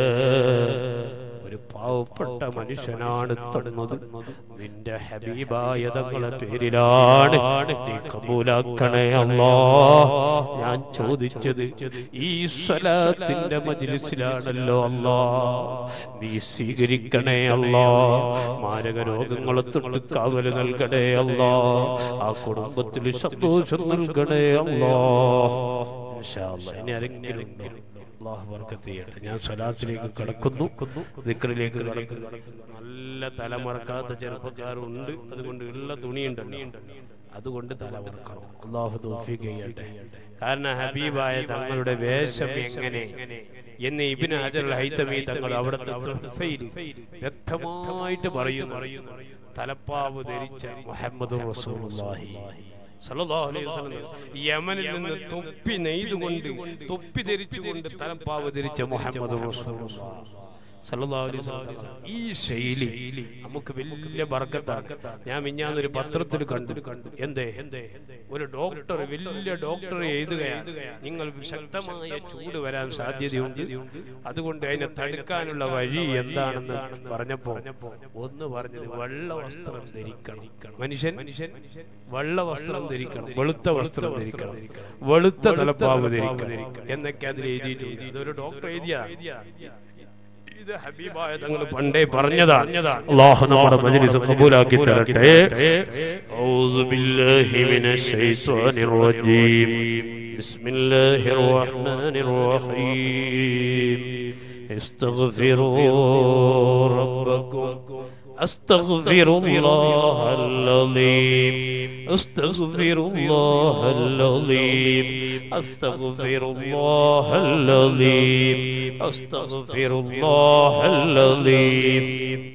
ഒരു പാവപ്പെട്ട മനുഷ്യനാണ് തന്നത്, നിന്റെ ഹബീബായ തങ്ങളെ പേരിലാണ്, നീ ഖബൂലാക്കണേ അല്ലാഹ്. ഞാൻ ചോദിച്ചത് ഈ സ്വലാത്തിന്റെ മജ്ലിസിലാണല്ലോ അല്ലാഹ്, നീ സ്വീകരിക്കണേ അല്ലാഹ്. മാരക രോഗങ്ങളെ തൊട്ട് കാവൽ നൽകണേ അല്ലാഹ്. ആ കുടുംബത്തിൽ സന്തോഷം നൽകണേ അല്ലാഹ്. ഇൻഷാ അല്ലാഹ് ഇനി ആരെങ്കിലും അല്ലാഹു ബർക്കത്ത് ചെയ്യട്ടെ. ഞാൻ സ്വലാത്തിലേക്ക് കടക്കുന്നു, ദിക്റിലേക്ക് കടക്കുന്നു. നല്ല തലമറക്കാത്ത ചെറുപ്പക്കാരുണ്ട്, അതുകൊണ്ട് ഉള്ള തുണിയുണ്ടല്ലോ, അതുകൊണ്ട് തലമറക്കണം. അല്ലാഹു തൗഫീഖ് ചെയ്യട്ടെ. കാരണം ഹബീബായ തങ്ങളുടെ വേഷം എങ്ങനെ എന്ന് ഇബ്നു ഹജർ അൽ ഹൈതമി തങ്ങൾ അവിടുത്തെ തുഹ്ഫയിൽ വ്യക്തമായിട്ട് പറയുന്നു. തലപ്പാവ് ധരിച്ച മുഹമ്മദുർ റസൂലുള്ളാഹി സല്ലല്ലാഹു അലൈഹി വസല്ലം യമനിൽ നിന്ന് തൊപ്പി നെയ്തുകൊണ്ട് തൊപ്പി ധരിച്ചുകൊണ്ട് തലപ്പാവ് ധരിച്ച മുഹമ്മദ് റസൂലുള്ളാഹി സല്ലല്ലാഹു അലൈഹി വസല്ലം. ഈ ശൈലി നമുക്ക് വലിയ ബർക്കത്താണ്. ഞാൻ മിഞ്ഞാന്നൊരു പത്രത്തിൽ കണ്ടു. എന്തേ? ഒരു ഡോക്ടർ, വലിയ ഡോക്ടർ എഴുതുകയാണ്, നിങ്ങൾ ശക്തമായ ചൂട് വരാൻ സാധ്യതയുണ്ട്, അതുകൊണ്ട് അതിനെ തടുക്കാനുള്ള വഴി എന്താണെന്ന് പറഞ്ഞപ്പോ ഒന്ന് പറഞ്ഞത് വെള്ള വസ്ത്രം ധരിക്കണം. മനുഷ്യൻ വെള്ള വസ്ത്രം ധരിക്കണം, വെളുത്ത വസ്ത്രം ധരിക്കണം, വെളുത്ത തലപ്പാവ് ധരിക്കണം എന്നൊക്കെ അതിൽ എഴുതിയിട്ടുണ്ട്. ഇതൊരു ഡോക്ടർ എഴുതിയ, ഇത് ഹബീബായ തങ്ങൾ പണ്ടേ പറഞ്ഞതാണ്. അല്ലാഹു നമ്മുടെ മജ്ലിസ് ഖബൂലാക്കി തരട്ടെ. ഔദു ബില്ലാഹി മിനശ് ശൈത്വാനിർ റജീം. ബിസ്മില്ലാഹിർ റഹ്മാനിർ റഹീം. ഇസ്തഗ്ഫിറൂ റബ്ബക്കും أستغفر الله العظيم أستغفر الله العظيم أستغفر الله العظيم أستغفر الله العظيم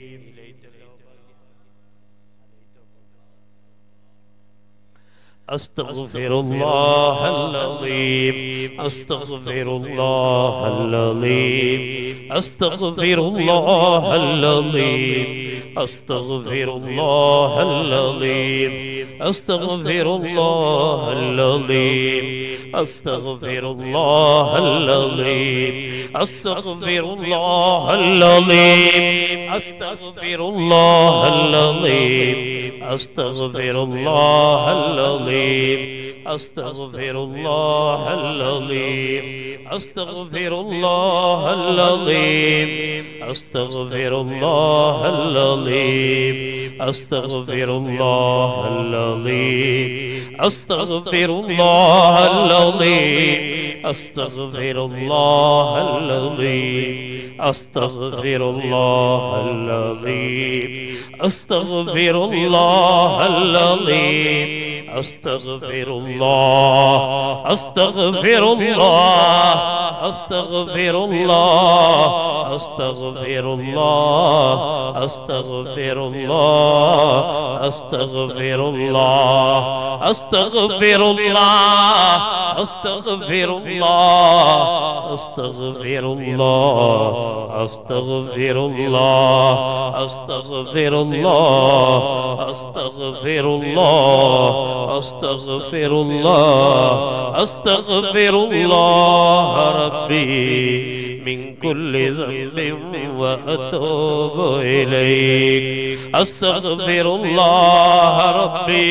أستغفر الله العظيم أستغفر الله العظيم أستغفر الله العظيم أستغفر الله العظيم أستغفر الله العظيم أستغفر الله العظيم أستغفر الله العظيم أستغفر الله العظيم أستغفر الله العظيم أستغفر الله العظيم أستغفر الله العظيم أستغفر الله العظيم أستغفر الله العظيم أستغفر الله العظيم أستغفر الله العظيم أستغفر الله العظيم أستغفر الله العظيم أستغفر الله أستغفر الله أستغفر الله أستغفر الله أستغفر الله أستغفر الله أستغفر الله أستغفر الله أستغفر الله أستغفر الله أستغفر الله أستغفر الله أستغفر الله أستغفر الله ربي من كل ذنب وأتوب إليك أستغفر الله ربي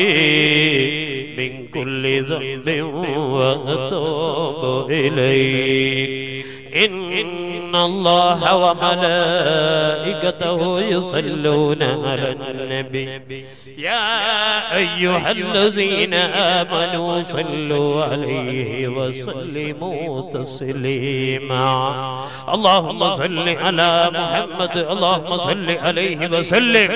من كل ذنب وأتوب إليك إن الله وملائكته يصلون على النبي يا أيها الذين آمنوا صلوا عليه وسلموا تسليما اللهم صل على محمد اللهم صل عليه وسلم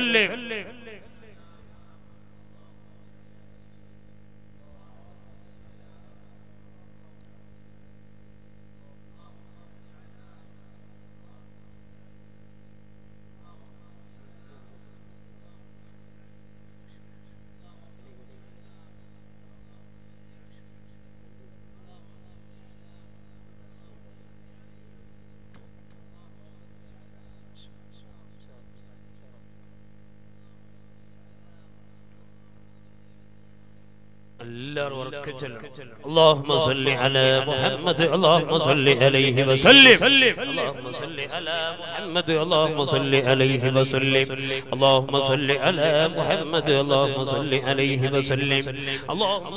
اللهم صل على محمد اللهم صل عليه وسلم اللهم صل على محمد اللهم صل عليه وسلم اللهم صل على محمد اللهم صل عليه وسلم اللهم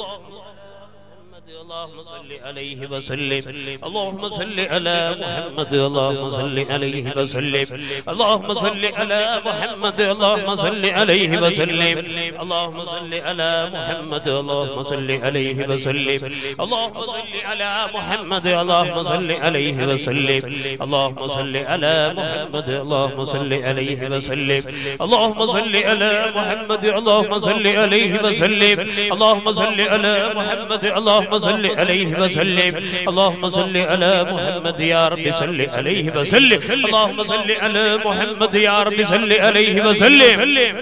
صل عليه وسلم اللهم صل على محمد اللهم صل عليه وسلم اللهم صل على محمد اللهم صل عليه وسلم اللهم صل على محمد اللهم صل عليه وسلم اللهم صل على محمد اللهم صل عليه وسلم اللهم صل على محمد اللهم صل عليه وسلم اللهم صل على محمد اللهم صل عليه وسلم اللهم صل على محمد اللهم صل عليه وسلم اللهم صل على محمد يا رب صل عليه وسلم اللهم صل على محمد يا رب صل عليه وسلم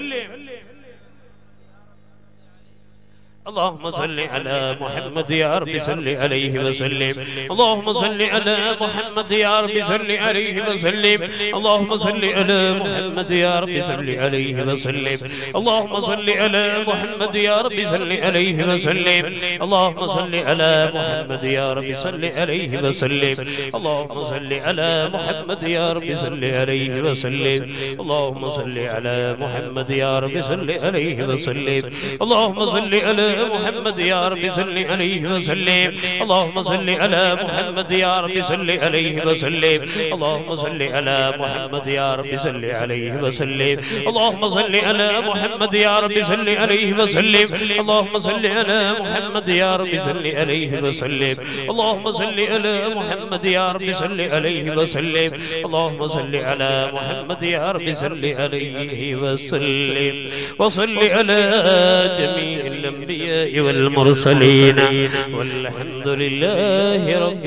اللهم صل على محمد يا رب صل عليه وسلم اللهم صل على محمد يا رب صل عليه وسلم اللهم صل على محمد يا رب صل عليه وسلم اللهم صل على محمد يا رب صل عليه وسلم اللهم صل على محمد يا رب صل عليه وسلم اللهم صل على محمد يا رب صل عليه وسلم اللهم صل على محمد يا رب صل عليه وسلم اللهم صل على محمد يا رب صل عليه وسلم اللهم صل على محمد يا رب صل عليه وسلم اللهم صل على محمد يا رب صل عليه وسلم اللهم صل على محمد يا رب صل عليه وسلم اللهم صل على محمد يا رب صل عليه وسلم اللهم صل على محمد يا رب صل عليه وسلم اللهم صل على محمد يا رب صل عليه وسلم وصل على جميع الأنبياء والمرسلين والحمد لله رب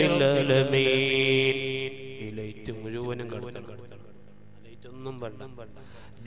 العالمين.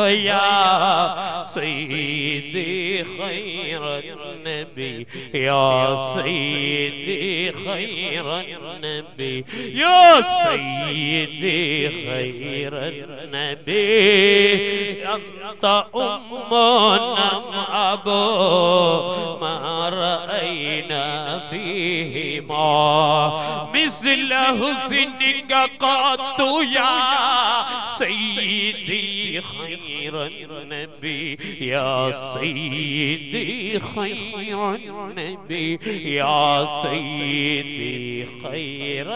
يا سيدي خير النبي يا سيدي خير النبي يا سيدي خير النبي أنت أمنا أبو ما رأينا فيهما مثل حسنك قط يا سيدي خير النبي يا سيدي خير النبي يا سيدي خير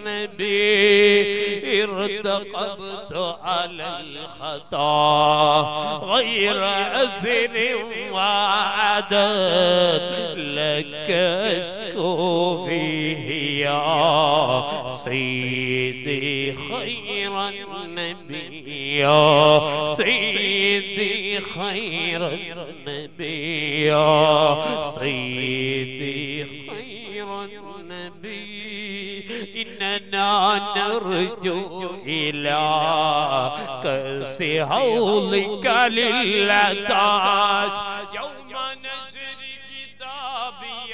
النبي ارتقبت على الخطا غير أزر وعدد لك أشكو فيه يا سيدي خير النبي يا سيدي خير النبي يا سيدي خير النبي إننا نرجو إلى كأس حوضك للعطاش يوم نشر كتابي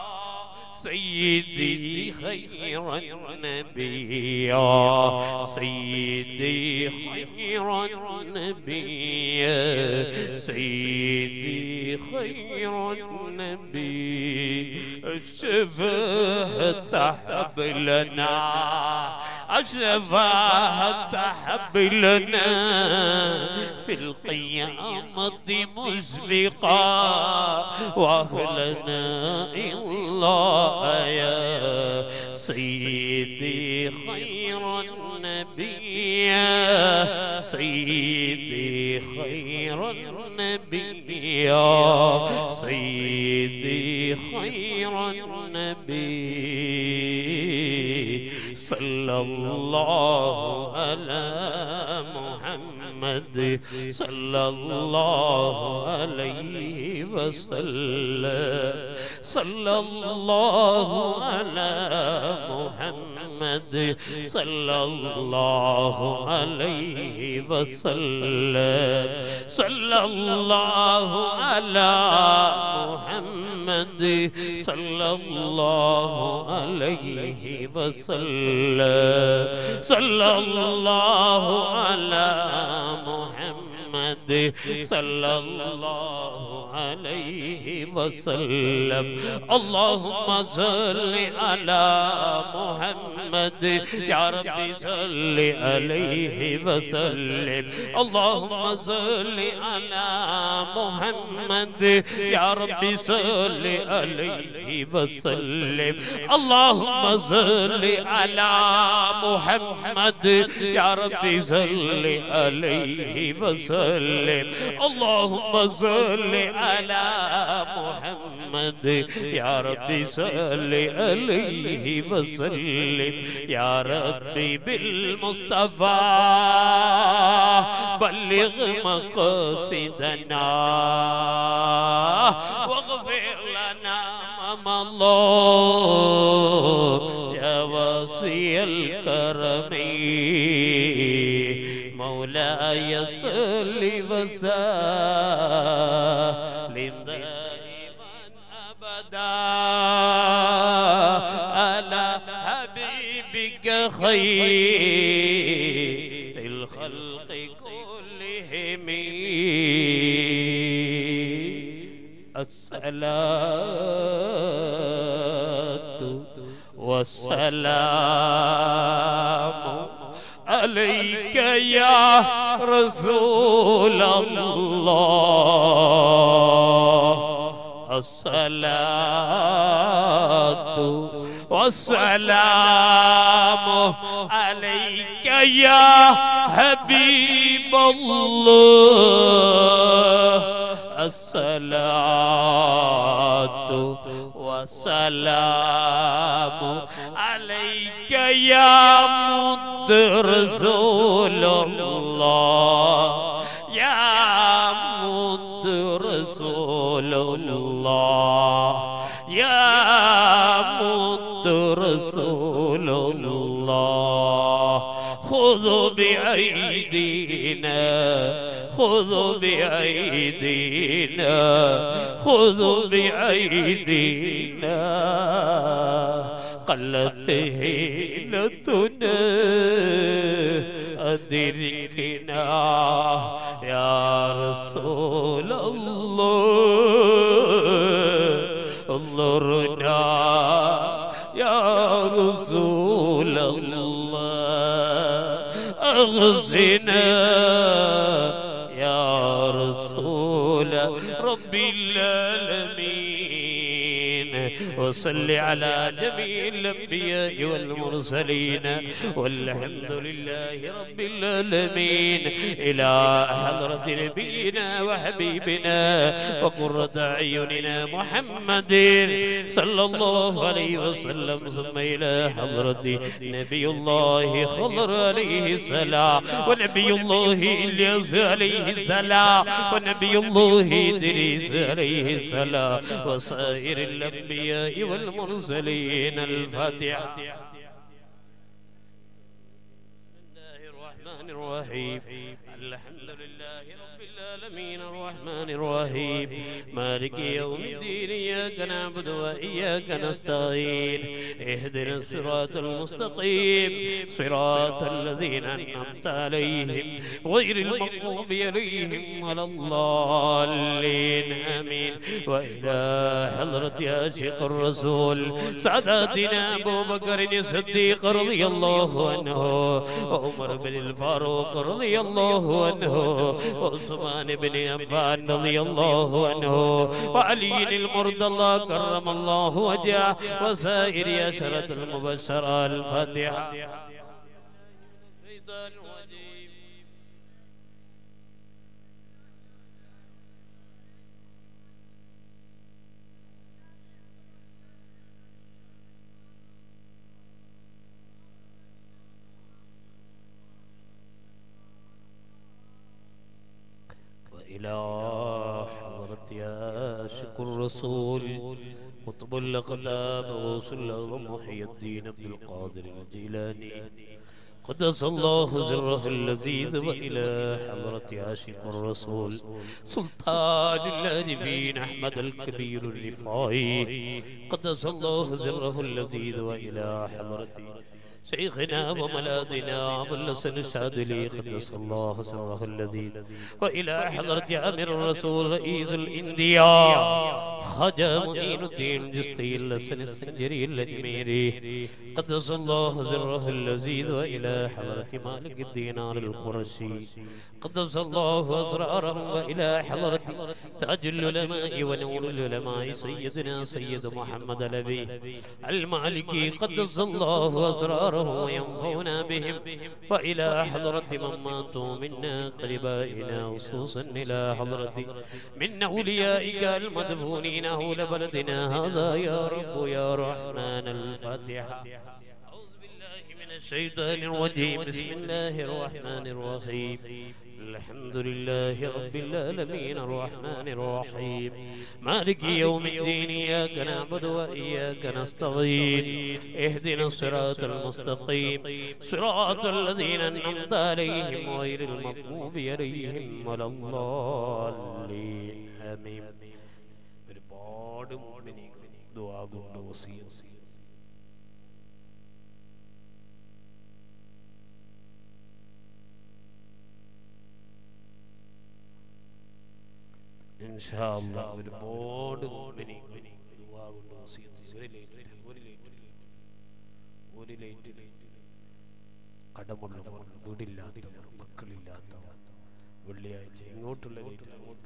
سيدي خير النبي يا سيدي خير النبي يا سيدي خير النبي الشفاعة حبلنا الشفاعة حبلنا في القيامة مسبقا وأهلنا الله يا سيدي خير النبي يا سيدي خير النبي يا سيدي خير النبي صلى الله على محمد صلى الله عليه وسلم صلى الله على محمد صلى الله عليه وسلم صلى الله على محمد صلى الله عليه وسلم صلى الله على محمد صلى الله عليه وسلم اللهم صل على محمد يا ربي صل عليه وسلم اللهم صل على محمد يا ربي صل عليه وسلم اللهم صل على محمد يا ربي صل عليه وسلم اللهم صل على محمد يا ربي صل عليه وسلم يا ربي بالمصطفى بلغ مقاصدنا واغفر لنا ما الله يا واسع الكرم مولاي صل وسلم دائما ابدا على حبيبك خير الخلق كلهم الصلاة والسلام عليك يا رسول الله الصلاة والسلام عليك يا حبيب الله الصلاة والسلام عليك يا مد رسول الله يا مد رسول الله يا مد رسول الله خذوا بأيدينا خذوا بأيدينا خذوا بأيدينا قلت هيلتنا أدركنا يا رسول الله انظرنا يا رسول الله أغزنا يا رسول رب العالمين وصل على جميع الأنبياء والمرسلين والحمد لله رب العالمين إلى حضرة نبينا وحبيبنا وقرة أعيننا محمد صلى الله عليه وسلم ثم إلى حضرة نبي الله خضر عليه السلام ونبي الله إلياس عليه السلام ونبي الله إدريس عليه السلام وسائر الأنبياء والمرسلين. الفاتحة. بسم الله الرحمن الرحيم. الحمد لله رب العالمين الرحمن الرحيم مالك يوم الدين إياك نعبد وإياك نستعين اهدنا الصراط المستقيم صراط الذين أنعمت عليهم غير المغضوب عليهم ولا الضالين آمين. وإلى حضرة عاشق الرسول سعادتنا أبو بكر الصديق رضي الله عنه وعمر بن الفاروق رضي الله عنه وعثمان بن عفان رضي الله عنه وعلي المرتضى كرم الله وجهه وسائر عشرة المبشرة. الفاتحة. إلى حضرة عاشق الرسول قطب الأقطاب غوث الأعظم محي الدين عبد القادر الجيلاني قدس الله سره اللذيذ. وإلى حضرة عاشق الرسول سلطان العارفين أحمد الكبير الرفاعي قدس الله سره اللذيذ. وإلى حضرة شيخنا وملاذنا أبو الحسن الشاذلي قدس الله سره اللذيذ. وإلى حضرة أمير الرسول رئيس الإندياء خواجة معين الدين جستي الحسن السنجري الأجميري قدس الله سره اللذيذ. وإلى حضرة مالك الدينار القرشي قدس الله أسرارهم. وإلى حضرة تاج العلماء ونور العلماء سيدنا سيد محمد النبي المالكي قدس الله أسرارهم وينفعنا بهم. وإلى حضرة من ماتوا منا قربائنا خصوصا إلى حضرة من أوليائك المدفونين حول بلدنا هذا يا رب يا رحمن. الفاتحة. أعوذ بالله من الشيطان الرجيم. بسم الله الرحمن الرحيم. الحمد لله رب العالمين الرحمن الرحيم مالك يوم الدين إياك نعبد وإياك نستعين اهدنا الصراط المستقيم صراط الذين أنعمت عليهم غير المغضوب عليهم ولا الضالين آمين. ഒരുപാട് മുഅ്മിനീങ്ങൾ ദുആ കൊണ്ട് വസിയത്ത് ഇൻഷാഅല്ലാഹ് ഒരുപാട് മുഅ്മിനീങ്ങൾ ദുആ കൊണ്ട് വസിയത്ത് ഒരു ലൈറ്റ് കടമുള്ളവർ വീടില്ലാത്തവർ മക്കളില്ലാത്തവർ വെള്ളിയാഴ്ച ഇങ്ങോട്ടുള്ള ലൈറ്റ്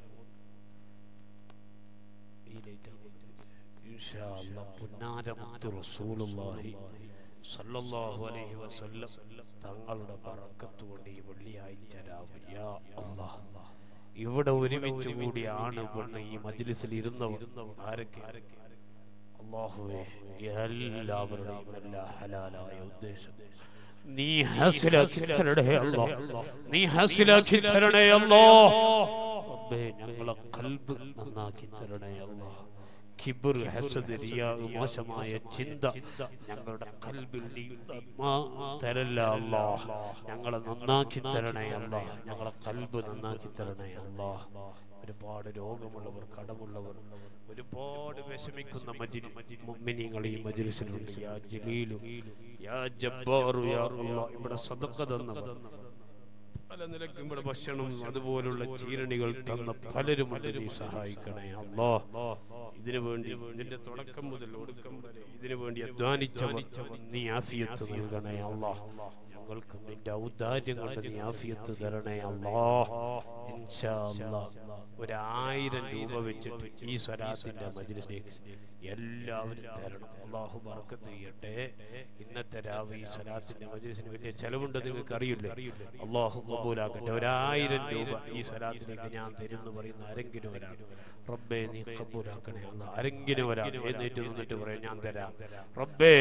ഈ ലൈറ്റ് ഇൻഷാഅല്ലാഹ് പുന്നാരമുത്ത് റസൂലുള്ളാഹി സല്ലല്ലാഹു അലൈഹി വസല്ലം തങ്ങളുടെ ബറക്കത്ത് കൊണ്ട് ഈ വെള്ളിയാഴ്ച രാവ് യാ അല്ലാഹ് ഇവിടെ ഒരുമിച്ച് കൂടിയാണ് പെണ്ണ് ഈ മജ്ലിസിൽ ഇരുന്നവർ ആരൊക്കെ അല്ലാഹുവേ എല്ലാവരുടെയും എല്ലാ ഹലാലായ ഉദ്ദേശം നീ ഹാസിലാക്കി തരണേ അല്ലാഹ് നീ ഹാസിലാക്കി തരണേ അല്ലാഹ് റബ്ബേ ഞങ്ങളെ ഖൽബ് നന്നാക്കി തരണേ അല്ലാഹ് കിബ്ർ, ഹസദ്, റിയാ, മോശമായ ചിന്ത ഞങ്ങളുടെ ഖൽബിൽ നീ തരല്ല അല്ലാഹ്. ഞങ്ങളെ നന്നാക്കി തരണേ അല്ലാഹ്. ഞങ്ങളെ ഖൽബ് നന്നാക്കി തരണേ അല്ലാഹ്. ഒരുപാട് രോഗമുള്ളവർ, കടമുള്ളവർ, ഒരുപാട് വിഷമിക്കുന്ന മുഅ്മിനീങ്ങൾ ഈ മജ്ലിസിലുണ്ട്. യാ ജലീലു യാ ജബ്ബാറു യാ അല്ലാഹ്. ഇവിടെ സദഖ തന്നവർ, പല നിലക്കും ഇവിടെ ഭക്ഷണം അതുപോലുള്ള ചീരണികൾ തന്ന പലരും നീ സഹായിക്കണേ അല്ലാഹ്. ഇതിനു വേണ്ടി ഇതിന്റെ തുടക്കം മുതൽ ഒടുക്കം വരെ ഇതിനു വേണ്ടി അധ്വാനിച്ചവർ നീ ആഫിയത്ത് നൽകണേ അല്ലാഹ്. ഞങ്ങൾക്ക് നിന്റെ ഔദാര്യം കൊണ്ട് നീ ആഫിയത്ത് തരണേ അല്ലാഹ്. ഇൻഷാ അല്ലാഹ് 1000 രൂപ വെച്ചിട്ട് ഈ സ്വലാത്തിന്റെ മജ്ലിസിലേക്ക് എല്ലാവരും തരണം. അല്ലാഹു ബർക്കത്ത് ചെയ്യട്ടെ. ഇന്നത്തെ രാവ് ഈ സ്വലാത്തിന്റെ മജ്ലിസിന് വലിയ ചെലവുണ്ട്, നിങ്ങൾക്ക് അറിയില്ലേ. അല്ലാഹു ഖബൂലാക്കട്ടെ. 1000 രൂപ ഈ സ്വലാത്തിലേക്ക് ഞാൻ തരും എന്ന് പറയുന്ന ആരെങ്കിലും ഒരാൾ റബ്ബേ നീ ഖബൂലാക്കണേ അല്ലാഹ്. ആരെങ്കിലും ഒരാൾ എഴുന്നേറ്റ് നിന്നിട്ട് പറയാം ഞാൻ തരാം. റബ്ബേ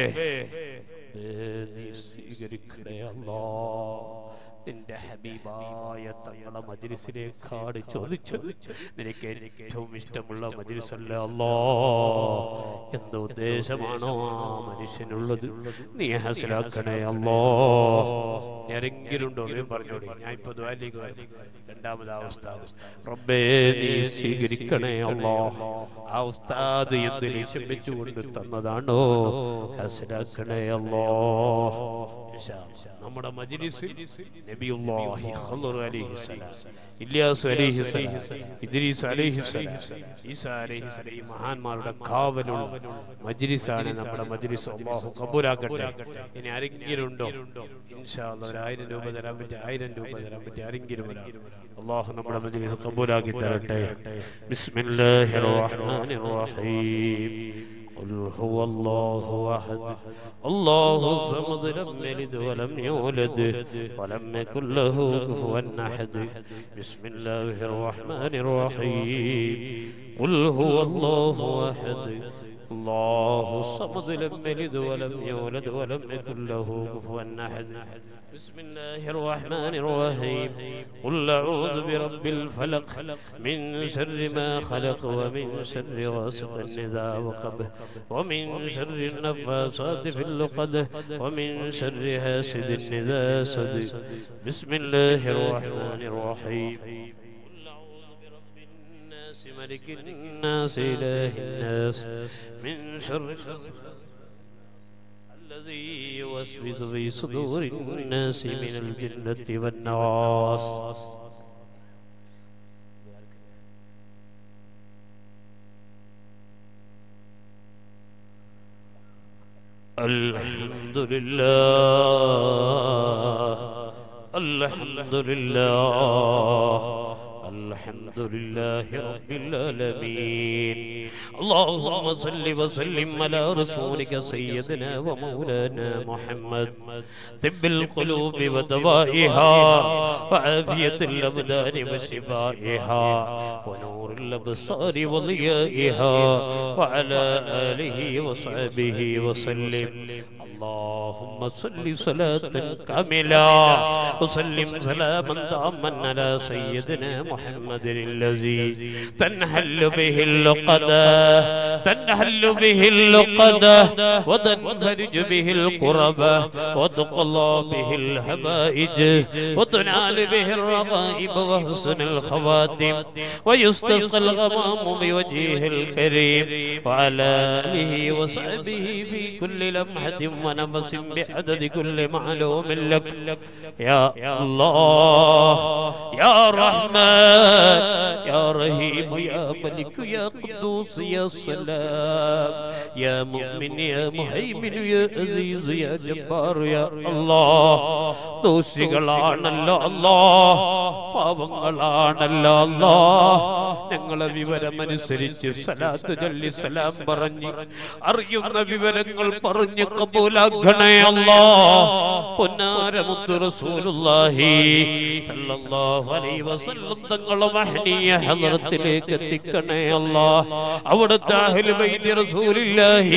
നീ സ്വീകരിക്കണേ അല്ലാഹ്. നിന്റെ ഹബീബായ തങ്ങളെ മജ്ലിസിലേക്കാണ് ചോദിച്ചത്. നിനക്ക് ഏറ്റവും ഇഷ്ടമുള്ള മജ്ലിസല്ലേ അല്ലാഹ്. എന്ത് ഉദ്ദേശമാണോ ആ മനുഷ്യനുള്ളത് നീ ഹസലാക്കണേ അല്ലാഹ്. ആരെങ്കിലും ഉണ്ടോ പറഞ്ഞോളി. ഞാൻ ഇപ്പൊ ദുആയിലേക്ക് വരും. രണ്ടാമത് ഉസ്താദ് റബ്ബേ നീ സ്വീകരിക്കണേ അല്ലാഹ്. ആ ഉസ്താദ് എന്ത് ലക്ഷ്യം വെച്ചുകൊണ്ട് തന്നതാണോ ഹസലാക്കണേ അല്ലാഹ്. നമ്മുടെ മജ്ലിസിൽ നബിയുല്ലാഹി ഖദർ അലൈഹിസ്സലാം, ഇല്യാസ് അലൈഹിസ്സലാം, ഇദ്രീസ് അലൈഹിസ്സലാം, ഈസാ അലൈഹിസ്സലാം ഈ മഹാന്മാരുടെ കാവലുള്ള മജ്ലിസാണ് നമ്മുടെ മജ്ലിസ്. അല്ലാഹു ഖബൂലാക്കട്ടെ. ഇനി ആരെങ്കിലും ഉണ്ടോ ഇൻഷാ അല്ലാഹ് 1000 രൂപ തരാൻ പറ്റി, 1000 രൂപ തരാൻ പറ്റി ആരെങ്കിലും വരാം. അല്ലാഹു നമ്മുടെ മജ്ലിസ് ഖബൂലാക്കി തരട്ടെ. ബിസ്മില്ലാഹിർ റഹ്മാനിർ റഹീം. قل هو الله أحد الله الصمد لم يلد ولم يولد ولم يكن له كفوا أحد بسم الله الرحمن الرحيم. قل هو الله أحد الله الصمد لم يلد ولم يولد ولم يكن له كفوا أحد بسم الله الرحمن الرحيم. قل أعوذ برب الفلق من شر ما خلق ومن شر غاسق إذا وقب ومن شر النفاثات في العقد ومن شر حاسد إذا حسد بسم الله الرحمن الرحيم. ملك الناس إله الناس من شر الذي يوسوس في صدور الناس من الجنة والناس. الحمد لله الحمد لله الحمد لله رب العالمين. اللهم صل وسلم على رسولك سيدنا ومولانا محمد طب القلوب ودوائها وعافية الأبدان وشفائها ونور الأبصار وضيائها وعلى آله وصحبه وسلم. اللهم صل صلاة كاملة وسلم سلاما تاما على سيدنا محمد الذي تنحل به اللقدة وتنفرج به القربة وتقضى به الحبائج وتنال به الرغائب وحسن الخواتم ويستسقى الغمام بوجهه الكريم وعلى آله وصحبه في كل لمحة ونفس بعدد كل معلوم لك يا الله يا رحمن يا رحيم يا ملك يا قدوس يا سلام يا مؤمن يا مهيمن يا عزيز يا جبار يا الله. ദോഷികളാണല്ലോ അല്ലാഹ്, പാവങ്ങളാണല്ലോ അല്ലാഹ്. ഞങ്ങളെ വിവരമനുസരിച്ച് സലാത്ത് ചൊല്ലി സലാം പറഞ്ഞ് അറിയുന്ന വിവരങ്ങൾ പറഞ്ഞ് കബൂൽ കബൂലാക്കണേ അല്ലാഹ്. പൊന്നാര മുത്ത് റസൂലുള്ളാഹി സല്ലല്ലാഹു അലൈഹി വസല്ലം തങ്ങളെ മഹനീയ ഹളറത്തിലേക്ക് എത്തിക്കണേ അല്ലാഹ്. അവിടുത്തെ അഹ്ലു ബൈത്ത് റസൂലുള്ളാഹി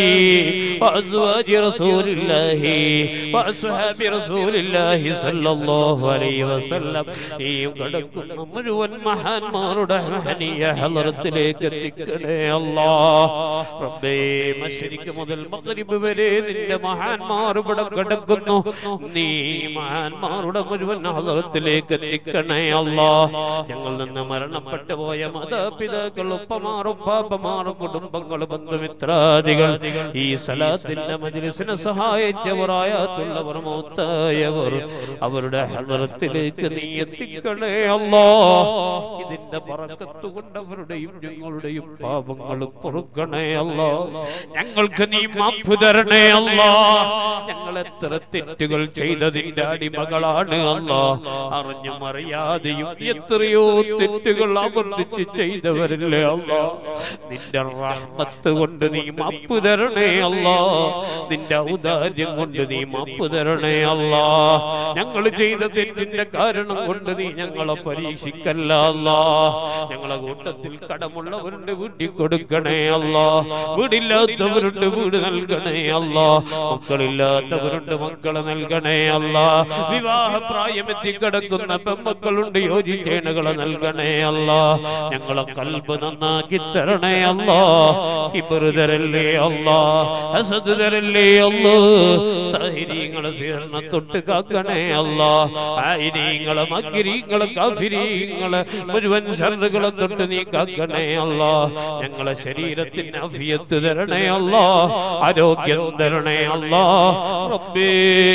വഅസ്വാജി റസൂലുള്ളാഹി വഅസ്ഹാബി റസൂലുള്ളാഹി സല്ലല്ലാഹു അലൈഹി വസല്ലം ഈ കടക്കുന്ന മുഴുവൻ മഹാന്മാരുടെ മഹനീയ ഹളറത്തിലേക്ക് എത്തിക്കണേ അല്ലാഹ്. റബ്ബേ മശ്രിഖ് മുതൽ മഗ്രിബ് വരെ നിന്റെ മഹാന്മാർ ഇവിടെ കിടക്കുന്നു. നീ മഹാന്മാരുടെ മുഴുവൻ ഹളറത്തിലേക്ക് എത്തിക്കണേ അല്ലാഹ്. ഞങ്ങൾ നിന്ന് മരണപ്പെട്ടു പോയ മാതാപിതാക്കൾ, ഉപ്പമാർ, ഉപ്പാപ്പമാർ, കുടുംബങ്ങൾ, ബന്ധുമിത്രാദികൾ, ഈ സലാത്തിന്റെ മജ്ലിസിനെ സഹായിച്ചവർ, ആയത്തുള്ളവർ, മൗത്തായവർ, അവരുടെ ഹളറത്തിലേക്ക് നീ എത്തിക്കണേ അല്ലാഹ്. ഇതിന്റെ ബറക്കത്ത് കൊണ്ട് അവരുടെയും ഞങ്ങളുടെയും പാപങ്ങൾ പൊറുക്കണേ അല്ലാഹ്. ഞങ്ങൾക്ക് നീ മാപ്പ് തരണേ അല്ലാഹ്. ഞങ്ങൾ എത്ര തെറ്റുകൾ ചെയ്തതിന്റെ അടിമകളാണ് അല്ലാഹ്. അറിഞ്ഞും അറിയാതെയും എത്രയോ തെറ്റുകൾ ആവർത്തിച്ച് ചെയ്തവരില്ലേ അല്ലാഹ്. നിന്റെ റഹ്മത്ത് കൊണ്ട് നീ മാപ്പ് തരണേ അല്ലാഹ്. നിന്റെ ഔദാര്യം കൊണ്ട് നീ മാപ്പ് തരണേ അല്ലാഹ്. ഞങ്ങൾ ചെയ്ത തെറ്റിന്റെ കാരണം കൊണ്ട് നീ ഞങ്ങളെ പരീക്ഷിക്കല്ല അല്ലാഹ്. ഞങ്ങളെ കൂട്ടത്തിൽ കടമുള്ളവരുണ്ട്, വീട്ടിൽ കൊടുക്കണേ അല്ലാഹ്. വീടില്ലാത്തവരുണ്ട്, വീട് നൽകണേ അല്ലാഹ്. മക്കളില്ലാത്തവരുണ്ട്, മക്കളെ നൽകണേ അല്ലാഹ്. വിവാഹ പ്രായമെത്തി കിടക്കുന്ന പെൺമക്കളുണ്ട്, യോജിച്ചേണകളെ നൽകണേ അല്ലാഹ്. ഞങ്ങളെ കൽബ് നന്നാക്കി തരണേ അല്ലാഹ്. കിബ്റ് തരല്ലേ അല്ലാഹ്, ഹസദ് തരല്ലേ അല്ലാഹ്. സാഹിരീങ്ങളെ സിഹറിനെ തൊട്ട് കാക്കണേ അല്ലാഹ്. ആയിരീങ്ങളെ, മക്രീങ്ങളെ, കാഫിരീങ്ങളെ മുഴുവൻ ശർറുകളെ തൊട്ട് നീ കാക്കണേ അല്ലാഹ്. ഞങ്ങളെ ശരീരത്തിന് അഫിയത്ത് തരണേ അല്ലാഹ്. ആരോഗ്യം തരണേ അല്ലാഹ്. റബ്ബേ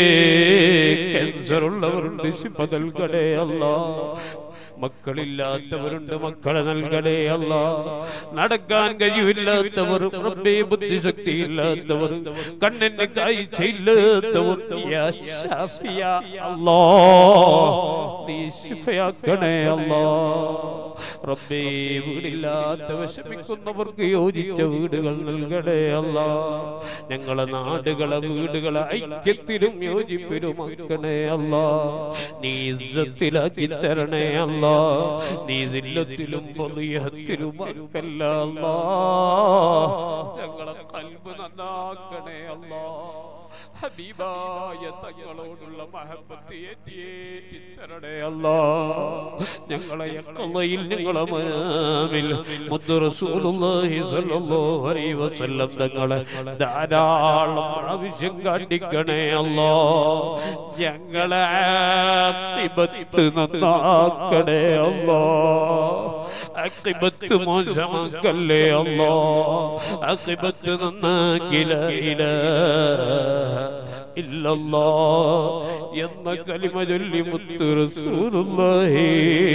ക്യാൻസർ ഉള്ളവരുണ്ട്, ശിഫ നൽകണേ അല്ലാഹ്. മക്കളില്ലാത്തവരുണ്ട്, മക്കളെ നൽകണേ അല്ലാഹ്. നടക്കാൻ കഴിവില്ലാത്തവർ, റബ്ബേ ബുദ്ധിശക്തി ഇല്ലാത്തവർ, കണ്ണിന് കാഴ്ചയില്ലാത്തവർ, യാ ശാഫിയ അല്ലാഹ് നീ ശിഫയാക്കണേ അല്ലാഹ്. റബ്ബേ വീടില്ലാത്ത വിഷമിക്കുന്നവർക്ക് യോജിച്ച വീടുകൾ നൽകണേ അല്ലാഹ്. ഞങ്ങളെ നാടുകളെ, വീടുകളെ ഐക്യത്തിലും യോജിപ്പിലും ആക്കണേ അല്ലാഹ്. നീ ഇസ്സത്തിലാക്കി തരണേ അല്ലാഹ്. നീ സില്ലത്തിലും ഫളിഹത്തിലും ആക്കല്ല അല്ലാഹ്. ഞങ്ങളെ ഖൽബ് നന്നാക്കണേ അല്ലാഹ്. ഹബീബായ തങ്ങളോടുള്ള മഹബത്ത് ഏറ്റി തരണേ അല്ലാഹ്. ഞങ്ങളെ യഖ്ളയിൽ, ഞങ്ങളെ മനാമിൽ മുത്ത് റസൂലുള്ളാഹി സ്വല്ലല്ലാഹു അലൈഹി വസല്ലം തങ്ങളെ ധാരാളം ആവശ്യം കാട്ടിക്കണേ അല്ലാഹ്. ഞങ്ങളെ ആഖിബത്ത് നന്നാക്കണേ അല്ലാഹ്. ആഖിബത്ത് മോശമാക്കല്ലേ അല്ലാഹ്. ആഖിബത്ത് നന്നാക്കി ലാ ഇലാഹ ഇല്ലല്ലാഹ് എന്ന കലിമ ചൊല്ലി മുത്ത് റസൂലുള്ളാഹി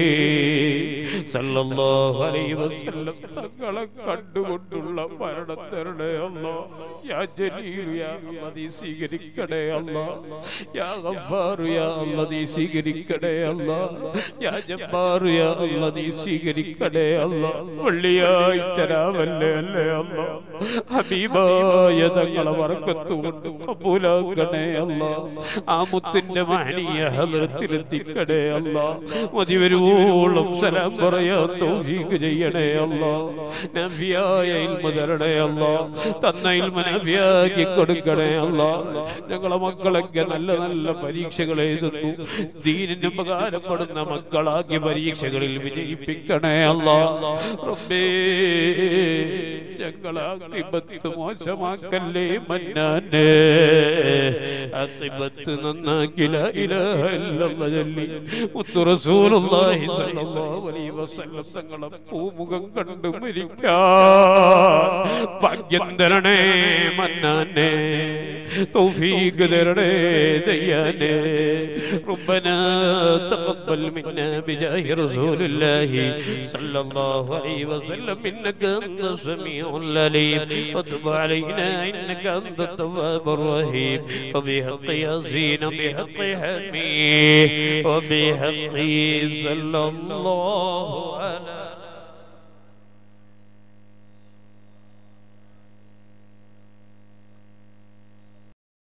സല്ലല്ലാഹു അലൈഹി വസല്ലം തങ്ങളെ കണ്ടുകൊണ്ടുള്ള മരണം തരണേ അല്ലാഹ്. യാ ജലീൽ യാ അല്ലാഹ് നീ സ്വീകരിക്കണേ അല്ലാഹ്. യാ ഗഫാർ യാ അല്ലാഹ് നീ സ്വീകരിക്കണേ അല്ലാഹ്. യാ ജബ്ബാർ യാ അല്ലാഹ് നീ സ്വീകരിക്കണേ അല്ലാഹ്. വെള്ളിയാഴ്ച രാവല്ലേ അല്ലേ അല്ലാഹ്. ഹബീബായ തങ്ങളെ ബറക്കത്ത് കൊണ്ട് കബൂലാക്കണേ അല്ലാഹ്. ആ മുത്തിന്റെ മഹനീയ ഹളറത്തിൽ എത്തിക്കണേ അല്ലാഹ്. മതിവരുവോളം സലാം പറയാൻ തൗഫീഖ് ചെയ്യണേ അല്ലാഹ്. നബിയായ ഇൽമു തരണേ അല്ലാഹ്. തന്ന ഇൽമു നബിയാക്കി കൊടുക്കണേ അല്ലാഹ്. ഞങ്ങളെ മക്കളൊക്കെ നല്ല നല്ല പരീക്ഷകൾ എഴുതുന്നു, ദീനിന് ഉപകാരപ്പെടുന്ന മക്കളാക്കി പരീക്ഷകളിൽ വിജയിപ്പിക്കണേ അല്ലാഹ്. റബ്ബേ ഞങ്ങളെ ആഖിബത്ത് മോശമാക്കല്ലേ മന്നാനേ. ആഖിബത്ത് നന്നാക്കി ലാ ഇലാഹ ഇല്ലല്ലാഹ് ചൊല്ലി മുത്ത് റസൂലുള്ളാഹി സ്വല്ലല്ലാഹു അലൈഹി വസല്ലം തങ്ങളെ പൂമുഖം കണ്ടു മരിക്കാൻ ഭാഗ്യം തരണേ മന്നാനേ. തൗഫീഖ് തരണേ ദയ്യാനേ. ربنا تقبل منا بجاه رسول الله صلى الله عليه وسلم إنك أنت السميع العليم وتب علينا إنك أنت التواب الرحيم وبحق ياسين وبحق حميد وبحق صلى الله على